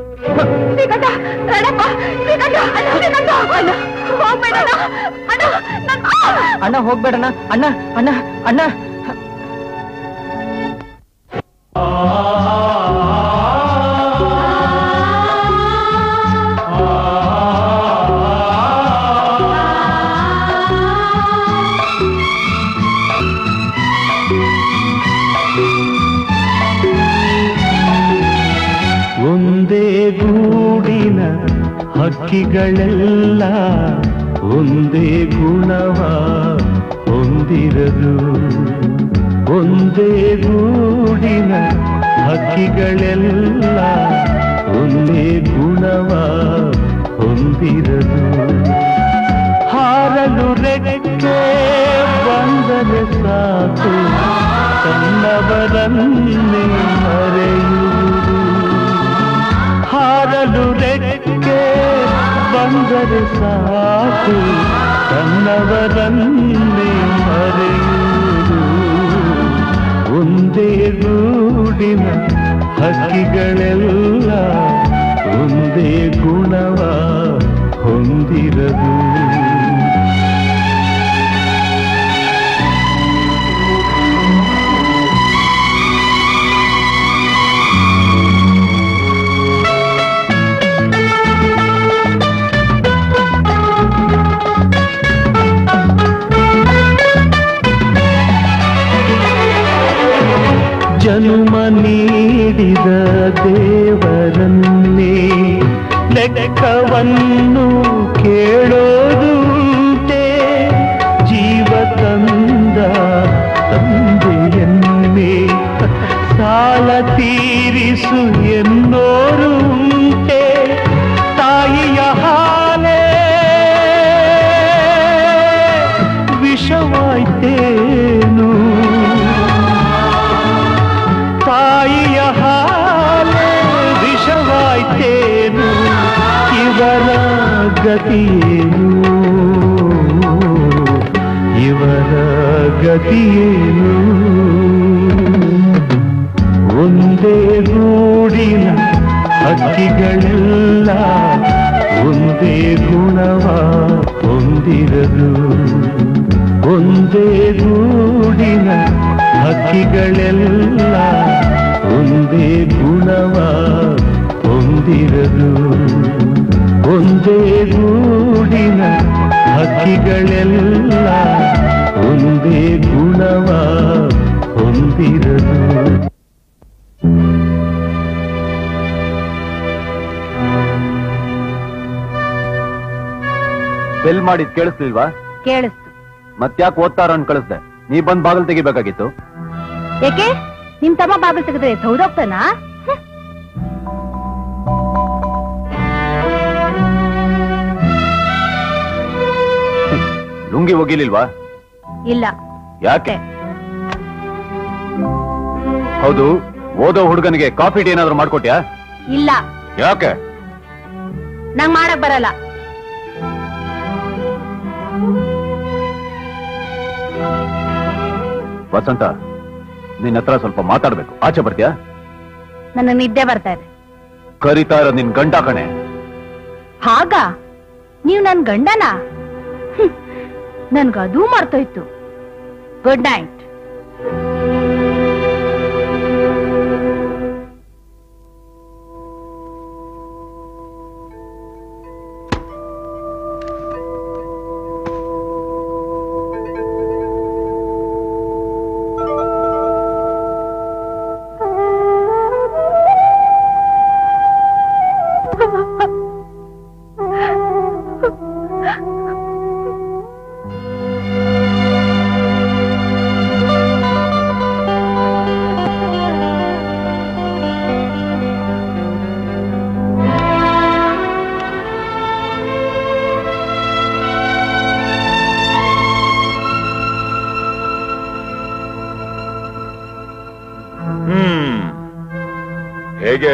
ಅಣ್ಣ ಹೋಗ್ಬೇಡಣ್ಣ, ಅಣ್ಣ ಅಣ್ಣ ಅಣ್ಣ. ಒಂದೇ ಗೂಡಿನ ಹಕ್ಕಿಗಳೆಲ್ಲ ಒಂದೇ ಗುಣವ ಹೊಂದಿರದು. ಒಂದೇ ಗೂಡಿನ ಹಕ್ಕಿಗಳೆಲ್ಲ ಒಂದೇ ಗುಣವ ಹೊಂದಿರದು. ಹಾರಲು ರೆಕ್ಕೆ ಬಂದರೆ ಸಾಕು ತನ್ನವರನ್ನೇ ಮರೆಯುವುದು. ಹಾರಲು ರೆಕ್ಕೆ ಬಂದರೆ ಸಾಕು ತನ್ನವರನ್ನೇ ಮರೆಯುವುದು. ಒಂದೇ ಗೂಡಿನ ಹಕ್ಕಿಗಳೆಲ್ಲ ಒಂದೇ ಗುಣವ ಹೊಂದಿರದು. ಜನ್ಮ ನೀಡಿದ ದೇವರನ್ನೇ ಲೆಕ್ಕವನ್ನು ಕೇಳೋದುಂಟೆ. ಜೀವ ತಂದ ತಂದೆಯನ್ನೇ ಸಾಲ ತೀರಿಸು ಎನ್ನೋರು ಉಂಟೆ. ತಾಯಿಯ ಹಾಲೇ ವಿಷವಾಯ್ತೇನು, ತಾಯಿಯ ಹಾಲೆ ವಿಷವಾಯ್ತೇನು. ಇವರ ಗತಿಯೇನು, ಇವರ ಗತಿಯೇನು. ಹಕ್ಕಿಗಳೆಲ್ಲ ಒಂದೇ ಗುಣವ ಹೊಂದಿರದು. ಒಂದೇ ಗೂಡಿನ ಹಕ್ಕಿಗಳೆಲ್ಲ ಒಂದೇ ಗುಣವ ಹೊಂದಿರದು. ಒಂದೇ ಗೂಡಿನ ಹಕ್ಕಿಗಳೆಲ್ಲ ಒಂದೇ ಗುಣವ ಹೊಂದಿರದು. ಬೆಲ್ ಮಾಡಿದ್ ಕೇಳಿಸ್ಲಿಲ್ವಾ? ಕೇಳಿಸ್ತು. ಮತ್ತ್ಯಾಕೆ ಓದ್ತಾರ ಅಂತ ಕಳಿಸ್ದೆ? ನೀ ಬಂದ್ ಬಾಗಿಲು ತೆಗಿಬೇಕಾಗಿತ್ತು. ಯಾಕೆ ನಿಮ್ ತಮ್ಮ ಬಾಗಿಲು ತೆಗೆದ್ರೆ ಸೌದೋಗ್ತಾನಾ? ಲುಂಗಿ ಒಗಿಲಿಲ್ವಾ? ಇಲ್ಲ. ಯಾಕೆ? ಹೌದು, ಓದೋ ಹುಡುಗನಿಗೆ ಕಾಫಿ ಟೀ ಏನಾದ್ರು ಮಾಡ್ಕೊಟ್ಯಾ? ಇಲ್ಲ. ಯಾಕೆ? ನಂಗ್ ಮಾಡಕ್ ಬರಲ್ಲ. ವಸಂತ, ನಿನ್ನ ಹತ್ರ ಸ್ವಲ್ಪ ಮಾತಾಡ್ಬೇಕು. ಆಚೆ ಬರ್ತೀಯಾ? ನನ್ನ ನಿದ್ದೆ ಬರ್ತಾ ಇದೆ. ಕರಿತಾ ಇರೋ ನಿನ್ ಗಂಡ ಕಣೆ. ಹಾಗ ನೀವ್ ನನ್ ಗಂಡನ? ನನ್ಗದೂ ಮರ್ತೋಯ್ತು. Good night. ಹೇಗೆ?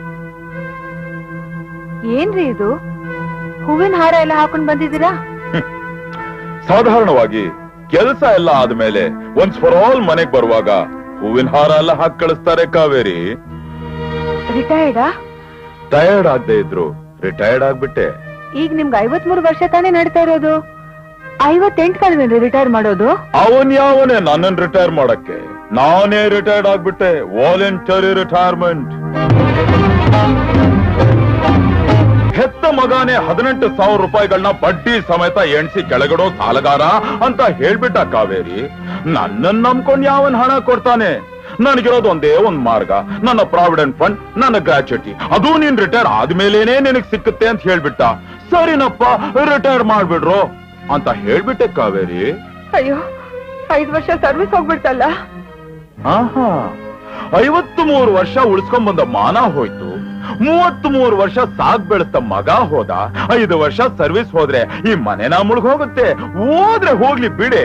ಏನ್ರಿ ಇದು? ಹೂವಿನ ಹಾರ ಎಲ್ಲ ಹಾಕೊಂಡ್ ಬಂದಿದ್ದೀರಾ? ಸಾಧಾರಣವಾಗಿ ಕೆಲಸ ಎಲ್ಲ ಆದ್ಮೇಲೆ ಒನ್ಸ್ ಫಾರ್ ಆಲ್ ಮನೆಗ್ ಬರುವಾಗ ಹೂವಿನ ಹಾರ ಎಲ್ಲ ಹಾಕಿ ಕಳಿಸ್ತಾರೆ ಕಾವೇರಿ. ರಿಟೈರ್ಡಾ? ಟಯರ್ಡ್ ಆಗದೆ ಇದ್ರು ರಿಟೈರ್ಡ್ ಆಗ್ಬಿಟ್ಟೆ. ಈಗ ನಿಮ್ಗೆ ಐವತ್ ಮೂರು ವರ್ಷ ತಾನೇ ನಡೀತಾ ಇರೋದು. ಐವತ್ತೆಂಟು ಕಳೆದ್ರಿ ರಿಟೈರ್ ಮಾಡೋದು? ಅವನ್ ಯಾವನೇ ನನ್ನನ್ ರಿಟೈರ್ ಮಾಡಕ್ಕೆ? ನಾನೇ ರಿಟೈರ್ಡ್ ಆಗ್ಬಿಟ್ಟೆ. Voluntary retirement. ಹೆತ್ತ ಮಗಾನೇ ಹದಿನೆಂಟು ಸಾವಿರ ರೂಪಾಯಿಗಳನ್ನ ಬಡ್ಡಿ ಸಮೇತ ಎಣ್ಸಿ ಕೆಳಗಡೋ ಸಾಲಗಾರ ಅಂತ ಹೇಳ್ಬಿಟ್ಟ ಕಾವೇರಿ. ನನ್ನನ್ ನಂಬ್ಕೊಂಡ್ ಯಾವನ್ ಹಣ ಕೊಡ್ತಾನೆ? ನನಗಿರೋದು ಒಂದೇ ಒಂದ್ ಮಾರ್ಗ, ನನ್ನ ಪ್ರಾವಿಡೆಂಟ್ ಫಂಡ್, ನನ್ನ ಗ್ರಾಚ್ಯುಟಿ. ಅದು ನೀನ್ ರಿಟೈರ್ ಆದ್ಮೇಲೇನೆ ನಿನಗ್ ಸಿಕ್ಕುತ್ತೆ ಅಂತ ಹೇಳ್ಬಿಟ್ಟ. ಸರಿನಪ್ಪ, ರಿಟೈರ್ ಮಾಡ್ಬಿಡ್ರು ಅಂತ ಹೇಳ್ಬಿಟ್ಟೆ ಕಾವೇರಿ. ಅಯ್ಯೋ, ಐದು ವರ್ಷ ಸರ್ವಿಸ್ ಹೋಗ್ಬಿಡ್ತಲ್ಲ. ಆಹಾ, ಐವತ್ತು ಮೂರು ವರ್ಷ ಉಳಿಸ್ಕೊಂಡ್ ಬಂದ ಮಾನ ಹೋಯ್ತು. ಮೂವತ್ತ್ ಮೂರು ವರ್ಷ ಸಾಗ್ ಬೆಳೆಸ್ತ ಮಗ ಹೋದ. ಐದು ವರ್ಷ ಸರ್ವಿಸ್ ಹೋದ್ರೆ ಈ ಮನೆನ ಮುಳುಗ್ ಹೋಗುತ್ತೆ. ಹೋದ್ರೆ ಹೋಗ್ಲಿ ಬಿಡೆ.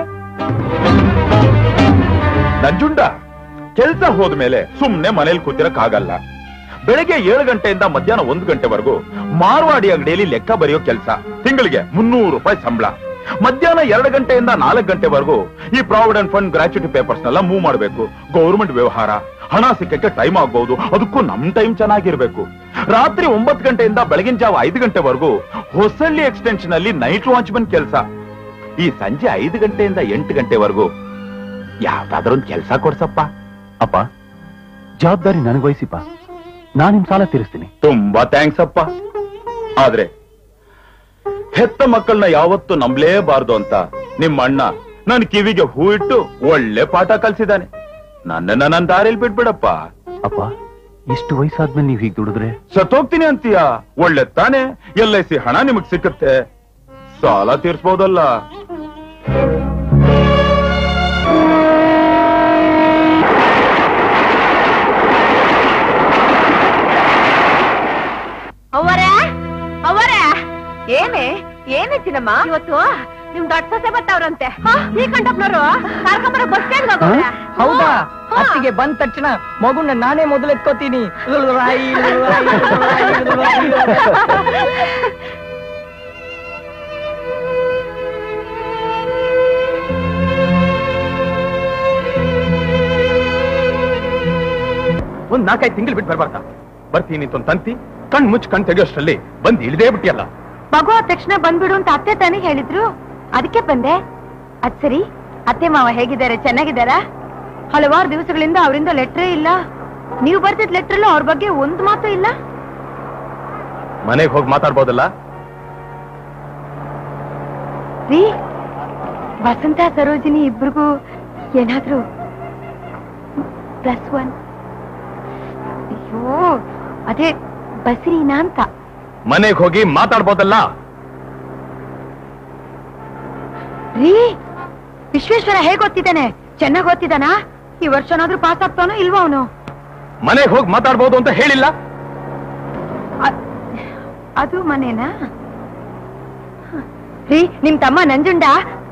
ನಂಜುಂಡ, ಕೆಲ್ಸ ಹೋದ್ಮೇಲೆ ಸುಮ್ನೆ ಮನೇಲಿ ಕೂತಿರಕ್ಕಾಗಲ್ಲ. ಬೆಳಗ್ಗೆ ಏಳು ಗಂಟೆಯಿಂದ ಮಧ್ಯಾಹ್ನ ಒಂದು ಗಂಟೆವರೆಗೂ ಮಾರ್ವಾಡಿ ಅಂಗಡಿಯಲ್ಲಿ ಲೆಕ್ಕ ಬರೆಯೋ ಕೆಲಸ. ತಿಂಗಳಿಗೆ ಮುನ್ನೂರು ರೂಪಾಯಿ ಸಂಬಳ. ಮಧ್ಯಾಹ್ನ ಎರಡು ಗಂಟೆಯಿಂದ ನಾಲ್ಕು ಗಂಟೆವರೆಗೂ ಈ ಪ್ರಾವಿಡೆಂಟ್ ಫಂಡ್, ಗ್ರಾಚ್ಯುಟಿ ಪೇಪರ್ಸ್ ನೆಲ್ಲ ಮೂವ್ ಮಾಡಬೇಕು. ಗೌರ್ಮೆಂಟ್ ವ್ಯವಹಾರ. ಹಣ ಸಿಕ್ಕಕ್ಕೆ ಟೈಮ್ ಆಗ್ಬಹುದು, ಅದಕ್ಕೂ ನಮ್ ಟೈಮ್ ಚೆನ್ನಾಗಿರ್ಬೇಕು. ರಾತ್ರಿ ಒಂಬತ್ತು ಗಂಟೆಯಿಂದ ಬೆಳಗಿನ ಜಾವ ಐದು ಗಂಟೆವರೆಗೂ ಹೊಸಳ್ಳಿ ಎಕ್ಸ್ಟೆನ್ಷನ್ ಅಲ್ಲಿ ನೈಟ್ ವಾಚ್ಮನ್ ಕೆಲಸ. ಈ ಸಂಜೆ ಐದು ಗಂಟೆಯಿಂದ ಎಂಟು ಗಂಟೆವರೆಗೂ ಯಾವ್ದಾದ್ರೊಂದು ಕೆಲಸ ಕೊಡ್ಸಪ್ಪ. ಅಪ್ಪ, ಜವಾಬ್ದಾರಿ ನನಗೆ ವಹಿಸಿಪ್ಪ. ನಾನ್ ನಿಮ್ ಸಾಲ ತೀರಿಸ್ತೀನಿ. ತುಂಬಾ ಥ್ಯಾಂಕ್ಸ್ ಅಪ್ಪ. ಆದ್ರೆ ಹೆತ್ತ ಮಕ್ಕಳನ್ನ ಯಾವತ್ತೂ ನಂಬಲೇಬಾರ್ದು ಅಂತ ನಿಮ್ಮ ಅಣ್ಣ ನನ್ ಕಿವಿಗೆ ಹೂ ಇಟ್ಟು ಒಳ್ಳೆ ಪಾಠ ಕಲ್ಸಿದಾನೆ. ನನ್ನನ್ನ ನನ್ನ ದಾರಿಯಲ್ಲಿ ಬಿಟ್ಬಿಡಪ್ಪ. ಅಪ್ಪ, ಇಷ್ಟು ವಯಸ್ಸಾದ್ಮೇಲೆ ನೀವ್ ಹೀಗ್ ದುಡಿದ್ರೆ ಸತ್ತೋಗ್ತೀನಿ ಅಂತೀಯ? ಒಳ್ಳೆ ತಾನೆ, ಎಲ್ ಐ ಸಿ ಹಣ ನಿಮಗ್ ಸಿಕ್ಕತ್ತೆ, ಸಾಲ ತೀರ್ಸ್ಬೋದಲ್ಲ. ಅವರೇ ಅವರೇ ಏನೇ ಏನೇ ಚಿನ್ನಮ್ಮ? ಇವತ್ತು ನಿಮ್ ದೊಡ್ಡ ಸೊಸೆ ಬರ್ತಾವ್ರಂತೆ. ಈ ಕಂಡಪ್ನವರು ಕರ್ಕೊಂಬರ ಬಸ್ ಸ್ಟ್ಯಾಂಡ್ ಹೋಗೋರೆ. ಹೌದಾ? ಅತ್ತಿಗೆ ಬಂದ ತಕ್ಷಣ ಮಗುನ ನಾನೇ ಮೊದಲು ಎತ್ಕೋತೀನಿ. ಒಂದ್ ನಾಲ್ಕೈದು ತಿಂಗಳು ಬಿಟ್ಟು ಬರ್ಬಾರ್ದ? ಬರ್ತೀನಿ ಅಂತ ತಂತಿ ಕಣ್ ಮುಚ್ಚ್ ಕಣ್ ತೆಗೆಯೋಷ್ಟರಲ್ಲಿ ಬಂದ್ ಇಳಿದೇ ಬಿಟ್ಟಿಯಲ್ಲ. ಮಗು ಆದ ತಕ್ಷಣ ಬಂದ್ಬಿಡು ಅಂತ ಅತ್ತೆ ತಾನೇ ಹೇಳಿದ್ರು, ಅದಕ್ಕೆ ಬಂದೆ. ಅದ್ ಸರಿ, ಅತ್ತೆ ಮಾವ ಹೇಗಿದ್ದಾರೆ? ಚೆನ್ನಾಗಿದ್ದಾರಾ? ಹಲವಾರು ದಿವಸಗಳಿಂದ ಅವರಿಂದ ಲೆಟ್ರೇ ಇಲ್ಲ. ನೀವು ಬರ್ತಿದ್ ಲೆಟ್ರಲ್ಲೂ ಅವ್ರ ಬಗ್ಗೆ ಒಂದ್ ಮಾತು ಇಲ್ಲ. ಮನೆಗೆ ಹೋಗಿ ಮಾತಾಡ್ಬೋದಲ್ಲ? ರೀ, ವಸಂತ ಸರೋಜಿನಿ ಇಬ್ರಿಗೂ ಏನಾದ್ರು ಪ್ಲಸ್ ಒನ್? ಅಯ್ಯೋ, ಅದೇ ಬಸ್ರೀನಾ ಅಂತ. ಮನೆಗೆ ಹೋಗಿ ಮಾತಾಡ್ಬೋದಲ್ಲ? ರೀ, ವಿಶ್ವೇಶ್ವರ ಹೇಗ್ ಓದ್ತಿದ್ದಾನೆ? ಚೆನ್ನಾಗ್ ಓದ್ತಿದ್ದಾನಾ? ಈ ವರ್ಷನಾದ್ರೂ ಪಾಸ್ ಆಗ್ತಾನೋ ಇಲ್ವೋ ಅವನು? ಮನೆಗೆ ಹೋಗಿ ಮಾತಾಡ್ಬೋದು ಅಂತ ಹೇಳಿಲ್ಲ? ಅದು ಮನೇನಾ? ರೀ, ನಿಮ್ ತಮ್ಮ ನಂಜುಂಡ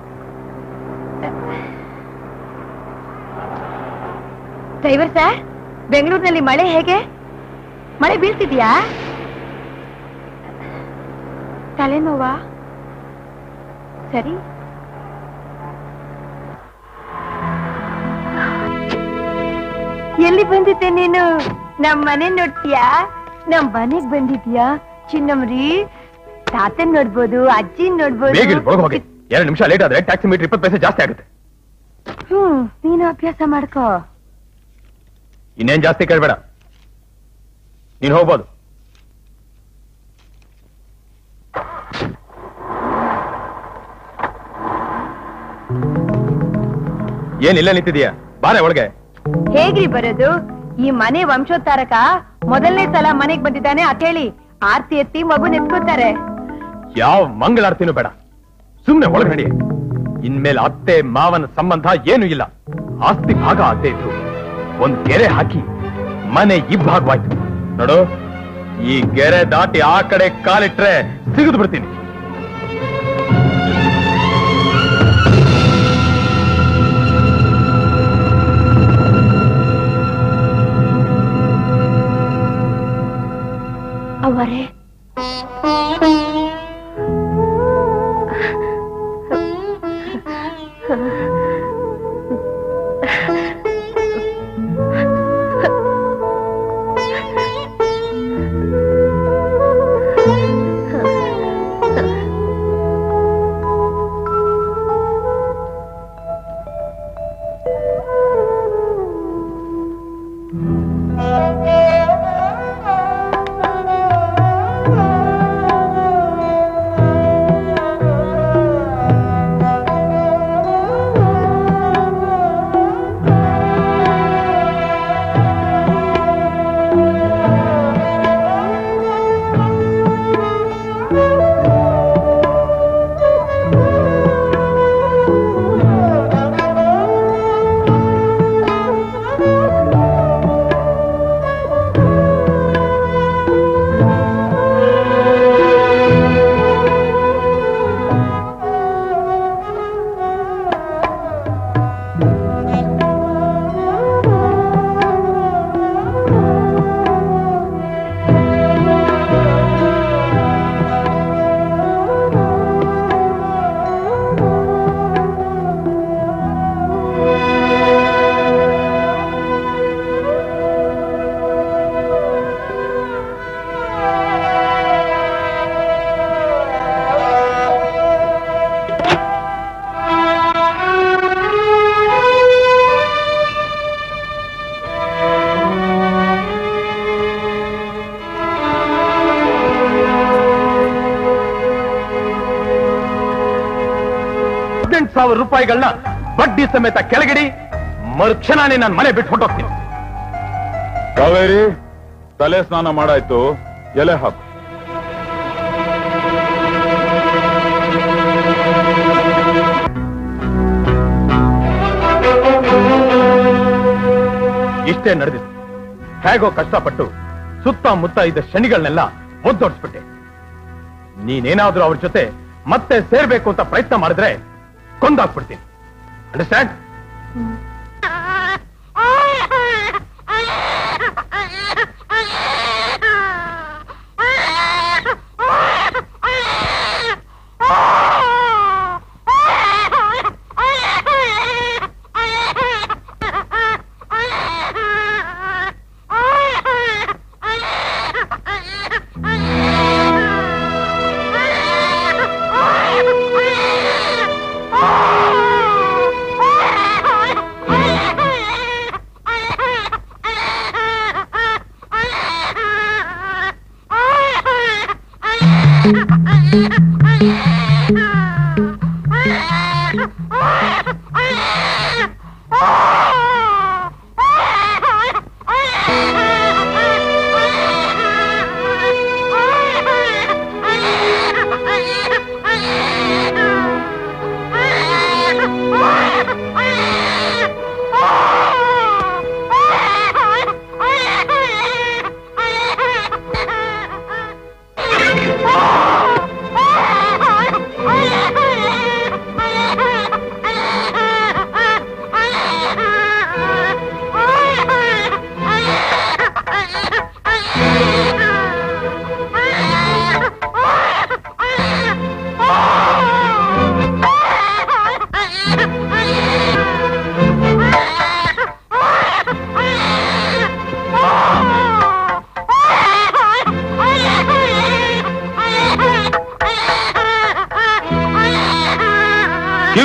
ಡ್ರೈವರ್ ಸರ್, ಬೆಂಗಳೂರಿನಲ್ಲಿ ಮಳೆ ಹೇಗೆ? ಮಳೆ ಬೀಳ್ತಿದ್ಯಾ? ತಲೆನೋವಾ? ಸರಿ. ಎಲ್ಲಿ ಬಂದಿದ್ದೆ ನೀನು? ನಮ್ ಮನೆ ನೋಡ್ತೀಯಾ? ನಮ್ ಮನೆಗ್ ಬಂದಿದ್ಯಾ? ಚಿನ್ನಮ್ರಿ, ತಾತನ್ ನೋಡ್ಬೋದು, ಅಜ್ಜಿನ್ ನೋಡ್ಬೋದು. ಎರಡು ನಿಮಿಷ ಲೇಟ್ ಆದ್ರೆ ಟ್ಯಾಕ್ಸಿ ಮೀಟರ್ ಇಪ್ಪತ್ತು ಪೈಸೆ ಜಾಸ್ತಿ ಆಗುತ್ತೆ. ಹ್ಮ್, ನೀನು ಅಭ್ಯಾಸ ಮಾಡ್ಕೋ. ಇನ್ನೇನ್ ಜಾಸ್ತಿ ಕೇಳ್ಬೇಡ, ನೀನ್ ಹೋಗ್ಬೋದು. ಏನ್ ಇಲ್ಲ ನಿಂತಿದೀಯಾ? ಬಾರೆ ಒಳಗೆ. ಹೇಗ್ರಿ ಬರೋದು? ಈ ಮನೆ ವಂಶೋದ್ಧಾರಕ ಮೊದಲನೇ ಸಲ ಮನೆಗ್ ಬಂದಿದ್ದಾನೆ ಅಂತ ಹೇಳಿ ಆರ್ತಿ ಎತ್ತಿ ಮಗು ನೆತ್ಕೋತಾರೆ. ಯಾವ ಮಂಗಳಾರ್ತಿನೂ ಬೇಡ, ಸುಮ್ನೆ ಒಳಗೆ ನಡಿ. ಇನ್ಮೇಲೆ ಅತ್ತೆ ಮಾವನ ಸಂಬಂಧ ಏನು ಇಲ್ಲ. ಆಸ್ತಿ ಭಾಗ ಅತ್ತೆ ಇದ್ರು ಒಂದ್ ಗೆರೆ ಹಾಕಿ ಮನೆ ಇಬ್ಬಾಗವಾಯ್ತು ನೋಡು. ಈ ಗೆರೆ ದಾಟಿ ಆ ಕಡೆ ಕಾಲಿಟ್ರೆ ಸಿಗಿದು ಬಿಡ್ತೀನಿ. ಅವರೇ, ಹದಿನೆಂಟು ಸಾವಿರ ರೂಪಾಯಿಗಳನ್ನ ಬಡ್ಡಿ ಸಮೇತ ಕೆಳಗಿಡಿ, ಮರುಕ್ಷಣನೇ ನಾನು ಮನೆ ಬಿಟ್ಟು ಹೊಟ್ಟೋಗ್ತೀನಿ. ಕಾವೇರಿ, ತಲೆ ಸ್ನಾನ ಮಾಡಾಯ್ತು, ಎಲೆ ಹಾಕು. ಇಷ್ಟೇ ನಡೆದಿತ್ತು. ಹೇಗೋ ಕಷ್ಟಪಟ್ಟು ಸುತ್ತಮುತ್ತ ಇದ್ದ ಶನಿಗಳನ್ನೆಲ್ಲ ಒದ್ದೊಡ್ಸ್ಬಿಟ್ಟೆ. ನೀನೇನಾದ್ರೂ ಅವ್ರ ಜೊತೆ ಮತ್ತೆ ಸೇರ್ಬೇಕು ಅಂತ ಪ್ರಯತ್ನ ಮಾಡಿದ್ರೆ ಕೊಂದಾಕ್ಬಿಡ್ತೀನಿ. ಅಂಡರ್ಸ್ಟ್ಯಾಂಡ್?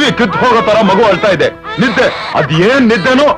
ಕಿವಿ ಕಿತ್ತು ಹೋಗೋ ತರ ಮಗು ಅಳ್ತಾ ಇದೆ. ನಿದ್ದೆ ಅದೇನ್ ನಿದ್ದೆನೋ.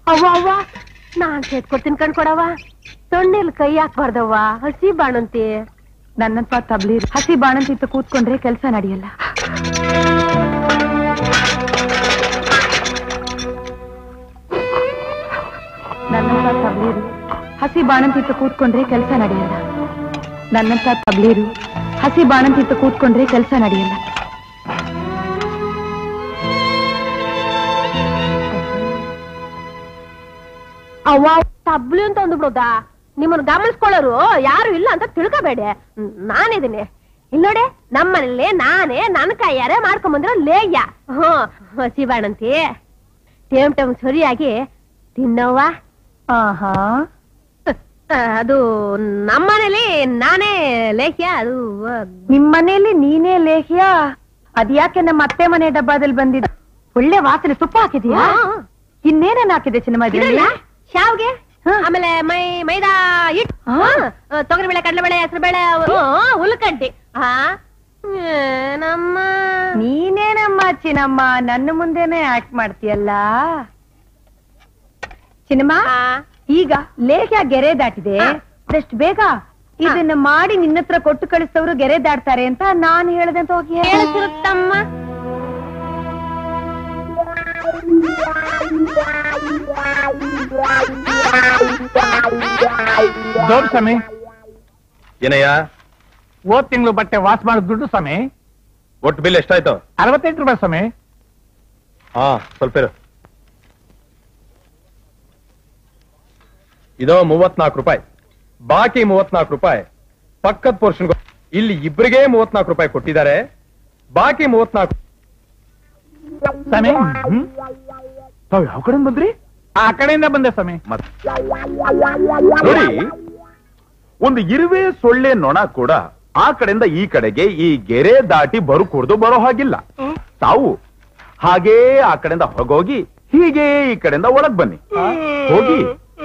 ಅವ್ವ ಅವ್ವ ನಾನ್ ಸೇದ್ಕೊಡ್ತೀನಿ ಕಣ್ಕೊಡವ. ತೊಣ್ಣೆಲ್ ಕೈ ಹಾಕ್ಬಾರ್ದವ್ವ, ಹಸಿ ಬಾಣಂತಿ. ನನ್ನಂತ ತಬ್ಲಿ ಹಸಿ ಬಾಣಂತಿ ಇತ್ತು ಕೂತ್ಕೊಂಡ್ರೆ ಕೆಲಸ ನಡೆಯಲ್ಲ. ನನ್ನಂತ ತಬ್ಲೀರು ಹಸಿ ಬಾಣಂತಿತ್ತು ಕೂತ್ಕೊಂಡ್ರೆ ಕೆಲಸ ನಡೆಯಲ್ಲ. ನನ್ನಂತ ತಬ್ಲೀರು ಹಸಿ ಬಾಣಂತಿತ್ತು ಕೂತ್ಕೊಂಡ್ರೆ ಕೆಲಸ ನಡೆಯಲ್ಲ. ಅವ್ವ ತಬ್ಲಿ ಅಂತ ಅಂದ್ಬಿಡೋದಾ? ನಿಮ್ಮನ್ನ ಗಮನಿಸ್ಕೊಳ್ಳೋರು ಯಾರು ಇಲ್ಲ ಅಂತ ತಿಳ್ಕೋಬೇಡಿ. ನಾನಿದ್ದೀನಿ ಇಲ್ಲಿ ನೋಡಿ, ನಮ್ಮನೇಲಿ ನಾನೇ ನನ್ನ ಕೈಯಾರೆ ಮಾಡ್ಕೊಂಬಂದ್ರ ಲೇಯ್ಯ. ಹ್ಮ್ ಹಸಿ ಬಾಣಂತಿ ಟೇಮ್ ಟೇಮ್ ಸರಿಯಾಗಿ ತಿನ್ನವ್ವ. ಆಹಾ, ಅದು ನಮ್ಮನೇಲಿ ನಾನೇ ಲೇಹ್ಯ. ಅದು ನಿಮ್ಮನೇಲಿ ನೀನೇ ಲೇಹ್ಯ? ಅದ್ಯಾಕೆ ನಮ್ಮ ಅತ್ತೆ ಮನೆ ಡಬ್ಬಾದಲ್ಲಿ ಬಂದಿದ್ದ? ಒಳ್ಳೆ ವಾಸನೆ ತುಪ್ಪ ಹಾಕಿದ್ಯಾ? ಇನ್ನೇನೇನ್ ಹಾಕಿದೆ ಸಿನಿಮಾ? ಶಾವ್ಗೆ, ಆಮೇಲೆ ಮೈ ಮೈದಾ ಹಿಟ್ಟು, ತೊಗರಿಬೇಳೆ, ಕಡಲೆಬೇಳೆ, ಹೆಸರುಬೇಳೆ, ಉಲ್ಕಡ್ಡಿ. ಹಾ ನಮ್ಮ ನೀನೇನಮ್ಮ ಚಿನ್ನಮ್ಮ ನನ್ನ ಮುಂದೆನೆ ಆಕ್ಟ್ ಮಾಡ್ತೀಯಲ್ಲ. ಸಿನಿಮಾ ಈಗ ಲೇಖ್ಯ ಗೆರೆ ದಾಟಿದೆ, ಅದಷ್ಟು ಬೇಗ ಇದನ್ನ ಮಾಡಿ ನಿನ್ನತ್ರ ಕೊಟ್ಟು ಕಳಿಸ್ತವ್ರು ಗೆರೆ ದಾಟ್ತಾರೆ ಅಂತ ನಾನು ಹೇಳ್ದಂತ ಹೋಗಿ ಹೇಳ್ತಿರುತ್ತಮ್ಮ. ದೊಡ್ಡ ಸ್ವಾಮಿ, ಏನಯ್ಯ ಹೋದ್ ತಿಂಗಳು ಬಟ್ಟೆ ವಾಶ್ ಮಾಡಿದ ದುಡ್ಡು ಸ್ವಾಮಿ. ಒಟ್ಟು ಬಿಲ್ ಎಷ್ಟಾಯ್ತು? ಅರವತ್ತೆಂಟು ರೂಪಾಯಿ ಸ್ವಾಮಿ. ಹಾ ಸ್ವಲ್ಪ ಇರು. ಇದೋ ಮೂವತ್ನಾಲ್ಕು ರೂಪಾಯಿ, ಬಾಕಿ ಮೂವತ್ನಾಲ್ಕು ರೂಪಾಯಿ ಪಕ್ಕದ ಪೋರ್ಷನ್. ಇಲ್ಲಿ ಇಬ್ಬರಿಗೆ ಮೂವತ್ನಾಲ್ಕು ರೂಪಾಯಿ ಕೊಟ್ಟಿದ್ದಾರೆ, ಬಾಕಿ ಮೂವತ್ನಾಲ್ಕು. ಸ್ವಾಮಿ ತಾವ್ ಯಾವ ಕಡೆ ಬಂದ್ರಿ? ಆ ಕಡೆಯಿಂದ ಬಂದೆ ಸ್ವಾಮಿ. ನೋಡಿ, ಒಂದು ಇರುವೆ ಸೊಳ್ಳೆ ನೊಣ ಕೂಡ ಆ ಕಡೆಯಿಂದ ಈ ಕಡೆಗೆ ಈ ಗೆರೆ ದಾಟಿ ಬರು ಕುಡ್ದು ಬರೋ ಹಾಗಿಲ್ಲ. ತಾವು ಹಾಗೇ ಆ ಕಡೆಯಿಂದ ಹೊರಗೋಗಿ ಹೀಗೆ ಈ ಕಡೆಯಿಂದ ಒಳಗ್ ಬನ್ನಿ. ಹೋಗಿ.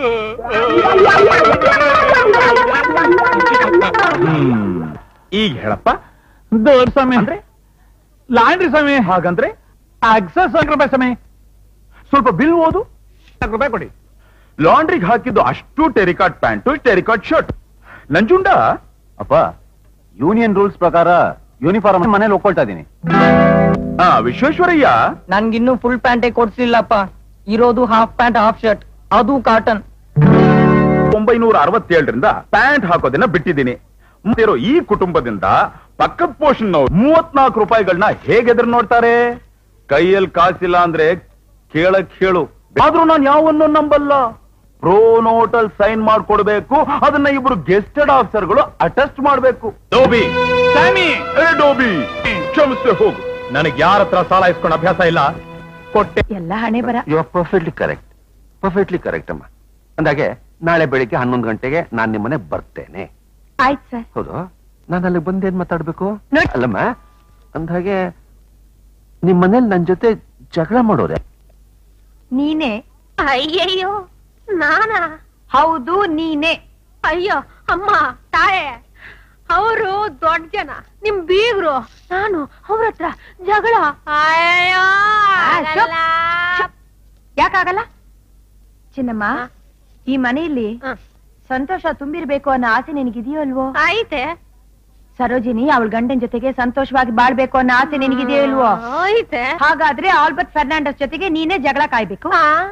ಈಗ ಹೇಳಪ್ಪ. ದೊಡ್ಡ ಸ್ವಾಮಿ ಅಂದ್ರೆ ಲಾಂಡ್ರಿ ಸ್ವಾಮಿ. ಹಾಗಂದ್ರೆ ಅಕ್ಸಸ್ ರೂಪಾಯಿ ಸ್ವಾಮಿ. ಸ್ವಲ್ಪ ಬಿಲ್ ಓದು. ನಾಲ್ಕು ರೂಪಾಯಿ ಕೊಡಿ. ಲಾಂಡ್ರಿಗೆ ಹಾಕಿದ್ದು ಅಷ್ಟು terrycot pant, terrycot shirt. Nanjunda ಅಪ್ಪ, ಯೂನಿಯನ್ ರೂಲ್ಸ್ ಪ್ರಕಾರ ಯೂನಿಫಾರ್ಮ್ ಮನೇಲಿ ಒಪ್ಕೊಳ್ತಾ ಇದೀನಿ. ಹಾ ವಿಶ್ವೇಶ್ವರಯ್ಯ, ನನ್ಗಿನ್ನೂ ಫುಲ್ ಪ್ಯಾಂಟೇ ಕೊಡ್ಸಿಲ್ಲಪ್ಪ. ಇರೋದು ಹಾಫ್ ಪ್ಯಾಂಟ್ ಹಾಫ್ ಶರ್ಟ್, ಅದು ಕಾಟನ್. ಒಂಬೈನೂರ ಅರವತ್ತೇಳರಿಂದ ಪ್ಯಾಂಟ್ ಹಾಕೋದನ್ನ ಬಿಟ್ಟಿದ್ದೀನಿ. ಮುಂದಿರೋ ಈ ಕುಟುಂಬದಿಂದ ಪಕ್ಕದ ಪೋಷನ್ ಮೂವತ್ನಾಲ್ಕು ರೂಪಾಯಿಗಳನ್ನ ಹೇಗೆದ್ರು ನೋಡ್ತಾರೆ. ಕೈಯಲ್ಲಿ ಕಾಸಿಲ್ಲ ಅಂದ್ರೆ ಕೇಳಕ್ ಹೇಳು. ಆದ್ರೂ ನಾನು ಯಾವನ್ನೂ ನಂಬಲ್ಲ. ಪ್ರೋ ನೋಟಲ್ ಸೈನ್ ಮಾಡ್ಕೊಡ್ಬೇಕು, ಅದನ್ನ ಇಬ್ರು ಗೆಸ್ಟೆಡ್ ಆಫೀಸರ್ಗಳು ಅಟೆಸ್ಟ್ ಮಾಡ್ಬೇಕು. ಡೋಬಿ ಸ್ವಾಮಿ, ಏ ಡೋಬಿ, ಕ್ಷಮಿಸ್ತೇ ಹೋಗು. ನನಗೆ ಯಾರ ಹತ್ರ ಸಾಲ ಇಸ್ಕೊಂಡು ಅಭ್ಯಾಸ ಇಲ್ಲ. ಕೊಟ್ಟೆ. ಎಲ್ಲ ಹಣೆ ಬರ. You are perfectly correct, perfectly correct ಅಮ್ಮ. ಅಂದಾಗೆ ನಾಳೆ ಬೆಳಿಗ್ಗೆ ಹನ್ನೊಂದು ಗಂಟೆಗೆ ನಾನ್ ನಿಮ್ಮನೆ ಬರ್ತೇನೆ. ಆಯ್ತು ಸರ್. ಹೌದು, ನಾನು ಅಲ್ಲಿ ಬಂದೇನ್ ಮಾತಾಡ್ಬೇಕು? ನೋಡಿ. ಅಲ್ಲಮ್ಮ, ಅಂದಾಗೆ ನಿಮ್ ಮನೇಲಿ ನನ್ ಜೊತೆ ಜಗಳ ಮಾಡೋರೆ? ನೀನೇ? ಅಯ್ಯಯ್ಯೋ ನಾನಾ? ಹೌದು ನೀನೇ. ಅಯ್ಯೋ ಅಮ್ಮ ತಾಯೇ, ಅವರು ದೊಡ್ಡ ಜನ, ನಿಮ್ ಬೀಗ್ರು. ನಾನು ಅವ್ರ ಹತ್ರ ಜಗಳ. ಅಯ್ಯೋ ಆಗಲ್ಲ. ಯಾಕಾಗಲ್ಲ ಚಿನ್ನಮ್ಮ? ಈ ಮನೆಯಲ್ಲಿ ಸಂತೋಷ ತುಂಬಿರ್ಬೇಕು ಅನ್ನೋ ಆಸೆ ನಿನಗಿದೆಯೋ ಅಲ್ವೋ? ಐತೆ. ಸರೋಜಿನಿ ಅವಳ ಗಂಡನ ಜೊತೆಗೆ ಸಂತೋಷವಾಗಿ ಬಾಳ್ಬೇಕು ಅನ್ನೋ ಆಸೆ ನಿನಗಿದೆಯೋ ಇಲ್ವೋ? ಐತೆ. ಹಾಗಾದ್ರೆ ಆಲ್ಬರ್ಟ್ ಫರ್ನಾಂಡಸ್ ಜೊತೆಗೆ ನೀನೇ ಜಗಳ ಕಾಯ್ಬೇಕು.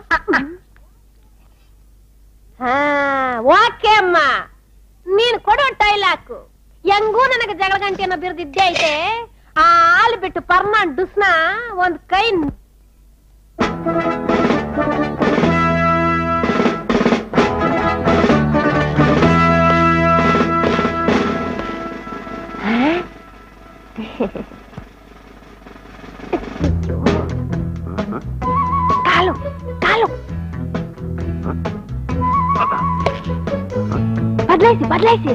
ಓಕೆ ಅಮ್ಮ, ನೀನ್ ಕೊಡೋ ಟೈಲಾಕು ಹೆಂಗೂ ನನಗೆ ಜಗಳ ಗಂಟೆಯನ್ನು ಬಿರ್ದಿದ್ದೆ ಐತೆ. ಆ ಹಾಲು ಬಿಟ್ಟು ಫರ್ನಾಂಡಸ್ನ ಒಂದ್ ಕೈ ಕಾಲು ಕಾಲು ಬದಲಾಯಿಸಿ ಬದಲಾಯಿಸಿ.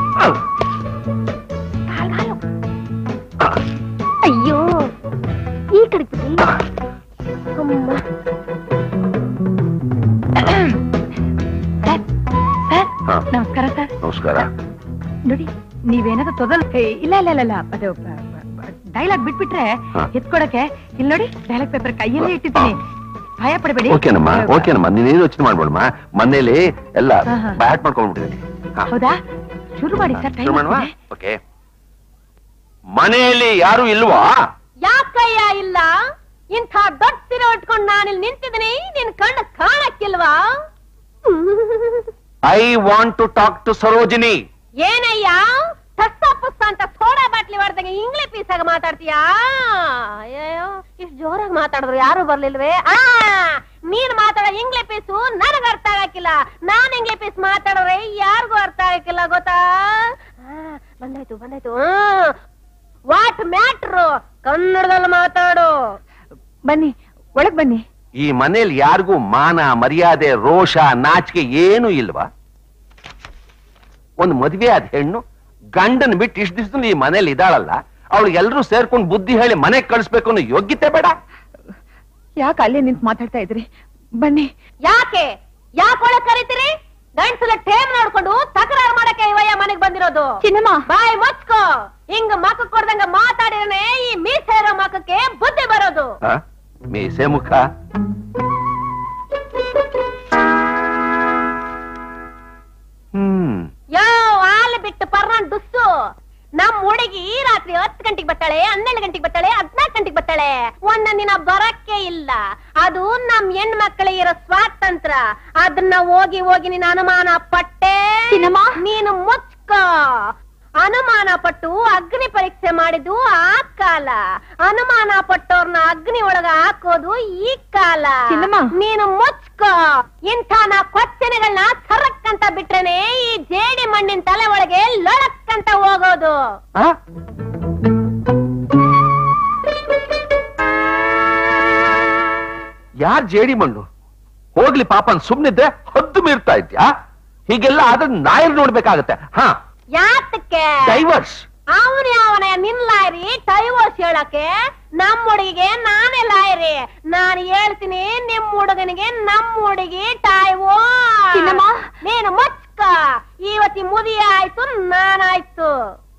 ಅಯ್ಯೋ ಈ ಕಡೆ ಬಿಡಿ. ಅಮ್ಮ ನಮಸ್ಕಾರ ಸರ್. ನಮಸ್ಕಾರ. ನೋಡಿ, ನೀವೇನಾದ್ರು ತೊದಲ್ ಇಲ್ಲ ಇಲ್ಲ ಇಲ್ಲ ಅದು ಡೈಲಾಗ್ ಬಿಟ್ಬಿಟ್ರೆ ಎತ್ಕೊಡಕ್ಕೆ ಇಲ್ಲಿ ನೋಡಿ ಡೈಲಾಗ್ ಪೇಪರ್ ಕೈಯಲ್ಲೇ ಇಟ್ಟಿದ್ದೀನಿ. ಭಯ ಪಡಬೇಡಿ. ಓಕೆನಮ್ಮ ಓಕೆನಮ್ಮ ನೀನೇನು ಯೋಚನೆ ಮಾಡ್ಬೇಡಮ್ಮ. ಮನೇಲಿ ಎಲ್ಲ ಬ್ಯಾಟ್ ಮಾಡ್ಕೊಂಡ್ಬಿಟ್ಟಿದ್ದೀನಿ. ಹೌದಾ? ಶುರು ಮಾಡಿ ಸರ್. ಶುರು ಮಾಡುವ. ಓಕೆ. ಮನೆಯಲ್ಲಿ ಯಾರು ಇಲ್ವಾ? ಯಾಕಯ್ಯ ಇಲ್ಲ? ಇಂಥ ದೊಡ್ಡ ಸೀರೆ ಉಟ್ಕೊಂಡು ನಾನಿಲ್ಲಿ ನಿಂತಿದ್ದೀನಿ, ನಿನ್ ಕಣ್ಣು ಕಾಣಕ್ಕಿಲ್ವಾ? I want to talk to Sarojini. ಏನಯ್ಯ ತಸ್ಸ ಪುಸ್ತ ಅಂತ ಸೋಡಾ ಬಾಟ್ಲಿ ಹೊಡೆದಂಗೆ ಇಂಗ್ಲಿಷ್ ಪೀಸಾಗ ಮಾತಾಡ್ತೀಯಾ? ಅಯ್ಯೋ ಇಷ್ಟು ಜೋರಾಗಿ ಮಾತಾಡಿದ್ರು ಯಾರು ಬರ್ಲಿಲ್ವೇ? ಆ ನೀನ್ ಮಾತಾಡೋ ಇಂಗ್ಲಿಷ್ ಪೀಸು ನನಗ ಅರ್ಥ ಆಗಕ್ಕಿಲ್ಲ. ನಾನ್ ಇಂಗ್ಲಿಷ್ ಪೀಸ್ ಮಾತಾಡೋರೆ ಯಾರಿಗೂ ಅರ್ಥ ಆಗಕ್ಕಿಲ್ಲ ಗೊತ್ತಾ? ಬಂದಾಯ್ತು ಬಂದಾಯ್ತು. What matter? ಕನ್ನಡದಲ್ಲಿ ಮಾತಾಡು. ಬನ್ನಿ ಒಳಗ್ ಬನ್ನಿ. ಈ ಮನೇಲಿ ಯಾರಿಗೂ ಮಾನ ಮರ್ಯಾದೆ ರೋಷ ನಾಚಿಕೆ ಏನು ಇಲ್ವಾ? ಒಂದು ಮದುವೆ ಆದ ಹೆಣ್ಣು ಗಂಡನ್ ಬಿಟ್ಟು ಇಷ್ಟು ದಿವಸ ಈ ಮನೇಲಿ ಇದ್ದಾಳಲ್ಲ, ಅವಳಿಗೆ ಎಲ್ಲರೂ ಸೇರ್ಕೊಂಡು ಬುದ್ಧಿ ಹೇಳಿ ಮನೆಗೆ ಕಳಿಸ್ಬೇಕು ಅನ್ನೋ ಯೋಗ್ಯತೆ ಬೇಡ? ಯಾಕೆ ಅಲ್ಲೇ ನಿಂತು ಮಾತಾಡ್ತಾ ಇದ್ರಿ? ಬನ್ನಿ. ಯಾಕೆ ಯಾಕೆ ಒಳಗ್ ಕರೀತೀರಿ? ಗಂಡ್ಸಲ ಟೇಮ್ ನೋಡ್ಕೊಂಡು ತಕರಾರು ಮಾಡಕ್ಕೆ ಇವಯ್ಯ ಮನೆಗ್ ಬಂದಿರೋದು. ಚಿನ್ನಮ್ಮ ಬಾಯ್ ಮುಚ್ಕೋ. ಹಿಂಗ ಮಕ್ಕ ಕೊಡ್ದಂಗ ಮಾತಾಡಿರನೆ ಈ ಮೀಸೆ ಇರೋ ಮಕ್ಕಕ್ಕೆ ಬುದ್ಧಿ ಬರೋದು. ಮೀಸೆ ಮುಖ ಹ್ಮ್ ಯೋ ಹಾಲು ಬಿಟ್ಟು ಪರ್ನಾನ್ ದುಸ್ಸು. ನಮ್ ಹುಡುಗಿ ರಾತ್ರಿ ಹತ್ತು ಗಂಟೆಗೆ ಬರ್ತಾಳೆ, ಹನ್ನೆರಡು ಗಂಟೆಗೆ ಬರ್ತಾಳೆ, ಹದ್ನಾಲ್ಕು ಗಂಟೆಗೆ ಬರ್ತಾಳೆ. ಒಂದೊಂದ್ ದಿನ ಬರಕ್ಕೆ ಇಲ್ಲ. ಅದು ನಮ್ ಹೆಣ್ಮಕ್ಳಿಗೆ ಇರೋ ಸ್ವಾತಂತ್ರ್ಯ. ಅದನ್ನ ಹೋಗಿ ಹೋಗಿ ನೀನು ಅನುಮಾನ ಪಟ್ಟೆ. ನೀನು ಮುಚ್ಕೋ. ಅನುಮಾನ ಪಟ್ಟು ಅಗ್ನಿ ಪರೀಕ್ಷೆ ಮಾಡಿದ್ದು ಆ ಕಾಲ. ಅನುಮಾನ ಪಟ್ಟವ್ರನ್ನ ಅಗ್ನಿ ಒಳಗ ಹಾಕೋದು ಈ ಕಾಲ. ನೀನು ಮುಚ್ಕೋ. ಇಂಥ ನಾ ಕ್ವಶನ್ಗಳನ್ನ ಸರಕ್ಕಂತ ಬಿಟ್ರೇನೆ ಈ ಜೇಡಿ ಮಣ್ಣಿನ ತಲೆ ಒಳಗೆ ಲೊಳಕ್ಕಂತ ಹೋಗೋದು. ಯಾರ್ ಜೇಡಿ ಮಣ್ಣು? ಹೋಗ್ಲಿ ಪಾಪನ್ ಸುಮ್ನಿದ್ರೆ ಹದ್ದು ಮೀರ್ತಾ ಇದ್ಯಾ? ಹೀಗೆಲ್ಲ ಆದ್ರೆ ನಾಯರ್ ನೋಡ್ಬೇಕಾಗತ್ತೆ. ಹಾ ಯಾತಕ್ಕೆ? ಡೈವರ್ಸ್. ಅವನು ಅವನ ನಿನ್ ಲಾಯರಿ ಡೈವರ್ಸ್ ಹೇಳಕ್ಕೆ? ನಮ್ ಹುಡುಗಿಗೆ ನಾನೇ ಲಾಯರಿ. ನಾನು ಹೇಳ್ತೀನಿ ನಿಮ್ ಹುಡುಗನಿಗೆ ನಮ್ ಹುಡುಗಿ ಡೈವೋರ್ಸ್. ನೀನು ಮುಚ್ಕ. ಇವತ್ತಿ ಮುದಿ ಆಯ್ತು, ನಾನಾಯ್ತು.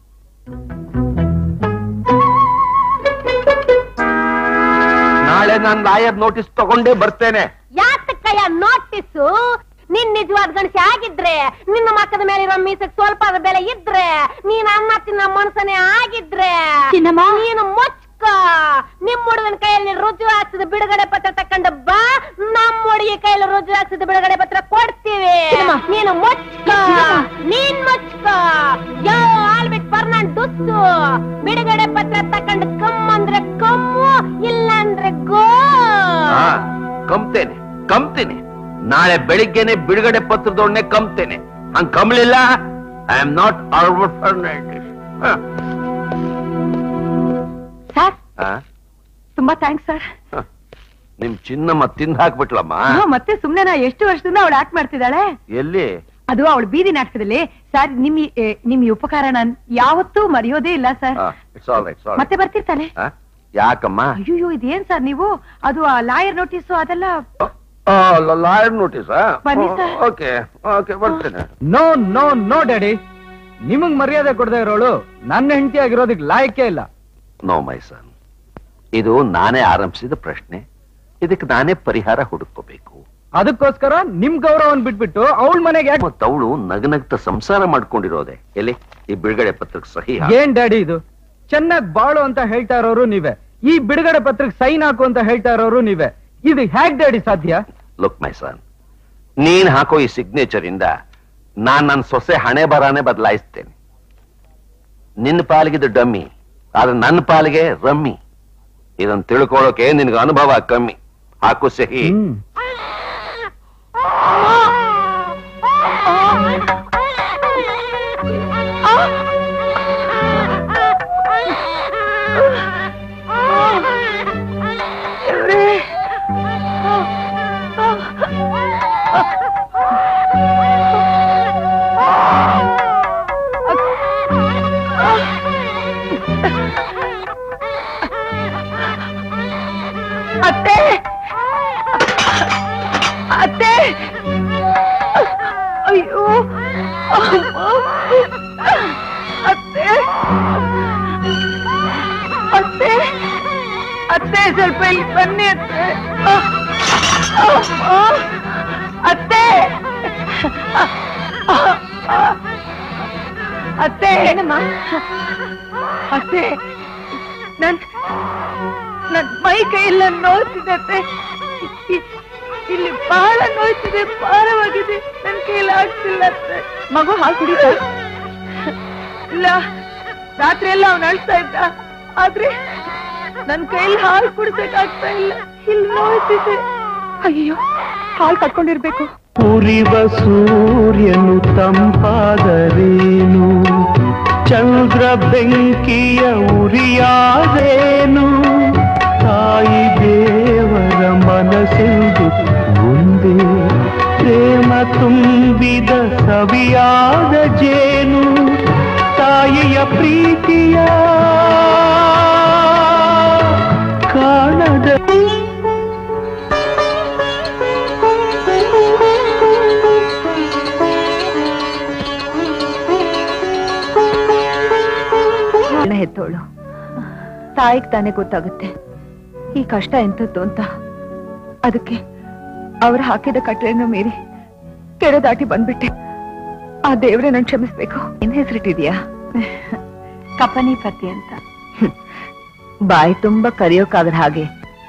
ನಾಳೆ ನಾನ್ ಲಾಯರ್ ನೋಟಿಸ್ ತಗೊಂಡೇ ಬರ್ತೇನೆ. ಯಾತಕ್ಕಯ್ಯ ನೋಟಿಸು? ನಿನ್ ನಿಜವಾದ ಗಣಸಿ ಆಗಿದ್ರೆ, ನಿನ್ನ ಮಕ್ಕದ ಮೇಲೆ ಇರೋ ಮೀಸಕ್ ಸ್ವಲ್ಪ ಬೆಲೆ ಇದ್ರೆ, ನೀನ್ ಅನ್ನ ತಿನ್ನ ಮನಸ್ಸನೇ ಆಗಿದ್ರೆ ನೀನು ಮುಚ್ಕ. ನಿಮ್ ಹುಡುಗನ ಕೈಯಲ್ಲಿ ರುಜು ಹಾಕ್ಸಿದ ಬಿಡುಗಡೆ ಪತ್ರ ತಕೊಂಡು ಬಾ. ನಮ್ಮ ಹುಡುಗಿ ಕೈಯಲ್ಲಿ ರುಜು ಹಾಕ್ಸಿದ ಬಿಡುಗಡೆ ಪತ್ರ ಕೊಡ್ತೀವಿ. ನೀನು ಮುಚ್ಕ. ನೀನ್ ಮುಚ್ಕ. ಯೋ ಆಲ್ಬಿಟ್ ಪರ್ನಾನ್ ದುಸ್ಸು. ಬಿಡುಗಡೆ ಪತ್ರ ತಕೊಂಡು ಕಮ್ಮು ಅಂದ್ರೆ ಕಮ್ಮು, ಇಲ್ಲ ಅಂದ್ರೆ ಗೋ. ಕಂಪ್ತೇನೆ ಕಂಪ್ತೇನೆ. ನಾಳೆ ಬೆಳಿಗ್ಗೆನೆ ಬಿಡುಗಡೆ ಪತ್ರದೊಡನೆ ಕಂಪ್ತೇನೆ. ಹಂಗ್ ಕಂಬ್ಲಿಲ್ಲ, I am not Albert Fernandes. Sir ತುಂಬಾ ಥ್ಯಾಂಕ್ಸ್ ಸರ್. ನಿಮ್ ಚಿನ್ನಮ್ಮ ತಿಂದ್ ಹಾಕ್ಬಿಟ್ಲಮ್ಮ. ಮತ್ತೆ ಸುಮ್ನೆ ನಾ ಎಷ್ಟು ವರ್ಷದಿಂದ ಅವಳು ಆಕ್ಟ್ ಮಾಡ್ತಿದ್ದಾಳೆ. ಎಲ್ಲಿ? ಅದು ಅವಳು ಬೀದಿ ನಾಟಕದಲ್ಲಿ. ಸರ್ ನಿಮ್ ನಿಮ್ ಈ ಉಪಕಾರ ನಾನ್ ಯಾವತ್ತೂ ಮರೆಯೋದೇ ಇಲ್ಲ ಸರ್. ಮತ್ತೆ ಬರ್ತಿರ್ತಾನೆ. ಯಾಕಮ್ಮ? ಅಯ್ಯೋ ಇದೇನ್ ಸರ್ ನೀವು? ಅದು ಆ ಲಾಯರ್ ನೋಟಿಸ್ ಅದೆಲ್ಲ. Lawyer notice? ಬನ್ನಿ ಸರ್. ಓಕೆ ಓಕೆ ಬರ್ತೇನೆ. ನೋ ನೋ ನೋ ಡ್ಯಾಡಿ, ನಿಮಗ್ ಮರ್ಯಾದೆ ಕೊಡದೆ ಇರೋಳು ನನ್ನ ಹೆಂಡತಿ ಆಗಿರೋದಕ್ಕೆ ಲಾಯಕ್ಕೆ ಇಲ್ಲ. ನೋ ಮೈ ಸನ್, ಇದು ನಾನೇ ಆರಂಭಿಸಿದ ಪ್ರಶ್ನೆ. ಇದಕ್ಕೆ ನಾನೇ ಪರಿಹಾರ ಹುಡುಕೋಬೇಕು. ಅದಕ್ಕೋಸ್ಕರ ನಿಮ್ ಗೌರವನ್ ಬಿಟ್ಬಿಟ್ಟು ಅವಳ ಮನೆಗೆ ಅವಳು ನಗನಗ್ತ ಸಂಸಾರ ಮಾಡ್ಕೊಂಡಿರೋದೆ. ಎಲ್ಲಿ ಈ ಬಿಡುಗಡೆ ಪತ್ರಕ್ಕೆ ಸಹಿ? ಏನ್ ಡ್ಯಾಡಿ ಇದು? ಚೆನ್ನಾಗ್ ಬಾಳು ಅಂತ ಹೇಳ್ತಾ ಇರೋರು ನೀವೇ, ಈ ಬಿಡುಗಡೆ ಪತ್ರಕ್ಕೆ ಸೈನ್ ಹಾಕು ಅಂತ ಹೇಳ್ತಾ ಇರೋರು ನೀವೇ. ಇದು ಹ್ಯಾಕ್ ಡ್ಯಾಡಿ ಸಾಧ್ಯ? ಲುಕ್ ಮೈ ಸನ್, ನೀನ್ ಹಾಕೋ ಈ ಸಿಗ್ನೇಚರ್ ಇಂದ ನಾನ್ ನನ್ನ ಸೊಸೆ ಹಣೆ ಬರಾನೆ ಬದಲಾಯಿಸ್ತೇನೆ. ನಿನ್ನ ಪಾಲಿಗೆ ಡಮ್ಮಿ, ಆದ್ರೆ ನನ್ನ ಪಾಲಿಗೆ ರಮ್ಮಿ. ಇದನ್ನ ತಿಳ್ಕೊಳ್ಳೋಕೆ ನಿನ್ಗೆ ಅನುಭವ ಕಮ್ಮಿ. ಹಾಕು ಸಹಿ. ಅತ್ತೆ ಅತ್ತೆ ಅಯ್ಯೋ ಅತ್ತೆ ಅತ್ತೆ ಅತ್ತೆ ಸ್ವಲ್ಪ ಇಲ್ಲಿ ಬನ್ನಿ ಅತ್ತೆ. ಅತ್ತೆ ಅತ್ತೆ ಏನಮ್ಮ ಅತ್ತೆ ನನ್ ನನ್ ಮೈ ಕೈಯೆಲ್ಲ ನೋಯ್ತಿದೆ ಅತ್ತೆ ಇಲ್ಲಿ ಬಹಳ ನೋಯ್ತಿದೆ ಭಾರವಾಗಿದೆ ನನ್ ಕೈಯಲ್ಲಿ ಆಗ್ತಿಲ್ಲ ಅತ್ತೆ ಮಗು ಹಾಲು ಕುಡಿತಾ ಇಲ್ಲ ರಾತ್ರಿ ಎಲ್ಲ ಅವ್ನು ಅಳ್ತಾ ಇದ್ದ ಆದ್ರೆ ನನ್ ಕೈಯಲ್ಲಿ ಹಾಲು ಕುಡಿಸಕ್ಕಾಗ್ತಾ ಇಲ್ಲ ಇಲ್ಲಿ ನೋಯ್ತಿದೆ ಅಯ್ಯೋ ಹಾಲು ಕಟ್ಕೊಂಡಿರ್ಬೇಕು ಉರಿವ ಸೂರ್ಯನು ತಂಪಾದರೇನು ಚಂದ್ರ ಬೆಂಕಿಯ ಉರಿಯಾದೇನು ತಾಯಿ ದೇವರ ಮನಸ್ಸೆಂದು ಮುಂದೆ ಪ್ರೇಮ ತುಂಬಿದ ಸವಿಯಾದ ಜೇನು ತಾಯಿಯ ಪ್ರೀತಿಯ ಕಾಣದ ಹೆತ್ತೋಳು ತಾಯಿಗ್ ತಾನೇ ಗೊತ್ತಾಗುತ್ತೆ ಈ ಕಷ್ಟ ಎಂತದ್ದು ಅಂತ. ಅದಕ್ಕೆ ಅವ್ರು ಹಾಕಿದ ಕಟ್ಲೆಯನ್ನು ಮೀರಿ ಕೆರೆ ದಾಟಿ ಬಂದ್ಬಿಟ್ಟೆ. ಆ ದೇವ್ರೆ ನನ್ ಕ್ಷಮಿಸ್ಬೇಕು. ಏನ್ ಹೆಸರಿಟ್ಟಿದ್ಯಾ? ಕಪನಿ ಪತಿ ಅಂತ. ಬಾಯಿ ತುಂಬಾ ಕರೆಯೋಕಾಗದ ಹಾಗೆ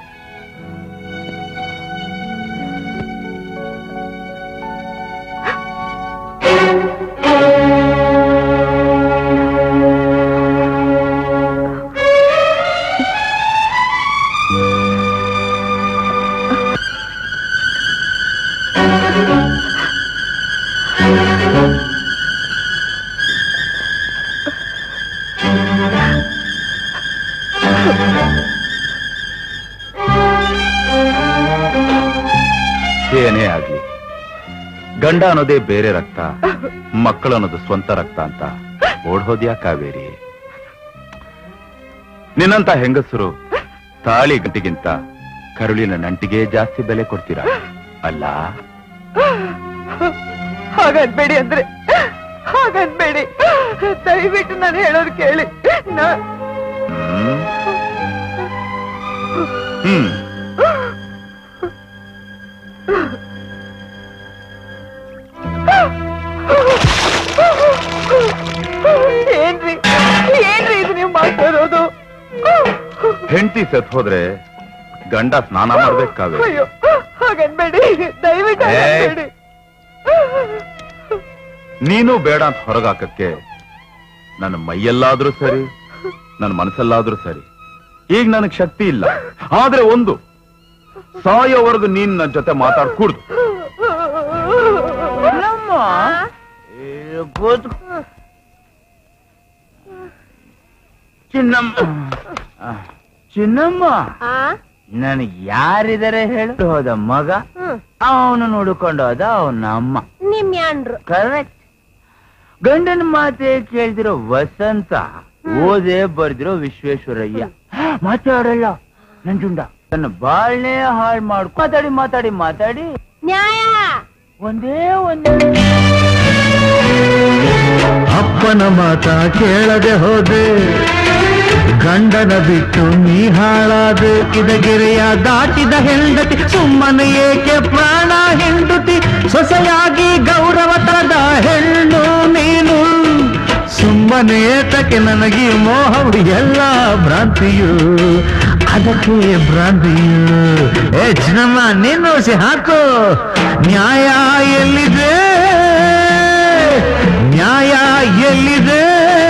ಏನೇ ಆಗ್ಲಿ, ಗಂಡ ಅನ್ನೋದೇ ಬೇರೆ ರಕ್ತ, ಮಕ್ಕಳು ಅನ್ನೋದು ಸ್ವಂತ ರಕ್ತ ಅಂತ ಓಡ್ಹೋದ್ಯಾ ಕಾವೇರಿ? ನಿನ್ನಂತ ಹೆಂಗಸರು ತಾಳಿ ಗಂಟಿಗಿಂತ ಕರುಳಿನ ನಂಟಿಗೆ ಜಾಸ್ತಿ ಬೆಲೆ ಕೊಡ್ತೀರಾ ಅಲ್ಲ? ಹಾಗನ್ಬೇಡಿ ಅಂದ್ರೆ ಹಾಗನ್ಬೇಡಿ, ದಯವಿಟ್ಟು ನಾನು ಹೇಳೋದು ಕೇಳಿ. ಹ್ಮ್ ಏನ್ರಿ ಏನ್ರಿ ಇದು ನೀವು ಮಾಡ್ತಿರೋದು? ಹೆಂಡತಿ ಸತ್ ಹೋದ್ರೆ ಗಂಡ ಸ್ನಾನ ಮಾಡ್ಬೇಕಾವೆ. ಅಯ್ಯೋ ಹಾಗನ್ಬೇಡಿ, ದಯವಿಟ್ಟು ಹಾಗನ್ಬೇಡಿ. ನೀನು ಬೇಡ ಅಂತ ಹೊರಗಾಕಕ್ಕೆ ನನ್ನ ಮೈಯಲ್ಲಾದ್ರೂ ಸರಿ, ನನ್ನ ಮನಸ್ಸಲ್ಲಾದ್ರೂ ಸರಿ, ಈಗ ನನಗ್ ಶಕ್ತಿ ಇಲ್ಲ. ಆದ್ರೆ ಒಂದು, ಸಾಯೋವರೆಗೂ ನೀನ್ ನನ್ನ ಜೊತೆ ಮಾತಾಡ್ಕೂಡ್ದು. ಚಿನ್ನಮ್ಮ ಚಿನ್ನಮ್ಮ ನನಗೆ ಯಾರಿದ್ದಾರೆ ಹೇಳು? ಹೋದ ಮಗ, ಅವನು ನೋಡಿಕೊಂಡು ಹೋದ ಅವನ ಅಮ್ಮ. ನಿಮ್ ಯಾಂಡ್ರು ಕರೆಕ್ಟ್. ಗಂಡನ ಮಾತೆ ಕೇಳ್ದಿರೋ ವಸಂತ, ಓದೇ ಬರ್ದಿರೋ ವಿಶ್ವೇಶ್ವರಯ್ಯ. ಮಾತಾಡಲ್ಲ ನಂಜುಂಡ, ನನ್ನ ಬಾಳ್ನೆ ಹಾಳು ಮಾಡ್ಕೊ ಮಾತಾಡಿ ಮಾತಾಡಿ ಮಾತಾಡಿ ನ್ಯಾಯ ಒಂದೇ ಒಂದೇ. ಅಪ್ಪನ ಮಾತ ಕೇಳದೆ ಹೋದೆ, ಗಂಡನ ಬಿಟ್ಟು ನೀ ಹಾಳಾದೆ. ಕಿದಗೆರೆಯ ದಾಟಿದ ಹೆಂಡತಿ ಸುಮ್ಮನೆ ಏಕೆ ಪ್ರಾಣ ಹೆಂಡತಿ, ಸೊಸೆಯಾಗಿ ಗೌರವ ತರದ ಹೆಣ್ಣು ನೀನು. ಸುಮ್ಮನೆ ಏತಕ್ಕೆ ನನಗೆ ಮೋಹವು ಎಲ್ಲ ಭ್ರಾಂತಿಯು, ಅದಕ್ಕೆ ಭ್ರಾಂತಿಯು. ಏ ಚಿನ್ನಮ್ಮ ನೀನು ಸಿ ಹಾಕು. ನ್ಯಾಯ ಎಲ್ಲಿದೆ, ನ್ಯಾಯ ಎಲ್ಲಿದೆ?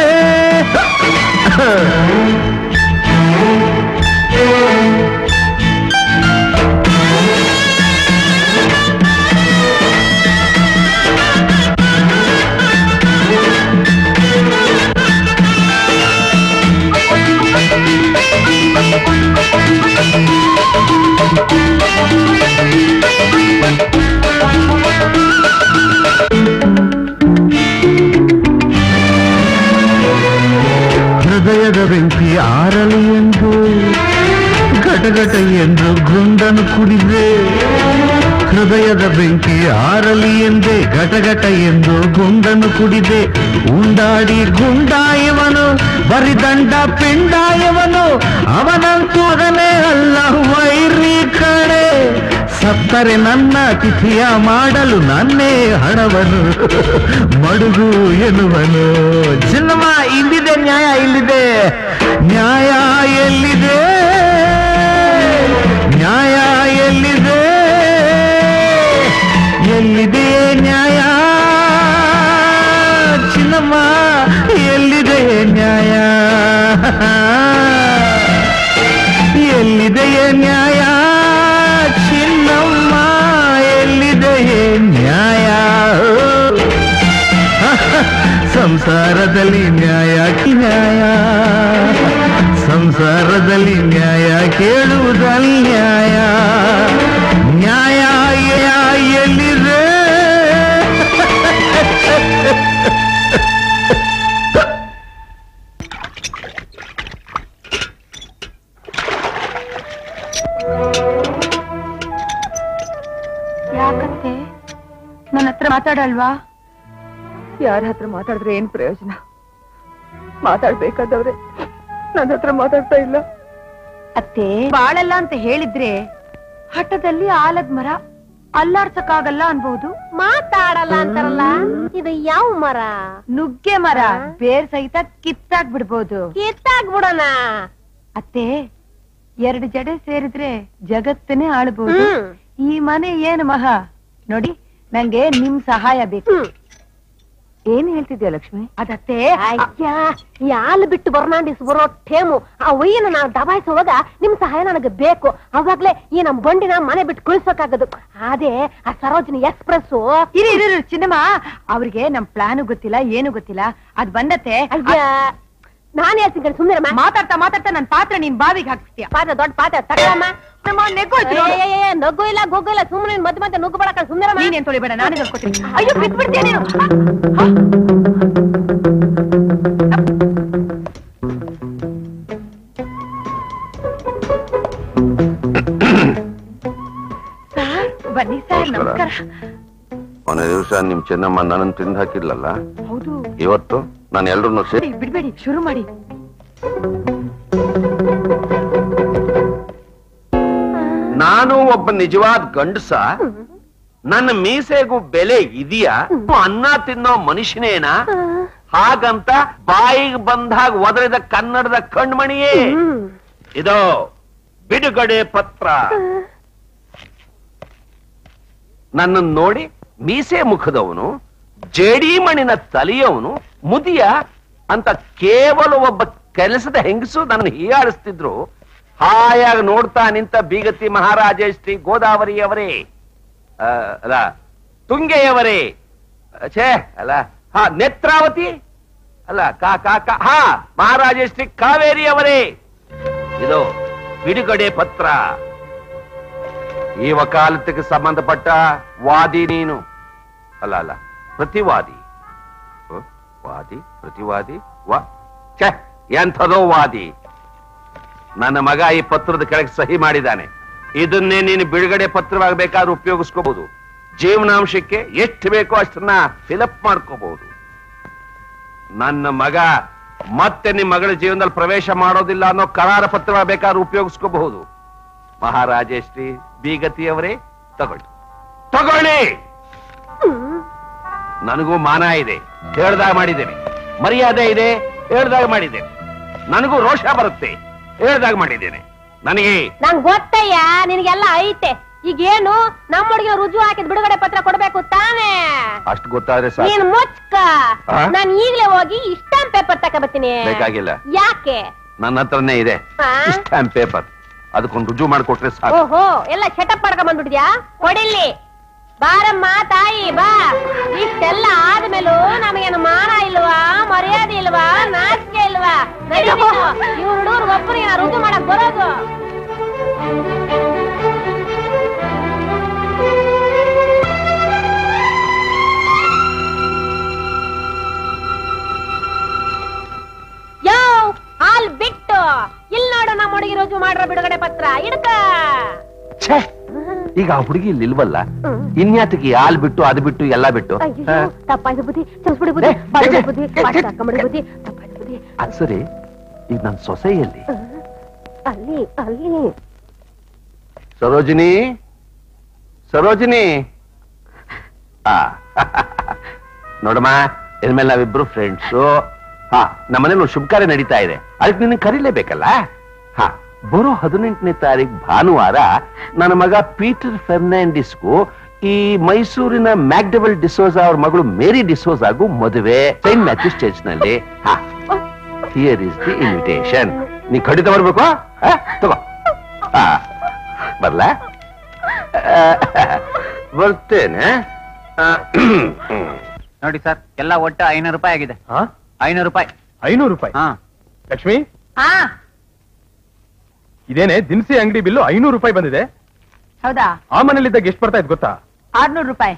ಹೃದಯದ ಬೆಂಕಿ ಆರಲಿ ಎಂದು ಘಟಘಟ ಎಂದು ಗುಂಡನು ಕುಡಿದೆ. ಹೃದಯದ ಬೆಂಕಿ ಆರಲಿ ಎಂದೇ ಘಟಘಟ ಎಂದು ಗುಂಡನು ಕುಡಿದೆ. ಉಂಡಾಡಿ ಗುಂಡಾಯವನು, ಬರಿದಂಡ ಪಿಂಡಾಯವನು, ಅವನಂತೂ ಅದನ್ನೇ ಅಲ್ಲ ವೈರಿ ಕಡೆ. ಸತ್ತರೆ ನನ್ನ ತಿಥಿಯ ಮಾಡಲು ನನ್ನೇ ಹಣವನು ಮಡುಗು ಎನ್ನುವನು. ಚಿನ್ನಮ್ಮ, ಇಲ್ಲಿದೆ ನ್ಯಾಯ, ಇಲ್ಲಿದೆ ನ್ಯಾಯ, ಎಲ್ಲಿದೆ ನ್ಯಾಯ, ಎಲ್ಲಿದೆ ಎಲ್ಲಿದೆ ನ್ಯಾಯ? ಚಿನ್ನಮ್ಮ, ಎಲ್ಲಿದೆ ನ್ಯಾಯ? ಎಲ್ಲಿದೆಯೇ ನ್ಯಾಯ? ಚಿನ್ನಮ್ಮ, ಎಲ್ಲಿದೆಯೇ ನ್ಯಾಯ? ಸಂಸಾರದಲ್ಲಿ ನ್ಯಾಯ ನ್ಯಾಯ, ಸಂಸಾರದಲ್ಲಿ ನ್ಯಾಯ ಕೇಳುವುದನ್ಯಾಯ, ನ್ಯಾಯ ಎಲ್ಲಿದೆ? ಯಾಕಂತೆ ನನ್ನ ಹತ್ರ ಮಾತಾಡಲ್ವಾ? ಯಾರ ಹತ್ರ ಮಾತಾಡಿದ್ರೆ ಏನ್ ಪ್ರಯೋಜನ? ಮಾತಾಡ್ಬೇಕಾದವ್ರೆ ನನ್ನ ಹತ್ರ ಮಾತಾಡ್ತಾ ಇಲ್ಲ. ಅತ್ತೆ, ಬಾಳಲ್ಲ ಅಂತ ಹೇಳಿದ್ರೆ ಹಠದಲ್ಲಿ ಆಲದ ಮರ ಅಲ್ಲಾಡ್ಸಕ್ಕಾಗಲ್ಲ ಅನ್ಬಹುದು. ಮಾತಾಡಲ್ಲ ಅಂತಾರಲ್ಲ, ಇದು ಯಾವ ಮರ? ನುಗ್ಗೆ ಮರ. ಬೇರ್ ಸಹಿತ ಕಿತ್ತಾಕ್ ಬಿಡ್ಬೋದು. ಕಿತ್ತಾಕ್ಬಿಡೋಣ. ಅತ್ತೆ, ಎರಡು ಜಡೆ ಸೇರಿದ್ರೆ ಜಗತ್ತನ್ನೇ ಆಳ್ಬಹುದು. ಈ ಮನೆ ಏನು ಮಹಾ ನೋಡಿ, ನಂಗೆ ನಿಮ್ ಸಹಾಯ ಬೇಕು. ಏನ್ ಹೇಳ್ತಿದ್ಯಾ ಲಕ್ಷ್ಮಿ? ಅದತ್ತೆ, ಯಾಲ್ ಬಿಟ್ಟು ಬರ್ನಾಂಡಿಸ್ ಬರೋ ಟೇಮು ಆ ಒಯ್ಯನ ನಾವು ದಬಾಯಿಸುವಾಗ ನಿಮ್ ಸಹಾಯ ನನಗೆ ಬೇಕು. ಅವಾಗ್ಲೇ ಈ ನಮ್ ಬಂಡಿನ ಮನೆ ಬಿಟ್ಟು ಕಳಿಸೋಕಾಗದು. ಅದೇ ಆ ಸರೋಜಿನಿ ಎಕ್ಸ್ಪ್ರೆಸ್. ಇರಿ ಇರಿ ಚಿನ್ನಮ್ಮ, ಅವ್ರಿಗೆ ನಮ್ ಪ್ಲಾನು ಗೊತ್ತಿಲ್ಲ, ಏನು ಗೊತ್ತಿಲ್ಲ. ಅದ್ ಬಂದತ್ತೆ. ನಾನ್ ಹೇಳ್ತೀನಿ ಸುಮ್ಮನೆ ಮಾತಾಡ್ತಾ ಮಾತಾಡ್ತಾ ನನ್ ಪಾತ್ರ ನೀನ್ ಬಾವಿಗೆ ಹಾಕ್ತೀಯ. ಪಾತ್ರ ದೊಡ್ಡ ಪಾತ್ರ ತಗೊಳಮ್ಮ. ನಗು ಇಲ್ಲ ಗೊಗ್ಗು ಇಲ್ಲ, ಸುಮ್ಮನೆ ಮಧ್ಯ ಮಧ್ಯ ನುಗ್ಗು ಬಡಕ ಸುಂದರ. ನೀನೇನ್ ತೊಳಿಬೇಡ, ನಾನೇ ನೋಡ್ಕೊತೀನಿ. ಅಯ್ಯೋ ಬಿಟ್ಬಿಡ್ತೀಯ ನೀನು. ಬನ್ನಿ ಸರ್, ನಮಸ್ಕಾರ. ಮೊನ್ನೆ ದಿವಸ ನಿಮ್ ಚೆನ್ನಮ್ಮ ನನ್ನನ್ನು ತಿಂದು ಹಾಕಿದ್ಲಲ್ಲ, ಹೌದು. ಇವತ್ತು ನಾನು ಎಲ್ರೂ ಸೇರಿ ಬಿಡ್ಬೇಡಿ, ಶುರು ಮಾಡಿ. ನಾನು ಒಬ್ಬ ನಿಜವಾದ ಗಂಡಸ, ನನ್ನ ಮೀಸೆಗೂ ಬೆಲೆ ಇದೆಯಾ? ಅನ್ನ ತಿನ್ನೋ ಮನುಷ್ಯನೇನಾ? ಹಾಗಂತ ಬಾಯಿಗೆ ಬಂದಾಗ ಒದರಿದ ಕನ್ನಡದ ಕಣ್ಮಣಿಯೇ ಇದು ಬಿಡುಗಡೆ ಪತ್ರ. ನನ್ನನ್ನು ನೋಡಿ ಮೀಸೆ ಮುಖದವನು, ಜೇಡಿ ಮಣ್ಣಿನ ತಲೆಯವನು, ಮುದಿಯ ಅಂತ ಕೇವಲ ಒಬ್ಬ ಕೆಲಸದ ಹೆಂಗಸು ನನ್ನ ಹೀಯಾಳಿಸ್ತಿದ್ರು. ಹಾಯಾಗಿ ನೋಡ್ತಾ ನಿಂತ ಬೀಗತಿ ಮಹಾರಾಜೇಶ್ರೀ ಗೋದಾವರಿಯವರೇ, ಅಲ್ಲ ತುಂಗೆಯವರೇ, ಛೇ ಅಲ್ಲ ಹಾ ನೇತ್ರಾವತಿ ಅಲ್ಲ ಕಾ ಕಾ ಕಾ ಹಾ ಮಹಾರಾಜೇಶ್ರೀ ಕಾವೇರಿಯವರೇ, ಇದು ಬಿಡುಗಡೆ ಪತ್ರ. ಈ ವಕಾಲತಿಗೆ ಸಂಬಂಧಪಟ್ಟ ವಾದಿ ನೀನು ಅಲ್ಲ ಅಲ್ಲ ಪ್ರತಿವಾದಿ. ವಾದಿ ಪ್ರತಿವಾದಿ ವಾ ಛೇ ಎಂಥದೋ ವಾದಿ. ನನ್ನ ಮಗ ಈ ಪತ್ರದ ಕೆಳಗೆ ಸಹಿ ಮಾಡಿದ್ದಾನೆ. ಇದನ್ನೇ ನೀನು ಬಿಡುಗಡೆ ಪತ್ರವಾಗಬೇಕಾದ್ರೂ ಉಪಯೋಗಿಸ್ಕೋಬಹುದು. ಜೀವನಾಂಶಕ್ಕೆ ಎಷ್ಟು ಬೇಕೋ ಅಷ್ಟನ್ನ ಫಿಲಪ್ ಮಾಡ್ಕೋಬಹುದು. ನನ್ನ ಮಗ ಮತ್ತೆ ನಿಮ್ಮ ಮಗಳ ಜೀವನದಲ್ಲಿ ಪ್ರವೇಶ ಮಾಡೋದಿಲ್ಲ ಅನ್ನೋ ಕರಾರ ಪತ್ರವಾಗಬೇಕಾದ್ರೂ ಉಪಯೋಗಿಸ್ಕೋಬಹುದು. ಮಹಾರಾಜೇಶ್ರೀ ಬೀಗತಿಯವರೇ, ತಗೊಳ್ಳಿ ತಗೊಳ್ಳಿ. ನನಗೂ ಮಾನ ಇದೆ, ಹೇಳ್ದಾಗ ಮಾಡಿದ್ದೇನೆ. ಮರ್ಯಾದೆ ಇದೆ, ಹೇಳ್ದಾಗ ಮಾಡಿದ್ದೇನೆ. ನನಗೂ ರೋಷ ಬರುತ್ತೆ, ಹೇಳ್ದಾಗ ಮಾಡಿದ್ದೇನೆ. ನನಗೆ ನಂಗೆ ಗೊತ್ತಯ್ಯ, ನಿನಗೆಲ್ಲ ಐತೆ. ಈಗೇನು ನಮ್ಮ ಹುಡುಗಿ ರುಜು ಹಾಕಿದ್ ಬಿಡುಗಡೆ ಪತ್ರ ಕೊಡ್ಬೇಕು ತಾನೇ? ಅಷ್ಟು ಗೊತ್ತಾದ್ರೆ ನೀನ್ ಮುಚ್ಕ. ನಾನು ಈಗಲೇ ಹೋಗಿ ಸ್ಟಾಂಪ್ ಪೇಪರ್ ತಗೋಬತ್ತೀನಿ. ಬೇಕಾಗಿಲ್ಲ. ಯಾಕೆ? ನನ್ನ ಹತ್ರನೇ ಇದೆ ಸ್ಟಾಂಪ್ ಪೇಪರ್. ಅದಕ್ಕೊಂದು ರುಜು ಮಾಡಿಕೊಟ್ರೆ ಸಾಕು. ಓಹೋ, ಎಲ್ಲ ಸೆಟಪ್ ಮಾಡ್ಕೊಂಡ್ ಬಂದ್ಬಿಟ್ಟಿದ್ಯಾ? ಕೊಡಿಲ್ಲಿ ಬಾರಮ್ಮ ತಾಯಿ ಬಾ. ಇಷ್ಟೆಲ್ಲ ಆದ್ಮೇಲೂ ನಮಗೇನು ಮಾನ ಇಲ್ವಾ, ಮರ್ಯಾದೆ ಇಲ್ವಾ, ನಾಚಿಕೆ ಇಲ್ವಾ? ಇವ್ರು ಹುಡುಗರು ಒಬ್ಬರಿಗೆ ರುಜು ಮಾಡಕ್ ಬರೋದು. ಯೋ ಹಾಲ್ ಬಿಟ್ಟು ಇಲ್ಲಿ ನೋಡು, ನಮ್ಮ ಹುಡುಗಿ ರುಜು ಮಾಡ್ರ ಬಿಡುಗಡೆ ಪತ್ರ ಇಡ್ಕ. ಈಗ ಆ ಹುಡುಗಿ ಇಲ್ಲಿ ಇಲ್ವಲ್ಲ, ಇನ್ಯಾತಕ್ಕೆ ಹಾಲ್ ಬಿಟ್ಟು ಅದು ಬಿಟ್ಟು ಎಲ್ಲ ಬಿಟ್ಟು? ತಪ್ಪಾಯ್ತು ಬುದ್ಧಿ, ಚಲಿಸ್ಬಿಡಿ ಬುದ್ಧಿ, ಬುದ್ಧಿ ಹಾಕೊಂಬಿಡಿ ಬುದ್ಧಿ, ತಪ್ಪಾಯ್ತು ಬುದ್ಧಿ. ಅದು ಸರಿ, ಈಗ ನನ್ನ ಸೊಸೆಯಲ್ಲಿ ಅಲ್ಲಿ ಅಲ್ಲಿ ಸರೋಜಿನಿ ಸರೋಜಿನಿ ಆ ನೋಡಮ್ಮ ಇನ್ಮೇಲೆ ನಾವಿಬ್ರು ಫ್ರೆಂಡ್ಸು. ಹಾ ನಮ್ಮನೇಲಿ ಒಂದು ಶುಭ ಕಾರ್ಯ ನಡೀತಾ ಇದೆ, ಅದಕ್ಕೆ ನಿನ್ನ ಕರೀಲೇಬೇಕಲ್ಲ. ಹಾ ಬರೋ ಹದಿನೆಂಟನೇ ತಾರೀಕು ಭಾನುವಾರ ನನ್ನ ಮಗ ಪೀಟರ್ ಫೆರ್ನಾಂಡಿಸ್ಗೂ ಈ ಮೈಸೂರಿನ ಮ್ಯಾಕ್ಡೆವಲ್ ಡಿಸೋಜ ಅವ್ರ ಮಗಳು ಮೇರಿ ಡಿಸೋಜಾಗೂ ಮದುವೆ ಸೈಂಟ್ ಮ್ಯಾಥ್ಯೂಸ್ ಚರ್ಚ್ ನಲ್ಲಿ. ಹಾ ಹಿಯರ್ ಇಸ್ ದಿ ಇನ್ವಿಟೇಷನ್. ನೀ ಖಂಡಿತ ಬರ್ಬೇಕು. ತಗೋ ಬರ್ಲಾ? ಬರ್ತೇನೆ. ನೋಡಿ ಸರ್, ಎಲ್ಲ ಒಟ್ಟು ಐನೂರು ರೂಪಾಯಿ ಆಗಿದೆ. ಐನೂರು ರೂಪಾಯಿ ಐನೂರು ರೂಪಾಯಿ ಹಾ. ಲಕ್ಷ್ಮಿ, ಹಾ ಇದೇನೆ ದಿನಸಿ ಅಂಗಡಿ ಬಿಲ್ಲು ಐನೂರು ರೂಪಾಯಿ ಬಂದಿದೆ. ಹೌದಾ? ಆ ಮನೇಲಿದ್ದಾಗ ಎಷ್ಟು ಬರ್ತಾ ಇದ್ ಗೊತ್ತಾ? ಆರ್ನೂರು ರೂಪಾಯಿ.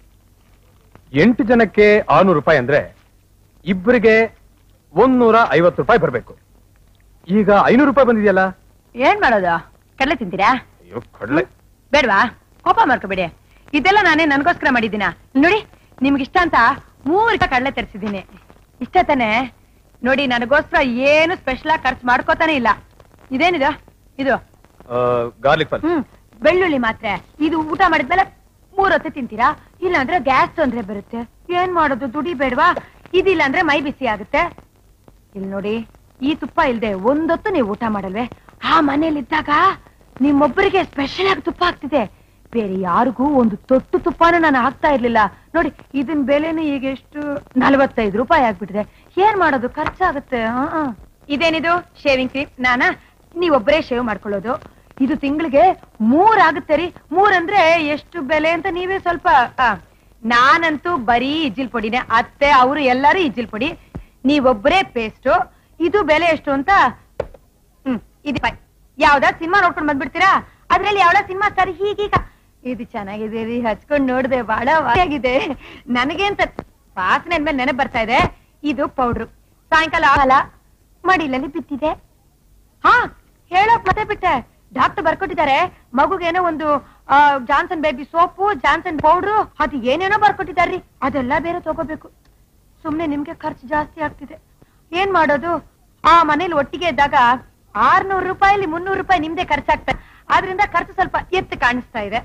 ಎಂಟು ಜನಕ್ಕೆ ಆರ್ನೂರು ರೂಪಾಯಿ ಅಂದ್ರೆ ಇಬ್ಬರಿಗೆ ಒಂದೂರ ಐವತ್ತು ರೂಪಾಯಿ ಬರ್ಬೇಕು. ಈಗ ಐನೂರು ರೂಪಾಯಿ ಬಂದಿದೆಯಲ್ಲ, ಏನ್ ಮಾಡೋದು? ಕಡಲೆ ತಿಂತೀರಾ? ಅಯ್ಯೋ ಕಡಲೆ ಬೇಡವಾ? ಕೋಪ ಮಾಡ್ಕೋಬೇಡಿ, ಇದೆಲ್ಲ ನಾನೇ ನನ್ಗೋಸ್ಕರ ಮಾಡಿದ್ದೀನ. ನೋಡಿ ನಿಮ್ಗೆ ಇಷ್ಟ ಅಂತ ಮೂರು ಕಡಲೆ ತರಿಸಿದ್ದೀನಿ. ಇಷ್ಟ ತಾನೆ? ನೋಡಿ ನನಗೋಸ್ಕರ ಏನು ಸ್ಪೆಷಲ್ ಆಗಿ ಖರ್ಚು ಮಾಡ್ಕೋತಾನೆ ಇಲ್ಲ. ಇದೇನಿದು? ಇದು ಗಾರ್ಲಿಕ್ ಫಲ್. ಹ್ಮ್ ಬೆಳ್ಳುಳ್ಳಿ ಮಾತ್ರ. ಇದು ಊಟ ಮಾಡಿದ್ಮೇಲೆ ಮೂರ್ ಹೊತ್ತು ತಿಂತೀರಾ? ಇಲ್ಲ ಅಂದ್ರೆ ಗ್ಯಾಸ್ ತೊಂದ್ರೆ ಬರುತ್ತೆ. ಏನ್ ಮಾಡೋದು? ದುಡಿ ಬೇಡವಾ? ಇದಿಲ್ಲ ಅಂದ್ರೆ ಮೈ ಬಿಸಿ ಆಗುತ್ತೆ. ಇಲ್ಲಿ ನೋಡಿ, ಈ ತುಪ್ಪ ಇಲ್ದೆ ಒಂದೊತ್ತು ನೀವು ಊಟ ಮಾಡಲ್ವೇ? ಆ ಮನೇಲಿ ಇದ್ದಾಗ ನಿಮ್ಮೊಬ್ಬರಿಗೆ ಸ್ಪೆಷಲ್ ಆಗಿ ತುಪ್ಪ ಆಗ್ತಿದೆ, ಬೇರೆ ಯಾರಿಗೂ ಒಂದು ತೊಟ್ಟು ತುಪ್ಪನೂ ನಾನು ಹಾಕ್ತಾ ಇರ್ಲಿಲ್ಲ. ನೋಡಿ ಇದನ್ ಬೆಲೆನು ಈಗ ಎಷ್ಟು? ನಲ್ವತ್ತೈದು ರೂಪಾಯಿ ಆಗ್ಬಿಟ್ಟಿದೆ. ಏನ್ ಮಾಡೋದು? ಖರ್ಚಾಗುತ್ತೆ. ಇದೇನಿದು? ಶೇವಿಂಗ್ ಕ್ರೀಮ್ ನಾನಾ? ನೀವೊಬ್ಬರೇ ಶೇವ್ ಮಾಡ್ಕೊಳ್ಳೋದು. ಇದು ತಿಂಗಳಿಗೆ ಮೂರ್ ಆಗುತ್ತೆ ರೀ. ಮೂರಂದ್ರೆ ಎಷ್ಟು ಬೆಲೆ ಅಂತ ನೀವೇ ಸ್ವಲ್ಪ. ನಾನಂತೂ ಬರೀ ಇಜ್ಜಿಲ್ ಪೊಡಿನೇ. ಅತ್ತೆ ಅವರು ಎಲ್ಲರೂ ಇಜ್ಜಿಲ್ ಪೊಡಿ, ನೀವೊಬ್ಬರೇ ಪೇಸ್ಟು. ಇದು ಬೆಲೆ ಎಷ್ಟು ಅಂತ? ಹ್ಮ್ ಇದು ಯಾವ್ದಾ ಸಿನಿಮಾ ನೋಡ್ಕೊಂಡ್ ಬಂದ್ಬಿಡ್ತೀರಾ? ಅದ್ರಲ್ಲಿ ಯಾವ್ದಾ ಸಿನಿಮಾ ಸರಿ ಹೀಗೀಗ ಇದು ಚೆನ್ನಾಗಿದೆ ರೀ, ಹಚ್ಕೊಂಡ್ ನೋಡ್ದೆ ಬಹಳ ವಾಸಿಯಾಗಿದೆ. ನನಗೆ ಅಂತ ವಾಸನೆ ಅಂದ್ಮೇಲೆ ನೆನಪು ಬರ್ತಾ ಇದೆ. ಇದು ಪೌಡ್ರು. ಸಾಯಂಕಾಲ ಆಗಲ್ಲ ಮಡಿಲಲ್ಲಿ ಬಿತ್ತಿದೆ. ಹಾ ಹೇಳೋಕ್ ಮತ್ತೆ ಬಿಟ್ಟೆ, ಡಾಕ್ಟರ್ ಬರ್ಕೊಟ್ಟಿದ್ದಾರೆ ಮಗುಗೇನೋ ಒಂದು Johnson baby soap, Johnson powder, ಅದು ಏನೇನೋ ಬರ್ಕೊಟ್ಟಿದಾರ್ರಿ. ಅದೆಲ್ಲ ಬೇರೆ ತಗೋಬೇಕು. ಸುಮ್ನೆ ನಿಮ್ಗೆ ಖರ್ಚು ಜಾಸ್ತಿ ಆಗ್ತಿದೆ. ಏನ್ ಮಾಡೋದು? ಆ ಮನೇಲಿ ಒಟ್ಟಿಗೆ ಇದ್ದಾಗ ಆರ್ನೂರು ರೂಪಾಯಿಲಿ ಮುನ್ನೂರು ರೂಪಾಯಿ ನಿಮ್ದೆ ಖರ್ಚಾಗ್ತದೆ. ಆದ್ರಿಂದ ಖರ್ಚು ಸ್ವಲ್ಪ ಎತ್ತು ಕಾಣಿಸ್ತಾ ಇದೆ.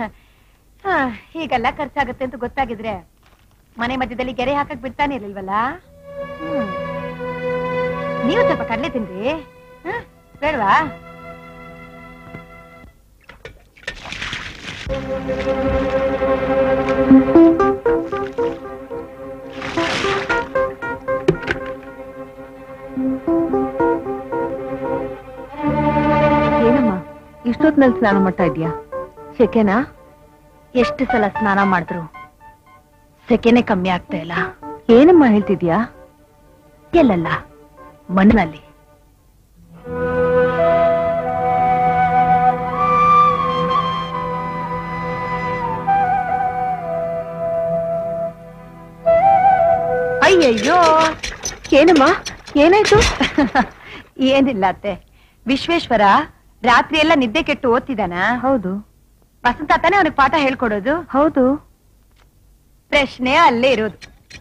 ಹೀಗೆಲ್ಲ ಖರ್ಚಾಗುತ್ತೆ ಅಂತ ಗೊತ್ತಾಗಿದ್ರೆ ಮನೆ ಮಧ್ಯದಲ್ಲಿ ಗೆರೆ ಹಾಕಕ್ ಬಿಡ್ತಾನೆ ಇರ್ಲಿಲ್ವಲ್ಲ. ಹ್ಮ್ ನೀವು ಸ್ವಲ್ಪ ಕಡಲೆ ತಿನ್ರಿ. ಹ್ಮ್ ಬೇಡವಾ? ಏನಮ್ಮ ಇಷ್ಟೊತ್ತಿನಲ್ಲಿ ಸ್ನಾನ ಮಾಡ್ತಾ ಇದೀಯಾ? ಸೆಕೆನಾ? ಎಷ್ಟು ಸಲ ಸ್ನಾನ ಮಾಡಿದ್ರು ಸೆಕೆನೆ ಕಮ್ಮಿ ಆಗ್ತಾ ಇಲ್ಲ. ಏನಮ್ಮ ಹೇಳ್ತಿದ್ಯಾ? ಎಲ್ಲಲ್ಲ ಮಣ್ಣಿನಲ್ಲಿ. ಅಯ್ಯಯ್ಯೋ, ಏನಮ್ಮ ಏನಾಯ್ತು? ಏನಿಲ್ಲ ಅತ್ತೆ, ವಿಶ್ವೇಶ್ವರ ರಾತ್ರಿ ಎಲ್ಲ ನಿದ್ದೆ ಕೆಟ್ಟು ಓದ್ತಿದ್ದಾನ. ಹೌದು. ವಸಂತ ತಾನೇ ಅವನಿಗೆ ಪಾಠ ಹೇಳ್ಕೊಡೋದು. ಹೌದು. ಪ್ರಶ್ನೆ ಅಲ್ಲೇ ಇರೋದು.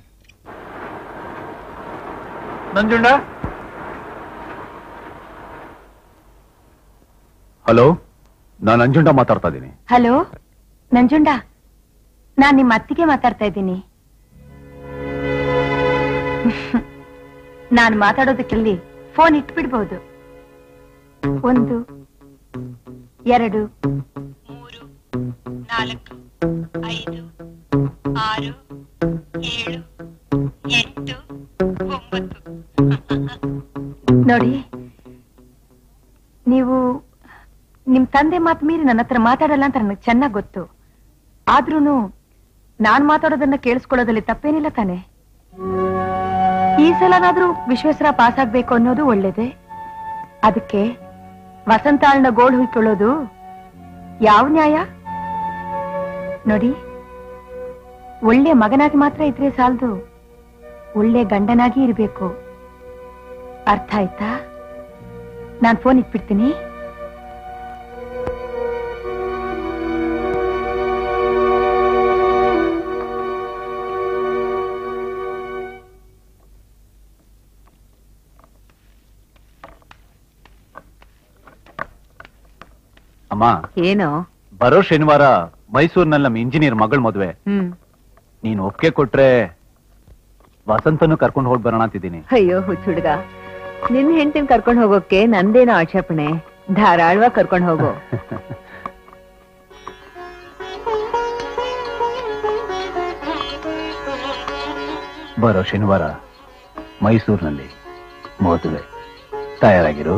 ನಂಜುಂಡ, ಹಲೋ, ನಾನು ನಂಜುಂಡ ಮಾತಾಡ್ತಾ ಇದ್ದೀನಿ. ಹಲೋ ನಂಜುಂಡ, ನಾನ್ ನಿಮ್ಮ ಅತ್ತಿಗೆ ಮಾತಾಡ್ತಾ ಇದ್ದೀನಿ. ನಾನು ಮಾತಾಡೋದಕ್ಕಿಲ್ಲಿ ಫೋನ್ ಇಟ್ಬಿಡ್ಬಹುದು. ಒಂದು, ಎರಡು, ಮೂರು, ನಾಲ್ಕು, ಐದು, ಆರು, ಏಳು, ಎಂಟು, ಒಂಬತ್ತು. ನೋಡಿ, ನೀವು ನಿಮ್ ತಂದೆ ಮಾತು ಮೀರಿ ನನ್ನ ಹತ್ರ ಮಾತಾಡಲ್ಲ ಅಂತ ನನಗೆ ಚೆನ್ನಾಗ್ ಗೊತ್ತು. ಆದ್ರೂನು ನಾನ್ ಮಾತಾಡೋದನ್ನ ಕೇಳಿಸ್ಕೊಳ್ಳೋದ್ರಲ್ಲಿ ತಪ್ಪೇನಿಲ್ಲ ತಾನೆ? ಈ ಸಲನಾದ್ರೂ ವಿಶ್ವೇಶ್ವರ ಪಾಸ್ ಆಗ್ಬೇಕು ಅನ್ನೋದು ಒಳ್ಳೇದೆ. ಅದಕ್ಕೆ ವಸಂತಾಳನ್ನ ಗೋಳು ಹುಯ್ಕೊಳ್ಳೋದು ಯಾವ ನ್ಯಾಯ? ನೋಡಿ, ಒಳ್ಳೆ ಮಗನಾಗಿ ಮಾತ್ರ ಇದ್ರೆ ಸಾಲದು, ಒಳ್ಳೆ ಗಂಡನಾಗಿ ಇರ್ಬೇಕು. ಅರ್ಥ ಆಯ್ತಾ? ನಾನ್ ಫೋನ್ ಇಟ್ಬಿಡ್ತೀನಿ. ಅಮ್ಮ, ಏನು? ಬರೋ ಶನಿವಾರ ಮೈಸೂರಿನಲ್ಲಿ ನಮ್ಮ ಇಂಜಿನಿಯರ್ ಮಗಳ ಮದುವೆ. ನೀನು ಒಪ್ಪಿಗೆ ಕೊಟ್ರೆ ವಸಂತನು ಕರ್ಕೊಂಡು ಹೋಗಿ ಬರೋಣ ಅಂತಿದ್ದೀನಿ. ಅಯ್ಯೋ ಹುಚ್ಚುಡ್ಗ, ನಿನ್ ಹೆಂಡತಿನ ಕರ್ಕೊಂಡು ಹೋಗೋಕೆ ನಂದೇನೋ ಆಕ್ಷೇಪಣೆ. ಧಾರಾಳವಾಗಿ ಕರ್ಕೊಂಡು ಹೋಗೋ. ಬರೋ ಶನಿವಾರ ಮೈಸೂರಿನಲ್ಲಿ ಮದುವೆ. ತಯಾರಾಗಿರು.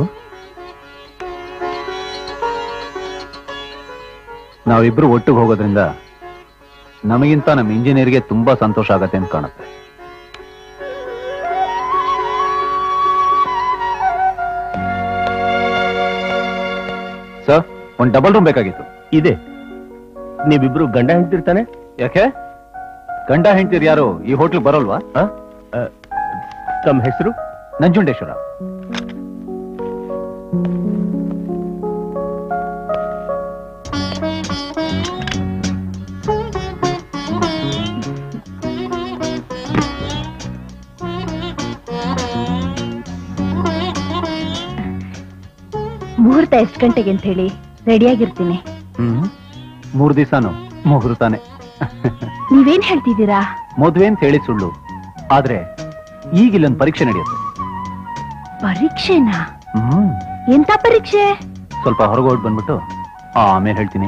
ನಾವಿಬ್ರು ಒಟ್ಟಿಗೆ ಹೋಗೋದ್ರಿಂದ ನಮಗಿಂತ ನಮ್ಮ ಇಂಜಿನಿಯರ್ಗೆ ತುಂಬಾ ಸಂತೋಷ ಆಗತ್ತೆ ಅಂತ ಕಾಣುತ್ತೆ. ಸರ್, ಒಂದ್ ಡಬಲ್ ರೂಮ್ ಬೇಕಾಗಿತ್ತು. ಇದೆ. ನೀವಿಬ್ರು ಗಂಡ ಹೆಂಡ್ತಿರ್ತಾನೆ? ಯಾಕೆ? ಗಂಡ ಹೆಂಡ್ತಿರ್ ಯಾರು ಈ ಹೋಟ್ಲ್ ಬರೋಲ್ವಾ? ತಮ್ಮ ಹೆಸರು? ನಂಜುಂಡೇಶ್ವರ. ಮುಹೂರ್ತ ಎಷ್ಟು ಗಂಟೆಗೆ ಅಂತ ಹೇಳಿ ರೆಡಿಯಾಗಿರ್ತೀನಿ. ಹ್ಮ್ ಮೂರ್ ದಿವಸನು ಮುಹೂರ್ತಾನೆ. ನೀವೇನ್ ಹೇಳ್ತಿದ್ದೀರಾ? ಮದುವೆ ಅಂತ ಹೇಳಿ ಸುಳ್ಳು. ಆದ್ರೆ ಈಗ ಇಲ್ಲೊಂದು ಪರೀಕ್ಷೆ ನಡೆಯುತ್ತೆ. ಪರೀಕ್ಷೆನಾ? ಹ್ಮ್. ಎಂತ ಪರೀಕ್ಷೆ? ಸ್ವಲ್ಪ ಹೊರಗೆ ಹೊರಟು ಬಂದ್ಬಿಟ್ಟು ಆಮೇಲೆ ಹೇಳ್ತೀನಿ.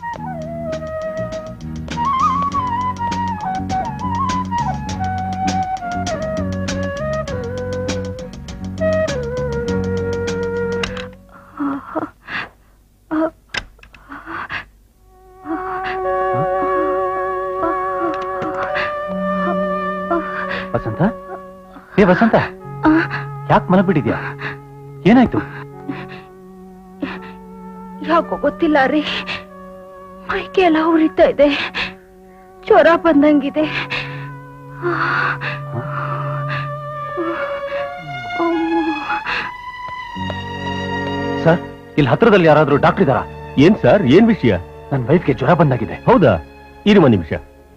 ವಸಂತ, ಏ ವಸಂತ, ಯಾಕೆ ಮಲಗ್ಬಿಟ್ಟಿದ್ಯಾ? ಏನಾಯ್ತು? ಯಾಕೋ ಗೊತ್ತಿಲ್ಲ ರೀ, ಮೈಕೆ ಎಲ್ಲ ಉರಿತಾ ಇದೆ, ಜ್ವರ ಬಂದಂಗಿದೆ. ಸರ್, ಇಲ್ಲಿ ಹತ್ರದಲ್ಲಿ ಯಾರಾದ್ರೂ ಡಾಕ್ಟರ್ ಇದ್ದಾರಾ? ಏನ್ ಸರ್, ಏನ್ ವಿಷಯ? ನನ್ನ ವೈಫ್ಗೆ ಜ್ವರ ಬಂದಾಗಿದೆ. ಹೌದಾ? ಇರುವ ನಿಮಿಷ.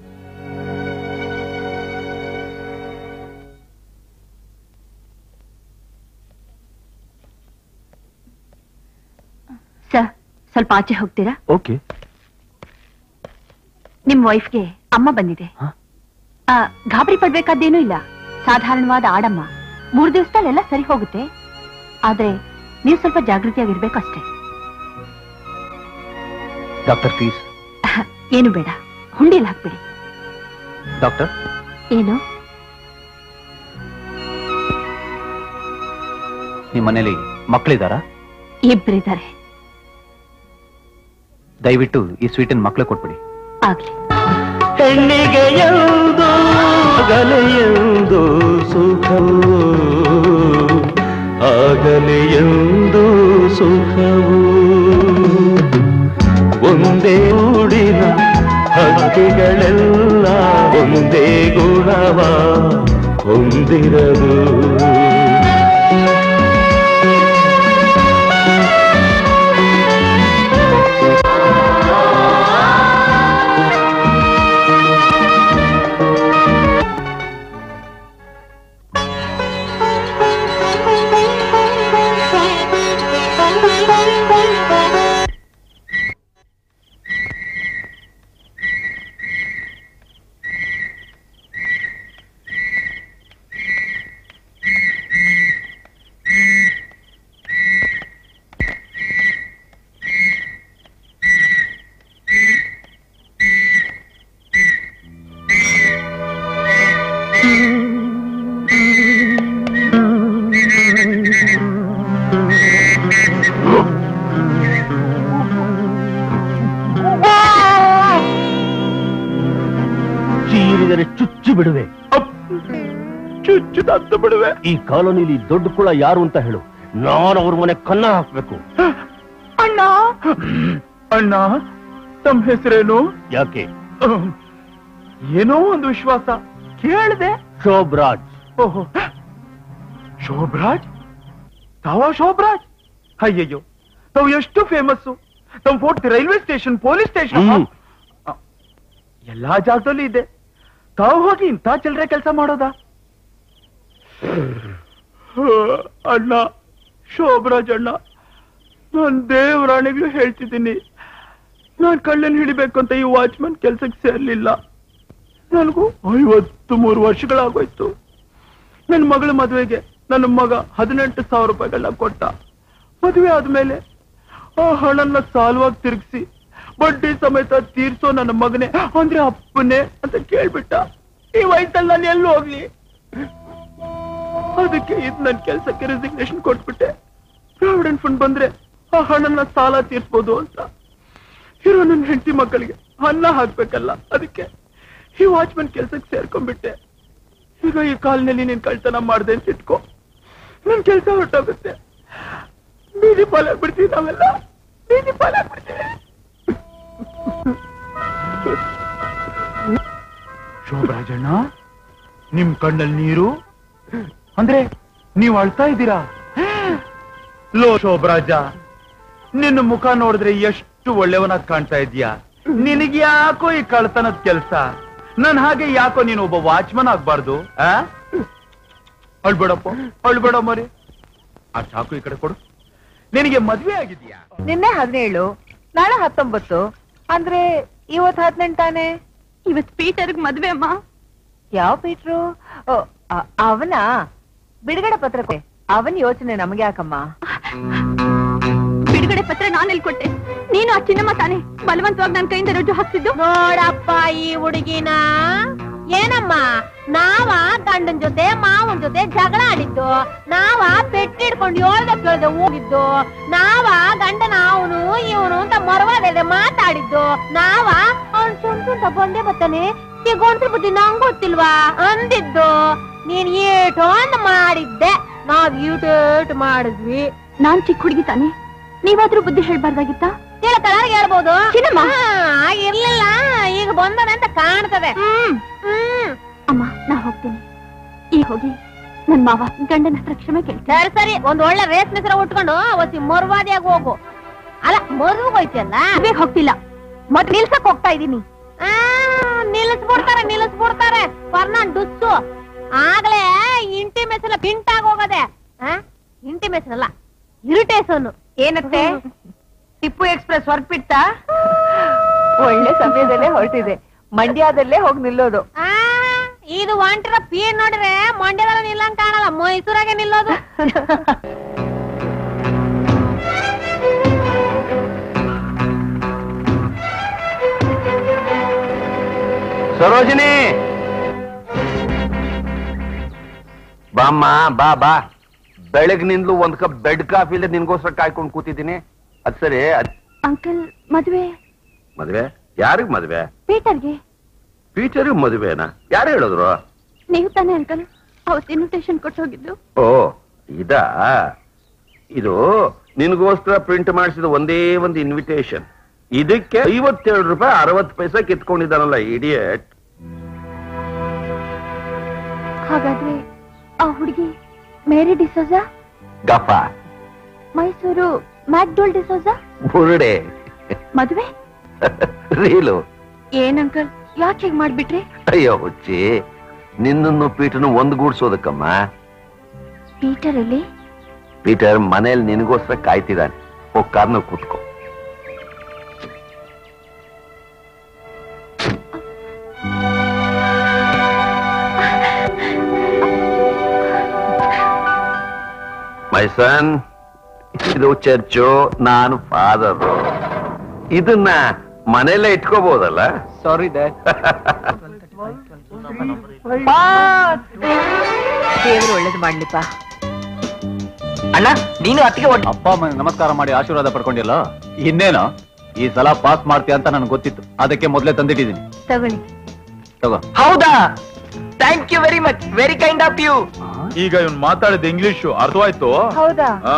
ಸರ್, ಸ್ವಲ್ಪ ಆಚೆ ಹೋಗ್ತೀರಾ? ಓಕೆ. ನಿಮ್ ವೈಫ್ಗೆ ಅಮ್ಮ ಬಂದಿದೆ. ಆ, ಗಾಬರಿ ಪಡ್ಬೇಕಾದ್ದೇನೂ ಇಲ್ಲ. ಸಾಧಾರಣವಾದ ಆಡಮ್ಮ. ಮೂರು ದಿವಸದಲ್ಲೆಲ್ಲ ಸರಿ ಹೋಗುತ್ತೆ. ಆದ್ರೆ ನೀವು ಸ್ವಲ್ಪ ಜಾಗೃತಿಯಾಗಿರ್ಬೇಕಷ್ಟೇ. Doctor fees? ಏನು ಬೇಡ, ಹುಂಡಿಯಲ್ಲಿ ಹಾಕ್ಬಿಡಿ. ಡಾಕ್ಟರ್, ಏನು? ನಿಮ್ಮ ಮನೇಲಿ ಮಕ್ಕಳಿದಾರಾ? ಇಬ್ಬರಿದ್ದಾರೆ. ದಯವಿಟ್ಟು ಈ ಸ್ವೀಟನ್ ಮಕ್ಕಳು ಕೊಟ್ಬಿಡಿ. ಆಗ್ಲಿ. ಹೆಣ್ಣಿಗೆ ಎಂದು ಆಗಲೆಯೆಂದು ಸುಖವು, ಆಗಲೆಯೆಂದು ಸುಖವು, ಒಂದೇ ಊಡಿನ ಹಕ್ಕಿಗಳೆಲ್ಲ ಒಂದೇ ಗುಣವ ಹೊಂದಿರದು. ಚುಚ್ಚು ಬಿಡುವೆ, ಚುಚ್ಚು ತಂದು ಬಿಡುವೆ. ಈ ಕಾಲೋನಿಲಿ ದೊಡ್ಡ ಕುಳ ಯಾರು ಅಂತ ಹೇಳು, ನಾನು ಅವ್ರ ಮನೆ ಕನ್ನ ಹಾಕ್ಬೇಕು. ಅಣ್ಣ, ಅಣ್ಣ, ತಮ್ಮ ಹೆಸರೇನು? ಯಾಕೆ? ಏನೋ ಒಂದು ವಿಶ್ವಾಸ ಕೇಳಿದೆ. ಶೋಭರಾಜ್. ಓಹೋ, ಶೋಭರಾಜ್? ತಾವ ಶೋಭರಾಜ್? ಅಯ್ಯಯ್ಯೋ, ತಾವು ಎಷ್ಟು ಫೇಮಸ್ಸು. ತಮ್ಮ photo railway station, police station, ಎಲ್ಲಾ ಜಾಗದಲ್ಲೂ ಇದೆ. ತಾವು ಹೋಗಿ ಇಂಥ ಚಿಲ್ಲರೆ ಕೆಲಸ ಮಾಡೋದಾ? ಅಣ್ಣ, ಶೋಭರಾಜ್ ಅಣ್ಣ, ನಾನು ದೇವರಾಣಿಗಳು ಹೇಳ್ತಿದ್ದೀನಿ, ನಾನ್ ಕಳ್ಳನ್ ಹಿಡಿಬೇಕು ಅಂತ ಈ ವಾಚ್ಮನ್ ಕೆಲ್ಸಕ್ಕೆ ಸೇರ್ಲಿಲ್ಲ. ನನಗೂ ಐವತ್ತು ಮೂರು ವರ್ಷಗಳಾಗೋಯ್ತು. ನನ್ನ ಮಗಳ ಮದುವೆಗೆ ನನ್ನ ಮಗ ಹದಿನೆಂಟು ಸಾವಿರ ರೂಪಾಯಿಗಳನ್ನ ಕೊಟ್ಟ. ಮದುವೆ ಆದ್ಮೇಲೆ ಆ ಹಣನ್ನ ಸಾಲವಾಗಿ ತಿರುಗಿಸಿ ಬಡ್ಡಿ ಸಮೇತ ತೀರ್ಸೋ ನನ್ನ ಮಗನೇ ಅಂದ್ರೆ ಅಪ್ಪನೇ ಅಂತ ಕೇಳ್ಬಿಟ್ಟ. ಈ ವಯಸ್ಸಲ್ಲಿ ನಾನು ಎಲ್ಲಿ ಹೋಗ್ಲಿ? ಅದಕ್ಕೆ ಇದು ನನ್ನ ಕೆಲ್ಸಕ್ಕೆ ರೆಸಿಗ್ನೇಷನ್ ಕೊಟ್ಬಿಟ್ಟೆ. ಪ್ರಾವಿಡೆಂಟ್ ಫಂಡ್ ಬಂದ್ರೆ ಆ ಹಣನ್ನ ಸಾಲ ತೀರ್ಸ್ಬೋದು ಅಂತ. ಇರೋ ನನ್ನ ಹೆಂಡತಿ ಮಕ್ಕಳಿಗೆ ಅನ್ನ ಹಾಕ್ಬೇಕಲ್ಲ, ಅದಕ್ಕೆ ಈ ವಾಚ್ಮನ್ ಕೆಲ್ಸಕ್ಕೆ ಸೇರ್ಕೊಂಡ್ಬಿಟ್ಟೆ. ಈಗ ಈ ಕಾಲಿನಲ್ಲಿ ನೀನ್ ಕಳ್ತನ ಮಾಡ್ದೆ ಅಂತ ಇಟ್ಕೋ, ನನ್ ಕೆಲ್ಸ ಹೊರಟೋಗುತ್ತೆ. ಬೀದಿ ಪಾಲಾಗ್ಬಿಡ್ತೀವಿ ನಾವೆಲ್ಲ, ಬೀದಿ ಪಾಲಾಗ್ಬಿಡ್ತೀವಿ. ಶೋಭರಾಜಣ್ಣ, ನಿಮ್ ಕಣ್ಣಲ್ಲಿ ನೀರು ಅಂದ್ರೆ ನೀವ್ ಅಳ್ತಾ ಇದ್ದೀರಾ? ಲೋ ಶೋಭರಾಜ, ನಿನ್ನ ಮುಖ ನೋಡಿದ್ರೆ ಎಷ್ಟು ಒಳ್ಳೆಯವನಾಗಿ ಕಾಣ್ತಾ ಇದೀಯಾ. ನಿನಗೆ ಯಾಕೋ ಈ ಕಳ್ತನದ ಕೆಲ್ಸ? ನನ್ ಹಾಗೆ ಯಾಕೋ ನೀನು ಒಬ್ಬ ವಾಚ್ಮನ್ ಆಗ್ಬಾರ್ದು? ಆ ಅಳ್ಬೇಡಪ್ಪ, ಅಳ್ಬೇಡ ಮರಿ. ಆ ಚಾಕು ಈ ಕಡೆ ಕೊಡು. ನಿನಗೆ ಮದ್ವೆ ಆಗಿದ್ಯಾ? ನಿನ್ನೆ ಹದಿನೇಳು, ನಾಳೆ ಹತ್ತೊಂಬತ್ತು, ಅಂದ್ರೆ ಇವತ್ ಹದಿನೆಂಟು ತಾನೆ. ಇವತ್ ಪೀಟರ್ಗ್ ಮದ್ವೆ ಅಮ್ಮ. ಯಾವ ಪೀಟ್ರು? ಓ, ಅ- ಅವನ ಬಿಡುಗಡೆ ಪತ್ರಕ್ಕೆ ಅವನ್ ಯೋಚನೆ ನಮ್ಗೆ ಯಾಕಮ್ಮ? ಬಿಡುಗಡೆ ಪತ್ರ ನಾನು ಎಲ್ಲಿ ಕೊಟ್ಟೆ? ನೀನು ಆ ಚಿನ್ನಮ್ಮ ತಾನೆ ಬಲವಂತವಾಗಿ ನನ್ನ ಕೈಯಿಂದ ರುಜು ಹಾಕ್ತಿದ್ದು. ನೋಡಪ್ಪ ಈ ಹುಡುಗಿನ. ಏನಮ್ಮ, ನಾವ ಗಂಡನ್ ಜೊತೆ ಮಾವನ್ ಜೊತೆ ಜಗಳ ಆಡಿದ್ದು, ನಾವ ಪೆಟ್ಟಿಡ್ಕೊಂಡು ಏಳ್ದ ಕೇಳ್ದೆ ಹೋಗಿದ್ದು, ನಾವ ಗಂಡನ ಅವನು ಇವನು ಅಂತ ಮರವಾದ ಮಾತಾಡಿದ್ದು, ನಾವ ಅವ್ನ್ ಸುಂಟು ಅಂತ ಬಂದೇ ಬರ್ತಾನೆ ಈ ಗೊಂತ್ರ ಬುದ್ಧಿ ನಂಗ್ ಗೊತ್ತಿಲ್ವಾ ಅಂದಿದ್ದು. ನೀನ್ ಏಟೋ ಅಂತ ಮಾಡಿದ್ದೆ, ನಾವ್ ಈಟೇಟ್ ಮಾಡಿದ್ವಿ. ನಾನ್ ಚಿಕ್ಕ ಹುಡುಗಿ ತಾನೆ, ನೀವಾದ್ರೂ ಬುದ್ಧಿ ಹೇಳ್ಬಾರ್ದಾಗಿತ್ತ? ಹೇಳ್ತಾರ ಹೇಳ್ಬೋದು. ಚಿನ್ನಮ್ಮ ಇರ್ಲಿಲ್ಲ, ಈಗ ಬಂದದ ಅಂತ ಕಾಣ್ತದೆ. ಹ್ಮ್ ಹ್ಮ್ ಅಮ್ಮ, ನಾ ಹೋಗ್ತೀನಿ. ಈಗ ಹೋಗಿ ನನ್ ಮಾವ ಗಂಡನ ಹತ್ರ ಕ್ಷಮೆ ಕೇಳ್ತೀನಿ. ಸರಿ ಸರಿ, ಒಂದ್ ಒಳ್ಳೆ ರೇಷ್ಮೆ ಸರ ಉಟ್ಕೊಂಡು ಅವತ್ತಿ ಮರುವಾದಿಯಾಗಿ ಹೋಗು. ಅಲ್ಲ, ಮದುವೆ ಹೋಯ್ತಿಯಲ್ಲ, ಬೇಗ ಹೋಗ್ತಿಲ್ಲ, ಮತ್ ನಿಲ್ಸಕ್ ಹೋಗ್ತಾ ಇದೀನಿ. ಆ ನಿಲ್ಲಿಸ್ಬಿಡ್ತಾರೆ ನಿಲ್ಲಿಸ್ಬಿಡ್ತಾರೆ ಪರ್ನಾನ್ ಡುಸ್ಸು. ಆಗ್ಲೇ ಇಂಟಿಮೇಷನ್ ಎಲ್ಲ ಪಿಂಟಾಗಿ ಹೋಗದೆ. ಇಂಟಿಮೇಷನ್ ಅಲ್ಲ, ಇರಿಟೇಷನ್. ಏನತ್ತೆ, ಟಿಪ್ಪು ಎಕ್ಸ್ಪ್ರೆಸ್ ಹೊರಟ್ಬಿಡ್ತಾ? ಒಳ್ಳೆ ಸಮಯದಲ್ಲೇ ಹೊರಟಿದೆ. ಮಂಡ್ಯದಲ್ಲೇ ಹೋಗಿ ನಿಲ್ಲೋದು. ಆ ಇದು ಒಂಟಿರ ಪೀ ನೋಡ್ರೆ ಮಂಡ್ಯದಲ್ಲಿ ನಿಲ್ಲಂಗ್ ಕಾಣಲ್ಲ, ಮೈಸೂರಾಗೆ ನಿಲ್ಲೋದು. ಸರೋಜಿನಿ, ಬಾಮ್ಮ ಬಾ ಬಾ. ಬೆಳಗ್ನಿಂದಲೂ ಒಂದ್ ಕಪ್ ಬೆಡ್ ಕಾಫಿ ಇಲ್ಲದೆ ನಿನ್ಗೋಸ್ಕರ ಕಾಯ್ಕೊಂಡು ಕೂತಿದ್ದೀನಿ. ಅದ್ ಸರಿ, ಅದ್ ಅಂಕಲ್ ಮದ್ವೆ ಮದ್ವೆ? ಯಾರಿಗ್ ಮದ್ವೆ? ಪೀಟರ್ಗೆ. ಪೀಟರ್ಗೆ ಮದ್ವೆನಾ? ಯಾರು ಹೇಳಿದ್ರು? ನೀವು ತಾನೇ ಅಂಕಲ್ ಅವತ್ತು ಇನ್ವಿಟೇಷನ್ ಕೊಟ್ಟು ಹೋಗಿದ್ದು? ಓ ಇದಾ? ಇದು ನಿನ್ಗೋಸ್ಕರ ಪ್ರಿಂಟ್ ಮಾಡಿಸಿದ ಒಂದೇ ಒಂದು ಇನ್ವಿಟೇಷನ್. ಇದಕ್ಕೆ ಐವತ್ತೇಳು ರೂಪಾಯಿ ಅರವತ್ತು ಪೈಸೆ ಕಿತ್ಕೊಂಡಿದ್ದಾನಲ್ಲ ಇಡಿಯಟ್. ಹಾಗಾದ್ರೆ ಆ ಹುಡುಗಿ ಮೇರಿ ಡಿಸೋಜಾ? ಗಫ. ಮೈಸೂರು ಮ್ಯಾಕ್ಡೋಲ್ ಡಿಸೋಜಾ? ಬುರುಡೆ. ಮದ್ವೆ? ರೀಲು. ಏನ್ ಅಂಕಲ್, ಯಾಕೆ ಹೀಗ್ ಮಾಡ್ಬಿಟ್ರಿ? ಅಯ್ಯೋ ಹುಚ್ಚಿ, ನಿನ್ನನ್ನು ಪೀಟರ್ನು ಒಂದ್ಗೂಡ್ಸೋದಕ್ಕಮ್ಮ. ಪೀಟರ್ ಎಲ್ಲಿ? ಪೀಟರ್ ಮನೇಲಿ ನಿನಗೋಸ್ಕರ ಕಾಯ್ತಿದ್ದಾನೆ. ಹೋಗ್ ಕಾರ್ನ ಕೂತ್ಕೋ. ಮೈ ಸನ್, ಇದು ಚರ್ಚು, ನಾನು ಫಾದರು. ಇದನ್ನ ಮನೆಯಲ್ಲೇ ಇಟ್ಕೋಬಹುದಲ್ಲ? ಸಾರಿ ಡ್ಯಾಡ್. ದೇವರು ಒಳ್ಳೇದು ಮಾಡ್ಲಿಪ್ಪ. ಅಣ್ಣ, ನೀನು ಅತ್ತಿಗೆ ಅಪ್ಪ ಅಮ್ಮನಿಗೆ ನಮಸ್ಕಾರ ಮಾಡಿ ಆಶೀರ್ವಾದ ಪಡ್ಕೊಂಡಿಲ್ಲ. ಇನ್ನೇನು ಈ ಸಲ ಪಾಸ್ ಮಾಡ್ತೀಯ ಅಂತ ನನಗೆ ಗೊತ್ತಿತ್ತು, ಅದಕ್ಕೆ ಮೊದಲೇ ತಂದಿಟ್ಟಿದ್ದೀನಿ. ತಗೊಳ್ಳಿ. ತಗೋ. ಹೌದಾ? Thank you very much, very kind of you. ಈಗ ಇವನ್ ಮಾತಾಡಿದ ಇಂಗ್ಲಿಷ್ ಅರ್ಥವಾಯ್ತು? ಹೌದಾ? ಹಾ.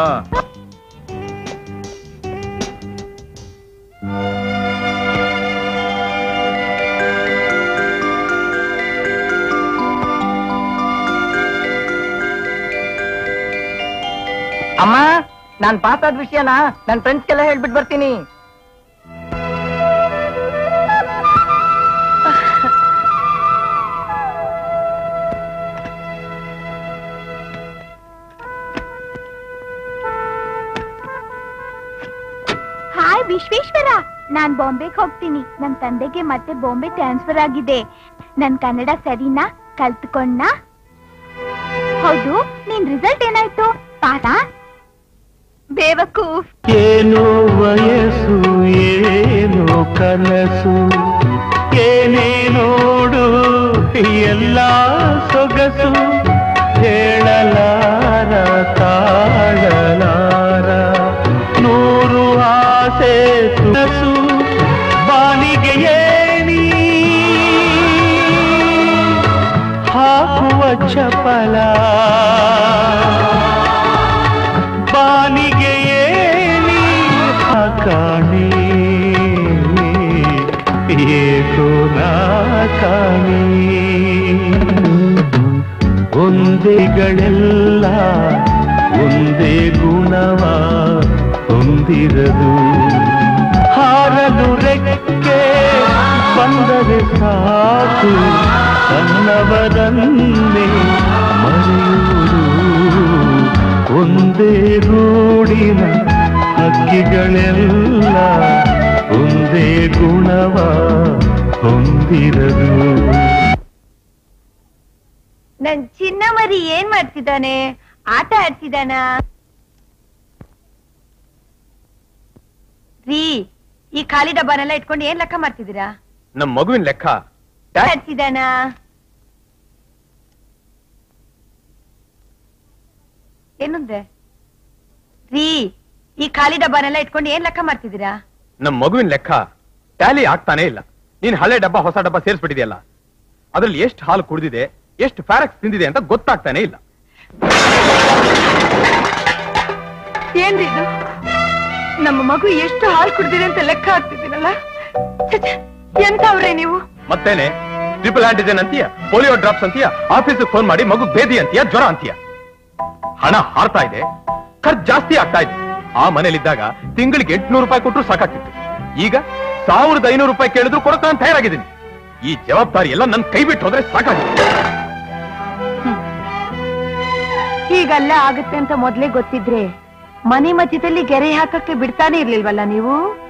ಅಮ್ಮ, ನಾನ್ ಪಾಸ್ ಆದ ವಿಷಯನ ನನ್ ಫ್ರೆಂಡ್ಸ್ಗೆಲ್ಲ ಹೇಳ್ಬಿಟ್ಟು ಬರ್ತೀನಿ. ಹಾಯ್ ವಿಶ್ವೇಶ್ವರ, ನಾನ್ ಬಾಂಬೆಗೆ ಹೋಗ್ತೀನಿ. ನನ್ ತಂದೆಗೆ ಮತ್ತೆ ಬಾಂಬೆ ಟ್ರಾನ್ಸ್ಫರ್ ಆಗಿದೆ. ನನ್ ಕನ್ನಡ ಸರಿನಾ? ಕಲ್ತ್ಕೊಂಡ? ಹೌದು, ನಿನ್ ರಿಸಲ್ಟ್ ಏನಾಯ್ತು? ಪಾಠ? ಬೇವಕೂಫ್. ಏನು ವಯಸ್ಸು, ಏನು ಕನಸು, ಏನೇ ನೋಡು ಎಲ್ಲ ಸೊಗಸು, ಹೇಳಲಾರ ತಾಳಲಾರ ನೂರು ಆಸೆ ತುಸು, ಬಾನಿಗೆ ಏನಿ ಹಾಕುವ ಚಪಲ, ಬಾನಿಗೆ ಏನಿ ಹಾಕಾಣಿ ಏಕೋ ನಾಕಾಣಿ. ಒಂದೇಗಳೆಲ್ಲ ಒಂದೇ ಗುಣವ ಹೊಂದಿರದು, ಹಾರಲು ರೆಕ್ಕೆ ಬಂದರೆ ಸಾಕು, ಸಣ್ಣವರನ್ನೇ ಮರೆಯುವುದು. ಒಂದೇ ಗೂಡಿನ ಹಕ್ಕಿಗಳೆಲ್ಲ ಒಂದೇ ಗುಣವ ಹೊಂದಿರದು. ನನ್ ಚಿನ್ನ ಮರಿ ಏನ್ ಮಾಡ್ತಿದ್ದಾನೆ? ಆಟ ಆಡ್ತಿದ್ದಾನ? ರೀ, ಈ ಖಾಲಿ ಡಬ್ಬನೆಲ್ಲ ಇಟ್ಕೊಂಡು ಏನ್ ಲೆಕ್ಕ ಮಾಡ್ತಿದ್ದೀರಾ? ನಮ್ ಮಗುವಿನ ಲೆಕ್ಕ ಆಡ್ತಿದ್ದಾನ? ಏನಂದ್ರೆ ರೀ, ಈ ಖಾಲಿ ಡಬ್ಬನೆಲ್ಲ ಇಟ್ಕೊಂಡು ಏನ್ ಲೆಕ್ಕ ಮಾಡ್ತಿದ್ದೀರಾ? ನಮ್ ಮಗುವಿನ ಲೆಕ್ಕ ಟ್ಯಾಲಿ ಆಗ್ತಾನೆ ಇಲ್ಲ. ನೀನ್ ಹಳೆ ಡಬ್ಬ ಹೊಸ ಡಬ್ಬ ಸೇರಿಸ್ಬಿಟ್ಟಿದೆಯಲ್ಲ, ಅದ್ರಲ್ಲಿ ಎಷ್ಟು ಹಾಲು ಕುಡಿದಿದೆ, ಎಷ್ಟು ಫ್ಯಾರಕ್ಸ್ ತಿಂದಿದೆ ಅಂತ ಗೊತ್ತಾಗ್ತಾನೆ ಇಲ್ಲ. ಏನ್ರಿ ಇದು? ನಮ್ಮ ಮಗು ಎಷ್ಟು ಹಾಲು ಕುಡಿದಿದೆ ಅಂತ ಲೆಕ್ಕ ಹಾಕ್ತಿದ್ದೀನಲ್ಲ. ಎಂತವ್ರೆ ನೀವು? ಮತ್ತೇನೆ, ಟ್ರಿಪಲ್ ಆಂಟಿಜನ್ ಅಂತೀಯ, ಪೋಲಿಯೋ ಡ್ರಾಪ್ಸ್ ಅಂತೀಯ, ಆಫೀಸಿಗೆ ಫೋನ್ ಮಾಡಿ ಮಗು ಭೇದಿ ಅಂತೀಯ, ಜ್ವರ ಅಂತೀಯ. ಹಣ ಹಾರ್ತಾ ಇದೆ, ಖರ್ಚು ಜಾಸ್ತಿ ಆಗ್ತಾ ಇದೆ. ಆ ಮನೇಲಿದ್ದಾಗ ತಿಂಗಳಿಗೆ ಎಂಟುನೂರು ರೂಪಾಯಿ ಕೊಟ್ಟರು ಸಾಕಾಗ್ತಿತ್ತು. ಈಗ ಸಾವಿರದ ಐನೂರು ರೂಪಾಯಿ ಕೇಳಿದ್ರು ಕೊಡಕ್ಕೆ ನಾನು ತಯಾರಾಗಿದ್ದೀನಿ. ಈ ಜವಾಬ್ದಾರಿ ಎಲ್ಲ ನನ್ನ ಕೈ ಬಿಟ್ಟು ಹೋದ್ರೆ ಸಾಕಾಗಿದೆ. ಹೀಗಲ್ಲ ಆಗುತ್ತೆ ಅಂತ ಮೊದ್ಲೇ ಗೊತ್ತಿದ್ರೆ ಮನೆ ಮಧ್ಯದಲ್ಲಿ ಗೆರೆ ಹಾಕಕ್ಕೆ ಬಿಡ್ತಾನೆ ಇರ್ಲಿಲ್ವಲ್ಲ ನೀವು?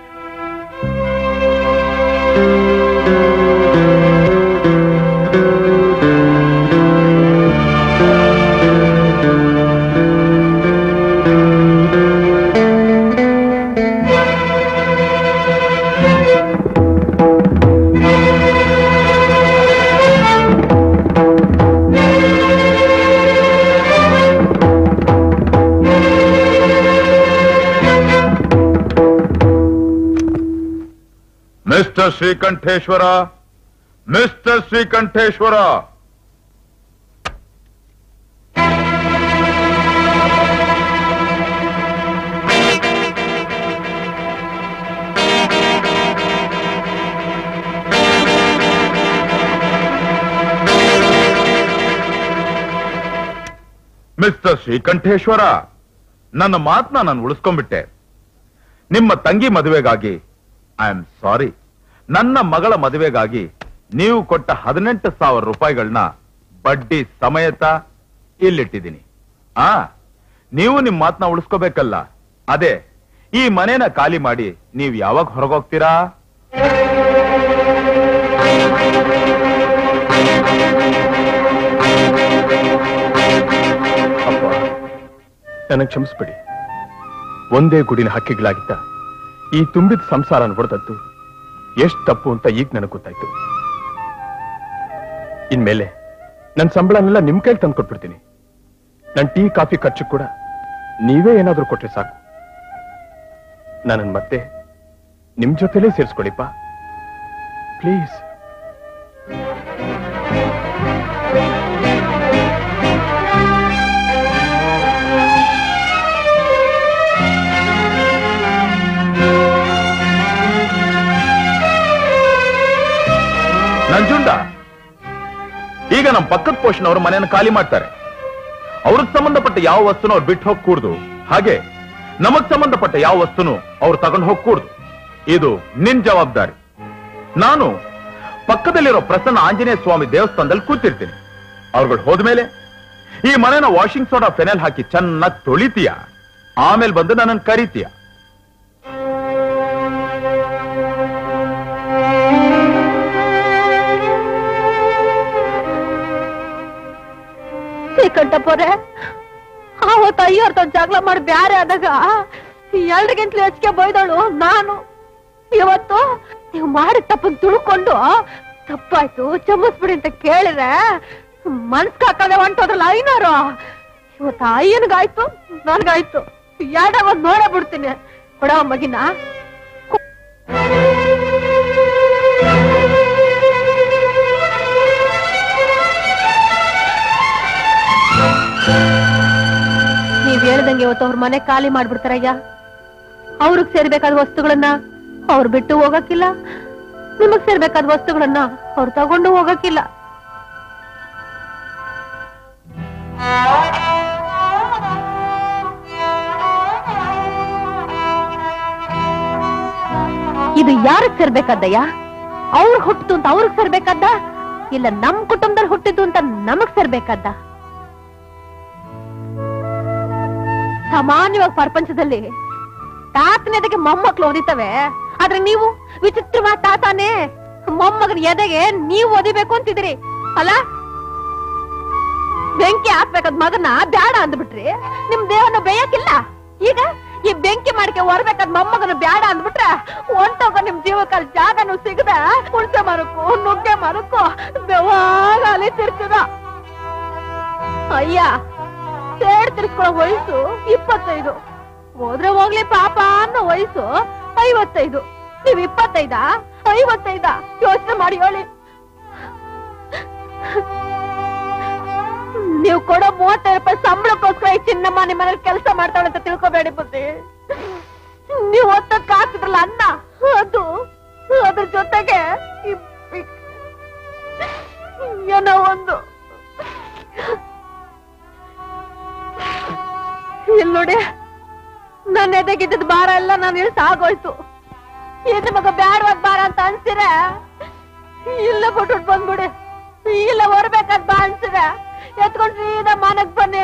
Mister Srikanteshwara, mister Srikanteshwara, mister Srikanteshwara, ನನ್ನ ಮಾತನ್ನ ನಾನು ಉಳಿಸ್ಕೊಂಡ್ಬಿಟ್ಟೆ. ನಿಮ್ಮ ತಂಗಿ ಮದುವೆಗಾಗಿ ಐ ಆಮ್ ಸಾರಿ. ನನ್ನ ಮಗಳ ಮದುವೆಗಾಗಿ ನೀವು ಕೊಟ್ಟ ಹದಿನೆಂಟು ಸಾವಿರ ರೂಪಾಯಿಗಳನ್ನ ಬಡ್ಡಿ ಸಮೇತ ಇಲ್ಲಿಟ್ಟಿದ್ದೀನಿ. ಆ ನೀವು ನಿಮ್ಮ ಮಾತನ್ನ ಉಳಿಸ್ಕೋಬೇಕಲ್ಲ. ಅದೇ ಈ ಮನೇನ ಖಾಲಿ ಮಾಡಿ ನೀವು ಯಾವಾಗ ಹೊರಗೋಗ್ತೀರಾ? ಅಪ್ಪ, ನನಗೆ ಕ್ಷಮಿಸ್ಬಿಡಿ. ಒಂದೇ ಗುಡಿನ ಹಕ್ಕಿಗಳಾಗಿದ್ದ ಈ ತುಂಬಿದ ಸಂಸಾರನ ಹೊಡೆದದ್ದು ಎಷ್ಟು ತಪ್ಪು ಅಂತ ಈಗ ನನಗೆ ಗೊತ್ತಾಯ್ತು. ಇನ್ಮೇಲೆ ನನ್ನ ಸಂಬಳನೆಲ್ಲ ನಿಮ್ ಕೈಲಿ ತಂದು ಕೊಟ್ಬಿಡ್ತೀನಿ. ನನ್ನ ಟೀ ಕಾಫಿ ಖರ್ಚು ಕೂಡ ನೀವೇ ಏನಾದ್ರೂ ಕೊಟ್ರೆ ಸಾಕು. ನನ್ನನ್ನು ಮತ್ತೆ ನಿಮ್ ಜೊತೆಲೇ ಸೇರಿಸ್ಕೊಳಿಪ್ಪ, ಪ್ಲೀಸ್. ನಂಜುಂಡ, ಈಗ ನಮ್ಮ ಪಕ್ಕದ ಪೋಷನ್ ಅವರು ಮನೆಯನ್ನು ಖಾಲಿ ಮಾಡ್ತಾರೆ. ಅವ್ರಿಗೆ ಸಂಬಂಧಪಟ್ಟ ಯಾವ ವಸ್ತುನು ಅವ್ರು ಬಿಟ್ಟು ಹೋಗಿ ಕೂಡ್ದು, ಹಾಗೆ ನಮಗ್ ಸಂಬಂಧಪಟ್ಟ ಯಾವ ವಸ್ತುನು ಅವ್ರು ತಗೊಂಡು ಹೋಗಿ ಕೂಡ್ದು. ಇದು ನಿನ್ ಜವಾಬ್ದಾರಿ. ನಾನು ಪಕ್ಕದಲ್ಲಿರೋ ಪ್ರಸನ್ನ ಆಂಜನೇಯ ಸ್ವಾಮಿ ದೇವಸ್ಥಾನದಲ್ಲಿ ಕೂತಿರ್ತೀನಿ. ಅವ್ರುಗಳು ಹೋದ್ಮೇಲೆ ಈ ಮನೆನ ವಾಷಿಂಗ್ ಸೋಡಾ ಫೆನಲ್ ಹಾಕಿ ಚೆನ್ನಾಗಿ ತೊಳಿತೀಯ, ಆಮೇಲೆ ಬಂದು ನನ್ನನ್ನು ಕರೀತೀಯ. ದೊಡ್ಡಪ್ಪವ್ರೆ, ಅವತ್ತು ಅಯ್ಯೋರ್ತ ಜಗಳ ಮಾಡಿ ಬ್ಯಾರೆ ಆದಾಗ ಎಲ್ರಿಗಿಂತಲೂ ಹೆಚ್ಚಿಗೆ ಬೈದಳು ನಾನು. ಇವತ್ತು ನೀವು ಮಾಡಿ ತಪ್ಪನ್ ತುಳ್ಕೊಂಡು ತಪ್ಪಾಯ್ತು ಕ್ಷಮಿಸ್ಬಿಡಿ ಅಂತ ಕೇಳಿದ್ರೆ ಮನ್ಸ್ ಕಾಕದೆ ಹೊಂಟೋದ್ರಲ್ಲ ಐನೋರು. ಇವತ್ತು ಅಯ್ಯನ್ಗಾಯ್ತು ನನ್ಗಾಯ್ತು, ಎರಡ ಒಂದ್ ನೋಡೇ ಬಿಡ್ತೀನಿ. ಕೊಡವ ಮಗಿನ. ನೀವ್ ಹೇಳ್ದಂಗೆ ಇವತ್ತು ಅವ್ರ ಮನೆ ಖಾಲಿ ಮಾಡ್ಬಿಡ್ತಾರಯ್ಯ. ಅವ್ರಿಗೆ ಸೇರ್ಬೇಕಾದ ವಸ್ತುಗಳನ್ನ ಅವ್ರು ಬಿಟ್ಟು ಹೋಗಕ್ಕಿಲ್ಲ, ನಿಮಗ್ ಸೇರ್ಬೇಕಾದ ವಸ್ತುಗಳನ್ನ ಅವ್ರು ತಗೊಂಡು ಹೋಗಕ್ಕಿಲ್ಲ. ಇದು ಯಾರಿಗೆ ಸೇರ್ಬೇಕಾದಯ್ಯ? ಅವ್ರಿಗೆ ಹುಟ್ಟಿತು ಅಂತ ಅವ್ರಿಗೆ ಸೇರ್ಬೇಕಾದ, ಇಲ್ಲ ನಮ್ ಕುಟುಂಬದಲ್ಲಿ ಹುಟ್ಟಿದ್ದು ಅಂತ ನಮಗ್ ಸೇರ್ಬೇಕಾದ? ಸಾಮಾನ್ಯವಾಗಿ ಪ್ರಪಂಚದಲ್ಲಿ ತಾತನ ಎದೆಗೆ ಮೊಮ್ಮಕ್ಳು ಓದಿತವೆ, ಆದ್ರೆ ನೀವು ವಿಚಿತ್ರವಾದ ತಾತಾನೆ ಮೊಮ್ಮಗನ ಎದೆಗೆ ನೀವು ಓದಿಬೇಕು ಅಂತಿದ್ರಿ ಅಲ್ಲ? ಬೆಂಕಿ ಹಾಕ್ಬೇಕಾದ ಮಗನ ಬ್ಯಾಡ ಅಂದ್ಬಿಟ್ರಿ, ನಿಮ್ ದೇವನ ಬೇಯಕ್ಕಿಲ್ಲ. ಈಗ ಈ ಬೆಂಕಿ ಮಾಡಿಕೆ ಹೊರಬೇಕಾದ ಮೊಮ್ಮಗನ ಬ್ಯಾಡ ಅಂದ್ಬಿಟ್ರೆ ಒಂಟೋಗ ನಿಮ್ ಜೀವಕ್ಕಲ್ಲಿ ಜಾಗನು ಸಿಗದ ಹುಣಸೆ ಮರಕ್ಕೂ ನುಗ್ಗೆ ಮರಕ್ಕೂ ಬೆವಾಗ ಅಲಿತಿರ್ತದ. ಅಯ್ಯ, ಸೇಡ್ ತಿರ್ಸ್ಕೊಳ್ಳೋ ವಯಸ್ಸು ಇಪ್ಪತ್ತೈದು, ಹೋದ್ರೆ ಹೋಗ್ಲಿ ಪಾಪ ಅನ್ನೋ ವಯಸ್ಸು ಐವತ್ತೈದು. ನೀವ್ ಇಪ್ಪತ್ತೈದ ಐವತ್ತೈದ ಯೋಚನೆ ಮಾಡಿ ಹೇಳಿ. ನೀವು ಕೊಡೋ ಮೂವತ್ತೈದು ರೂಪಾಯಿ ಸಂಬಳಕ್ಕೋಸ್ಕರ ಈ ಚಿನ್ನಮ್ಮ ನಿಮ್ಮ ಮನೇಲಿ ಕೆಲಸ ಮಾಡ್ತಾಳೆ ಅಂತ ತಿಳ್ಕೊಬೇಡಿ ಬುದ್ಧಿ. ನೀವು ಹೊತ್ತಕ್ಕೆ ಹಾಕಿದ್ರಲ್ಲ ಅನ್ನ, ಅದು ಅದ್ರ ಜೊತೆಗೆ ಏನೋ ಒಂದು ಇಲ್ಲಿ ನೋಡಿ, ನನ್ನ ಎದೆಗಿದ್ದ ಭಾರ ಎಲ್ಲ ನಾನು ಇಳಿಸ ಆಗೋಯ್ತು. ಇನ್ನು ಮಗ ಬ್ಯಾಡವಾದ ಭಾರ ಅಂತ ಅನ್ಸಿರೆ ಇಲ್ಲ ಬಿಟ್ಟು ಬಂದ್ಬಿಡಿ, ಇಲ್ಲ ಹೊರಬೇಕಾದ ಬಾ ಅನ್ಸಿರೆ ಎತ್ಕೊಂಡು ಸೀದಾ ಮನೆಗ್ ಬನ್ನಿ.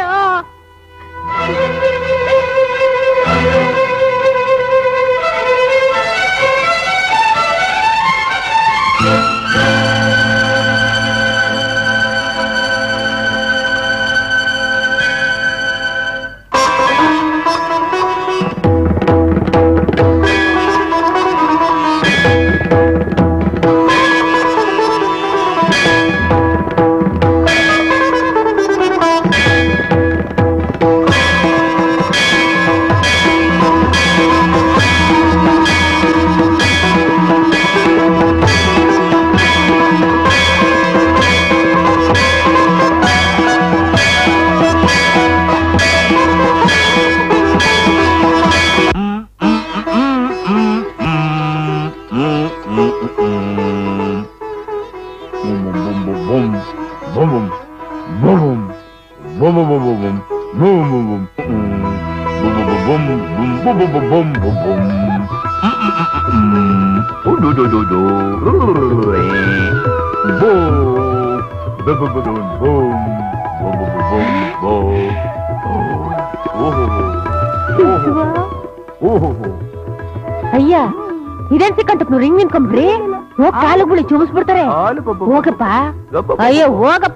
ಅಯ್ಯ, ಇದೇನ್ ಸಿಕ್ಕಂತ ರಿಂಗ್ ನಿಂತ್ಕೊಂಡ್ರಿ, ಹೋಗ್ ಕಾಲು ಗುಳಿ ಚುಮಿಸ್ಬಿಡ್ತಾರೆ. ಹೋಗಪ್ಪ, ಅಯ್ಯೋ ಹೋಗಪ್ಪ.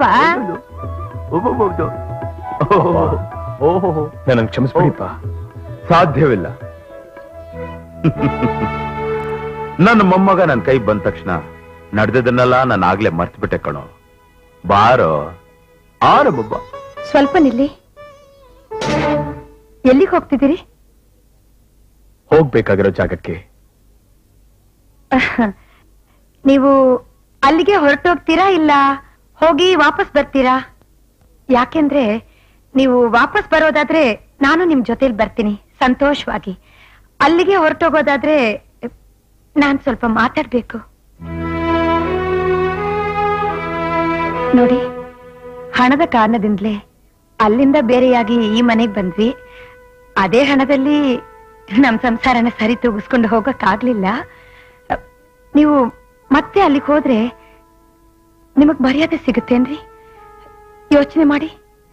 ನನ್ನ ಕ್ಷಮಿಸ್ಬಿಡಿಪ್ಪ, ಸಾಧ್ಯವಿಲ್ಲ. ನನ್ನ ಮೊಮ್ಮಗ ನನ್ನ ಕೈ ಬಂದ ತಕ್ಷಣ ನಡೆದದನ್ನೆಲ್ಲ ನಾನು ಆಗ್ಲೇ ಮರ್ತು ಬಿಟ್ಟೆ ಕಣೋ. ಬಾರೋ ಆರು ಬೊಬ್ಬ. ಸ್ವಲ್ಪ ನಿಲ್ಲಿ. ಎಲ್ಲಿಗೆ ಹೋಗ್ತಿದ್ದೀರಿ? ಹೋಗ್ಬೇಕಾಗಿರೋ ಜಾಗಕ್ಕೆ. ನೀವು ಅಲ್ಲಿಗೆ ಹೊರಟೋಗ್ತೀರಾ ಇಲ್ಲ ಹೋಗಿ ವಾಪಸ್ ಬರ್ತೀರಾ? ಯಾಕೆಂದ್ರೆ ನೀವು ವಾಪಸ್ ಬರೋದಾದ್ರೆ ನಾನು ನಿಮ್ ಜೊತೆಲಿ ಬರ್ತೀನಿ ಸಂತೋಷವಾಗಿ. ಅಲ್ಲಿಗೆ ಹೊರಟೋಗೋದಾದ್ರೆ ನಾನ್ ಸ್ವಲ್ಪ ಮಾತಾಡ್ಬೇಕು. ನೋಡಿ, ಹಣದ ಕಾರಣದಿಂದಲೇ ಅಲ್ಲಿಂದ ಬೇರೆಯಾಗಿ ಈ ಮನೆಗ್ ಬಂದ್ವಿ. ಅದೇ ಹಣದಲ್ಲಿ ನಮ್ ಸಂಸಾರನ ಸರಿ ತೂಗಿಸ್ಕೊಂಡು ಹೋಗಕ್ಕಾಗ್ಲಿಲ್ಲ. ನೀವು ಮತ್ತೆ ಅಲ್ಲಿಗೆ ಹೋದ್ರೆ ನಿಮಗ್ ಮರ್ಯಾದೆ ಸಿಗುತ್ತೇನ್ರಿ? ಯೋಚನೆ ಮಾಡಿ.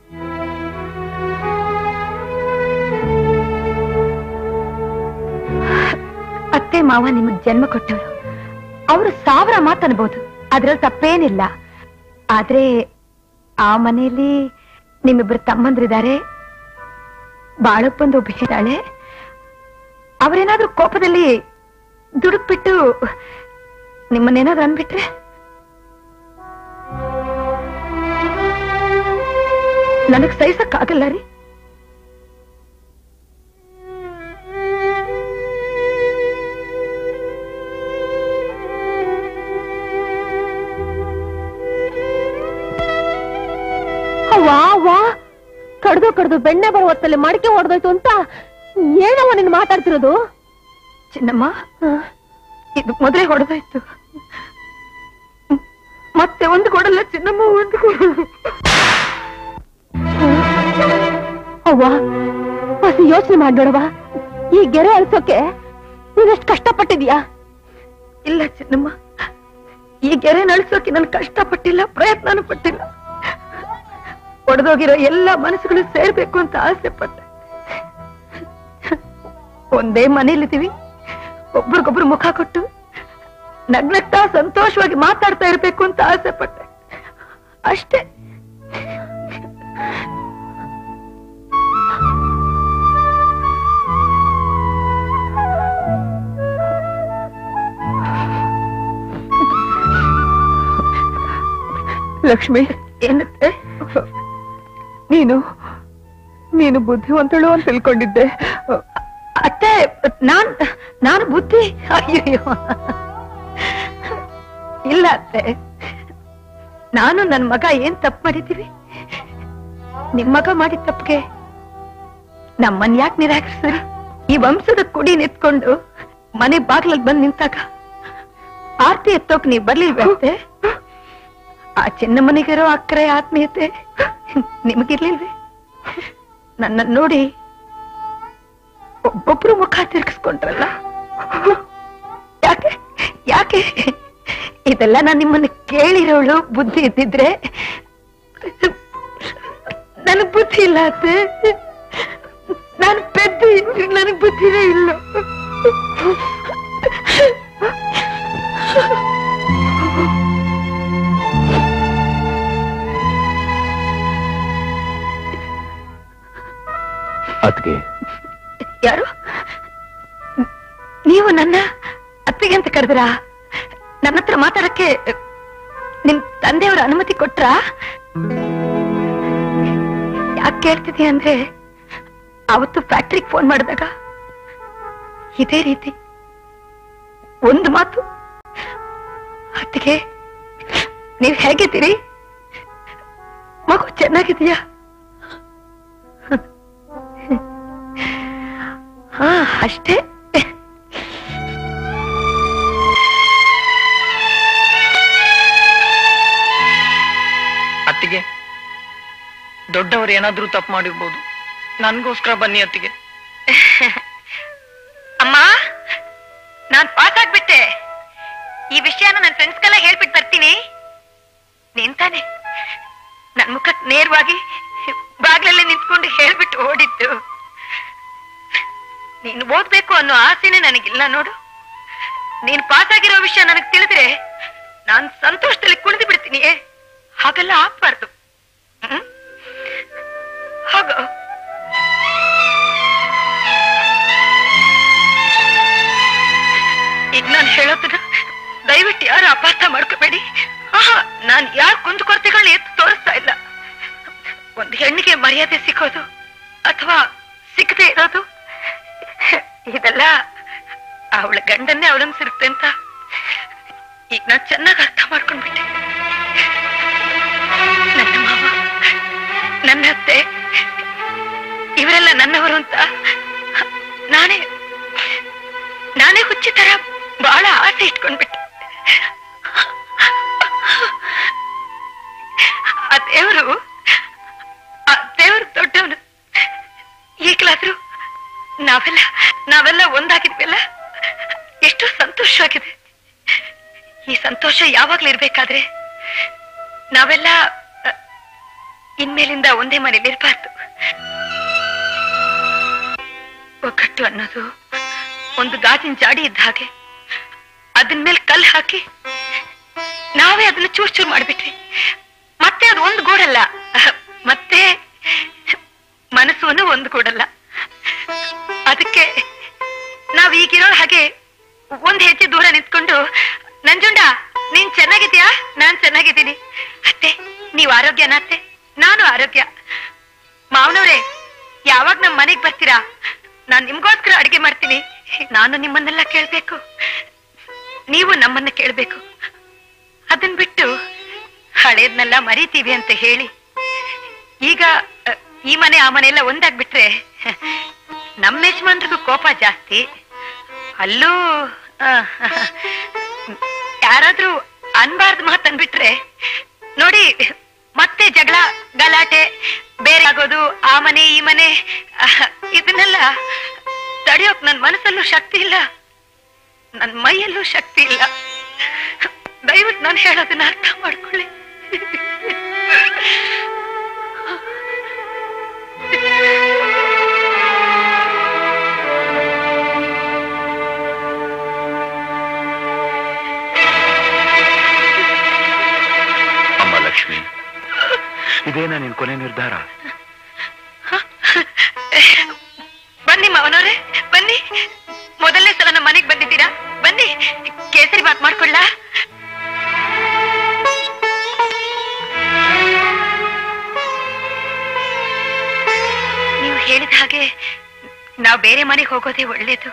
ಅತ್ತೆ ಮಾವ ನಿಮಗ್ ಜನ್ಮ ಕೊಟ್ಟವರು, ಅವರು ಸಾವಿರ ಮಾತನ್ಬಹುದು, ಅದ್ರಲ್ಲಿ ತಪ್ಪೇನಿಲ್ಲ. ಆದ್ರೆ ಆ ಮನೆಯಲ್ಲಿ ನಿಮ್ಮಿಬ್ರು ತಮ್ಮಂದ್ರಿದ್ದಾರೆ, ಬಾಳಪ್ಪಂದು ಒಬ್ಬ ಇದ್ದಾಳೆ. ಅವರೇನಾದ್ರೂ ಕೋಪದಲ್ಲಿ ದುಡುಕ್ಬಿಟ್ಟು ನಿಮ್ಮನ್ನೇನಾದ್ರೂ ಅನ್ಬಿಟ್ರೆ ನನಗ್ ಸಹಿಸಕ್ಕಾಗಲ್ಲ ರೀ. ವಾ ವಾ ಕಡ್ದು ಕಡ್ದು ಬೆಣ್ಣೆ ಬರೋ ಹೊತ್ತಲ್ಲಿ ಮಡಿಕೆ ಹೊಡೆದೋಯ್ತು ಅಂತ ಏನವ ನೀನು ಮಾತಾಡ್ತಿರೋದು? ಚಿನ್ನಮ್ಮ, ಇದು ಮೊದಲೇ ಹೊಡೆದೋಯ್ತು, ಮತ್ತೆ ಒಂದು ಕೊಡಲ್ಲ ಚಿನ್ನಮ್ಮ, ಒಂದು ಕೊಡಲ್ಲ. ಅವ್ವ ಹೊಸಿ ಯೋಚನೆ ಮಾಡ್ಬೇಡವ, ಈ ಗೆರೆ ಅಳ್ಸೋಕೆ ನೀನೆಷ್ಟು ಕಷ್ಟಪಟ್ಟಿದ್ಯಾ? ಇಲ್ಲ ಚಿನ್ನಮ್ಮ, ಈ ಗೆರೆ ನಳಿಸೋಕೆ ನಾನು ಕಷ್ಟಪಟ್ಟಿಲ್ಲ, ಪ್ರಯತ್ನನೂ ಪಟ್ಟಿಲ್ಲ. ಒಡೆದೋಗಿರೋ ಎಲ್ಲ ಮನಸ್ಸುಗಳು ಸೇರ್ಬೇಕು ಅಂತ ಆಸೆ ಪಟ್ಟೆ. ಒಂದೇ ಮನೇಲಿದ್ದೀವಿ, ಒಬ್ರಿಗೊಬ್ರು ಮುಖ ಕೊಟ್ಟು ನಗ್ನಗ್ತಾ ಸಂತೋಷವಾಗಿ ಮಾತಾಡ್ತಾ ಇರ್ಬೇಕು ಅಂತ ಆಸೆ ಪಟ್ಟೆ, ಅಷ್ಟೇ. ಲಕ್ಷ್ಮಿ, ಏನತ್ತೆ? ನೀನು ನೀನು ಬುದ್ಧಿವಂತಳು ಅಂತ ತಿಳ್ಕೊಂಡಿದ್ದೆ. ಅತ್ತೆ, ನಾನ್ ನಾನು ಬುದ್ಧಿ ಅಯ್ಯೋ ಇಲ್ಲ ಅತ್ತೆ, ನಾನು ನನ್ ಮಗ ಏನ್ ತಪ್ಪು ಮಾಡಿದ್ದೀವಿ? ನಿಮ್ ಮಗ ಮಾಡಿದ ತಪ್ಪಿಗೆ ನಮ್ಮನ್ ಯಾಕೆ ನಿರಾಕರಿಸಿದ್ರಿ? ಈ ವಂಶದ ಕುಡಿ ನಿಂತ್ಕೊಂಡು ಮನೆ ಬಾಗ್ಲಲ್ಲಿ ಬಂದ್ ನಿಂತಾಗ ಆರ್ತಿ ಎತ್ತೋಕ್ ನೀವ್ ಬರ್ಲಿಲ್ವೇ? ಆ ಚಿನ್ನ ಮನೆಗಿರೋ ಅಕ್ಕರೆ ಆತ್ಮೀಯತೆ ನಿಮಗಿರ್ಲಿಲ್ವೇ? ನನ್ನ ನೋಡಿ ಒಬ್ಬೊಬ್ರು ಮುಖ ತಿರ್ಗಿಸ್ಕೊಂಡ್ರಲ್ಲ, ಯಾಕೆ ಯಾಕೆ? ಇದೆಲ್ಲ ನಾನು ನಿಮ್ಮನ್ನ ಕೇಳಿರೋಳು ಬುದ್ಧಿ ಇದ್ದಿದ್ರೆ. ನನಗ್ ಬುದ್ಧಿ ಇಲ್ಲ ಅತ್ತೆ, ನಾನು ಪೆದ್ದು ನನಗ್ ಬುದ್ಧಿನೇ ಇಲ್ಲ. ಅತ್ಗೆ, ಯಾರು ನೀವು? ನನ್ನ ಅತ್ತಿಗೆ ಅಂತ ಕರೆದ್ರಾ? ನನ್ನ ಹತ್ರ ಮಾತಾಡಕ್ಕೆ ನಿಮ್ ತಂದೆಯವರ ಅನುಮತಿ ಕೊಟ್ರಾ? ಯಾಕೆ ಕೇಳ್ತಿದ್ದೆ ಅಂದ್ರೆ, ಅವತ್ತು ಫ್ಯಾಕ್ಟ್ರಿಗೆ ಫೋನ್ ಮಾಡಿದಾಗ ಇದೇ ರೀತಿ ಒಂದು ಮಾತು, ಅತ್ತಿಗೆ ನೀವ್ ಹೇಗಿದ್ದೀರಿ, ಮಗು ಚೆನ್ನಾಗಿದೀಯಾ? ಹಾ, ಅಷ್ಟೇ. ಅತ್ತಿಗೆ, ದೊಡ್ಡವರು ಏನಾದ್ರೂ ತಪ್ಪು ಮಾಡಿರ್ಬೋದು, ನನ್ಗೋಸ್ಕರ ಬನ್ನಿ ಅತ್ತಿಗೆ. ಅಮ್ಮ, ನಾನ್ ಪಾಸ್ ಆಗ್ಬಿಟ್ಟೆ. ಈ ವಿಷಯನ ನನ್ನ ಫ್ರೆಂಡ್ಸ್ಗೆಲ್ಲ ಹೇಳ್ಬಿಟ್ಟು ಬರ್ತೀನಿ. ನೀನ್ ತಾನೆ ನನ್ ಮುಖಕ್ಕೆ ನೇರವಾಗಿ ಬಾಗ್ಲಲ್ಲೇ ನಿಂತ್ಕೊಂಡು ಹೇಳ್ಬಿಟ್ಟು ಓಡಿದ್ದು. ನೀನು ಓದ್ಬೇಕು ಅನ್ನೋ ಆಸೆನೆ ನನಗಿಲ್ಲ ನೋಡು. ನೀನ್ ಪಾಸ್ ಆಗಿರೋ ವಿಷಯ ನನಗ್ ತಿಳಿದ್ರೆ ನಾನ್ ಸಂತೋಷದಲ್ಲಿ ಕುಣಿದು ಬಿಡ್ತೀನಿ. ಹಾಗೆಲ್ಲ ಆಗ್ಬಾರ್ದು. ಹ್ಮ್ ಹೋಗೋ. ಈಗ ನಾನು ಹೇಳೋದನ್ನ ದಯವಿಟ್ಟು ಯಾರು ಅಪಾರ್ಥ ಮಾಡ್ಕೋಬೇಡಿ. ಆಹಾ, ನಾನ್ ಯಾರ ಕುಂದುಕೊರತೆಗಳನ್ನ ಎತ್ತು ತೋರಿಸ್ತಾ ಇಲ್ಲ. ಒಂದು ಹೆಣ್ಣಿಗೆ ಮರ್ಯಾದೆ ಸಿಕ್ಕೋದು ಅಥವಾ ಸಿಕ್ಕದೆ ಇರೋದು, ಇದೆಲ್ಲ ಅವಳ ಗಂಡನ್ನೇ ಅವಲಂಬಿಸಿರುತ್ತೆ ಅಂತ ಈಗ ನಾನು ಚೆನ್ನಾಗಿ ಅರ್ಥ ಮಾಡ್ಕೊಂಡ್ಬಿಟ್ಟೆ. ನನ್ನ ಮಾವ, ನನ್ನ ಅತ್ತೆ, ಇವರೆಲ್ಲ ನನ್ನವರು ಅಂತ ನಾನೇ ನಾನೇ ಹುಚ್ಚಿ ತರ ಬಹಳ ಆಸೆ ಇಟ್ಕೊಂಡ್ಬಿಟ್ಟೆ. ಆ ದೇವರು ಆ ದೇವರು ದೊಡ್ಡವನು. ಈಗಲಾದ್ರೂ ನಾವೆಲ್ಲ ನಾವೆಲ್ಲ ಒಂದಾಗಿದ್ವಲ್ಲ, ಎಷ್ಟು ಸಂತೋಷವಾಗಿದೆ. ಈ ಸಂತೋಷ ಯಾವಾಗ್ಲೂ ಇರ್ಬೇಕಾದ್ರೆ ನಾವೆಲ್ಲ ಇನ್ಮೇಲಿಂದ ಒಂದೇ ಮನೇಲಿ ಇರಬಾರ್ದು. ಒಗ್ಗಟ್ಟು ಅನ್ನೋದು ಒಂದು ಗಾಜಿನ ಜಾಡಿ ಇದ್ದ ಹಾಗೆ, ಅದನ್ ಮೇಲೆ ಕಲ್ಲು ಹಾಕಿ ನಾವೇ ಅದನ್ನ ಚೂರ್ ಚೂರ್ ಮಾಡ್ಬಿಟ್ವಿ. ಮತ್ತೆ ಅದು ಒಂದು ಗೋಡಲ್ಲ, ಮತ್ತೆ ಮನಸ್ಸು ಒಂದು ಕೂಡಲ್ಲ. ಅದಕ್ಕೆ ನಾವ್ ಈಗಿರೋ ಹಾಗೆ ಒಂದ್ ಹೆಜ್ಜೆ ದೂರ ನಿಂತ್ಕೊಂಡು, ನಂಜುಂಡ ನೀನ್ ಚೆನ್ನಾಗಿದ್ಯಾ? ನಾನ್ ಚೆನ್ನಾಗಿದ್ದೀನಿ ಅತ್ತೆ. ನೀವ್ ಆರೋಗ್ಯನಾ ಅತ್ತೆ? ನಾನು ಆರೋಗ್ಯ. ಮಾವನವ್ರೆ, ಯಾವಾಗ ನಮ್ ಮನೆಗ್ ಬರ್ತೀರಾ? ನಾನ್ ನಿಮ್ಗೋಸ್ಕರ ಅಡಿಗೆ ಮಾಡ್ತೀನಿ. ನಾನು ನಿಮ್ಮನ್ನೆಲ್ಲ ಕೇಳ್ಬೇಕು, ನೀವು ನಮ್ಮನ್ನ ಕೇಳ್ಬೇಕು. ಅದನ್ ಬಿಟ್ಟು ಹಳೇದ್ನೆಲ್ಲ ಮರಿತೀವಿ ಅಂತ ಹೇಳಿ ಈಗ ಈ ಮನೆ ಆ ಮನೆ ಎಲ್ಲ ಒಂದಾಗ್ಬಿಟ್ರೆ ನಮ್ಮ ಯಜಮಾನ್ರಿಗೂ ಕೋಪ ಜಾಸ್ತಿ. ಅಲ್ಲೂ ಯಾರಾದ್ರೂ ಅನ್ಬಾರ್ದು ಮಾತನ್ಬಿಟ್ರೆ ನೋಡಿ ಮತ್ತೆ ಜಗಳ ಗಲಾಟೆ ಬೇರೆ ಆಗೋದು. ಆ ಮನೆ ಈ ಮನೆ ಇದನ್ನೆಲ್ಲ ತಡೆಯೋಕ್ ನನ್ ಮನಸ್ಸಲ್ಲೂ ಶಕ್ತಿ ಇಲ್ಲ, ನನ್ ಮೈಯಲ್ಲೂ ಶಕ್ತಿ ಇಲ್ಲ. ದಯವಿಟ್ಟು ನಾನು ಹೇಳೋದನ್ನ ಅರ್ಥ ಮಾಡ್ಕೊಳ್ಳಿ. ಅಮ್ಮ ಲಕ್ಷ್ಮಿ, ಇದೇನಾ ನಿನ್ ಕೊನೆ ನಿರ್ಧಾರ? ಬನ್ನಿ ಮಾವನವ್ರೆ, ಬನ್ನಿ. ಮೊದಲನೇ ಸಲ ನಮ್ಮ ಮನೆಗೆ ಬಂದಿದ್ದೀರಾ, ಬನ್ನಿ ಕೇಸರಿ ಬಾತ್ ಮಾಡ್ಕೊಳ್ಳ. ನೀವು ಹೇಳಿದ ಹಾಗೆ ನಾವು ಬೇರೆ ಮನೆಗೆ ಹೋಗೋದೇ ಒಳ್ಳೇದು.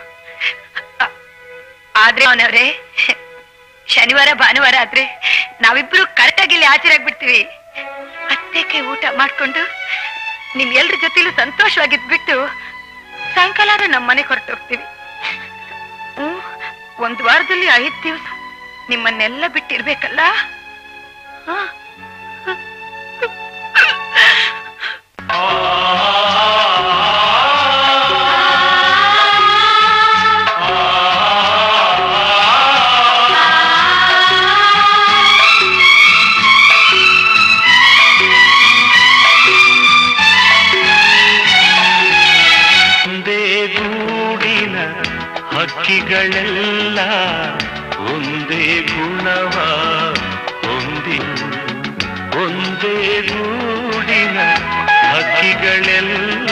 ಆದ್ರೆ ಅವನವ್ರೆ, ಶನಿವಾರ ಭಾನುವಾರ ಆದ್ರೆ ನಾವಿಬ್ರು ಕರೆಕ್ಟಾಗಿ ಇಲ್ಲಿ ಹಾಜರಾಗ್ಬಿಡ್ತೀವಿ. ಅತ್ತೆಗೆ ಊಟ ಮಾಡ್ಕೊಂಡು ನಿಮ್ ಎಲ್ರ ಜೊತೆಲೂ ಸಂತೋಷವಾಗಿದ್ಬಿಟ್ಟು ಸಾಯಂಕಾಲ ನಮ್ಮ ಮನೆಗೆ ಹೊರಟೋಗ್ತೀವಿ. ಹ್ಮ್, ಒಂದ್ ವಾರದಲ್ಲಿ ಐದ್ ದಿವಸ ನಿಮ್ಮನ್ನೆಲ್ಲ ಬಿಟ್ಟಿರ್ಬೇಕಲ್ಲ. ಹಕ್ಕಿಗಳೆಲ್ಲ ಒಂದೇ ಗುಣವ ಹೊಂದಿ, ಒಂದೇ ಗೂಡಿನ ಹಕ್ಕಿಗಳೆಲ್ಲ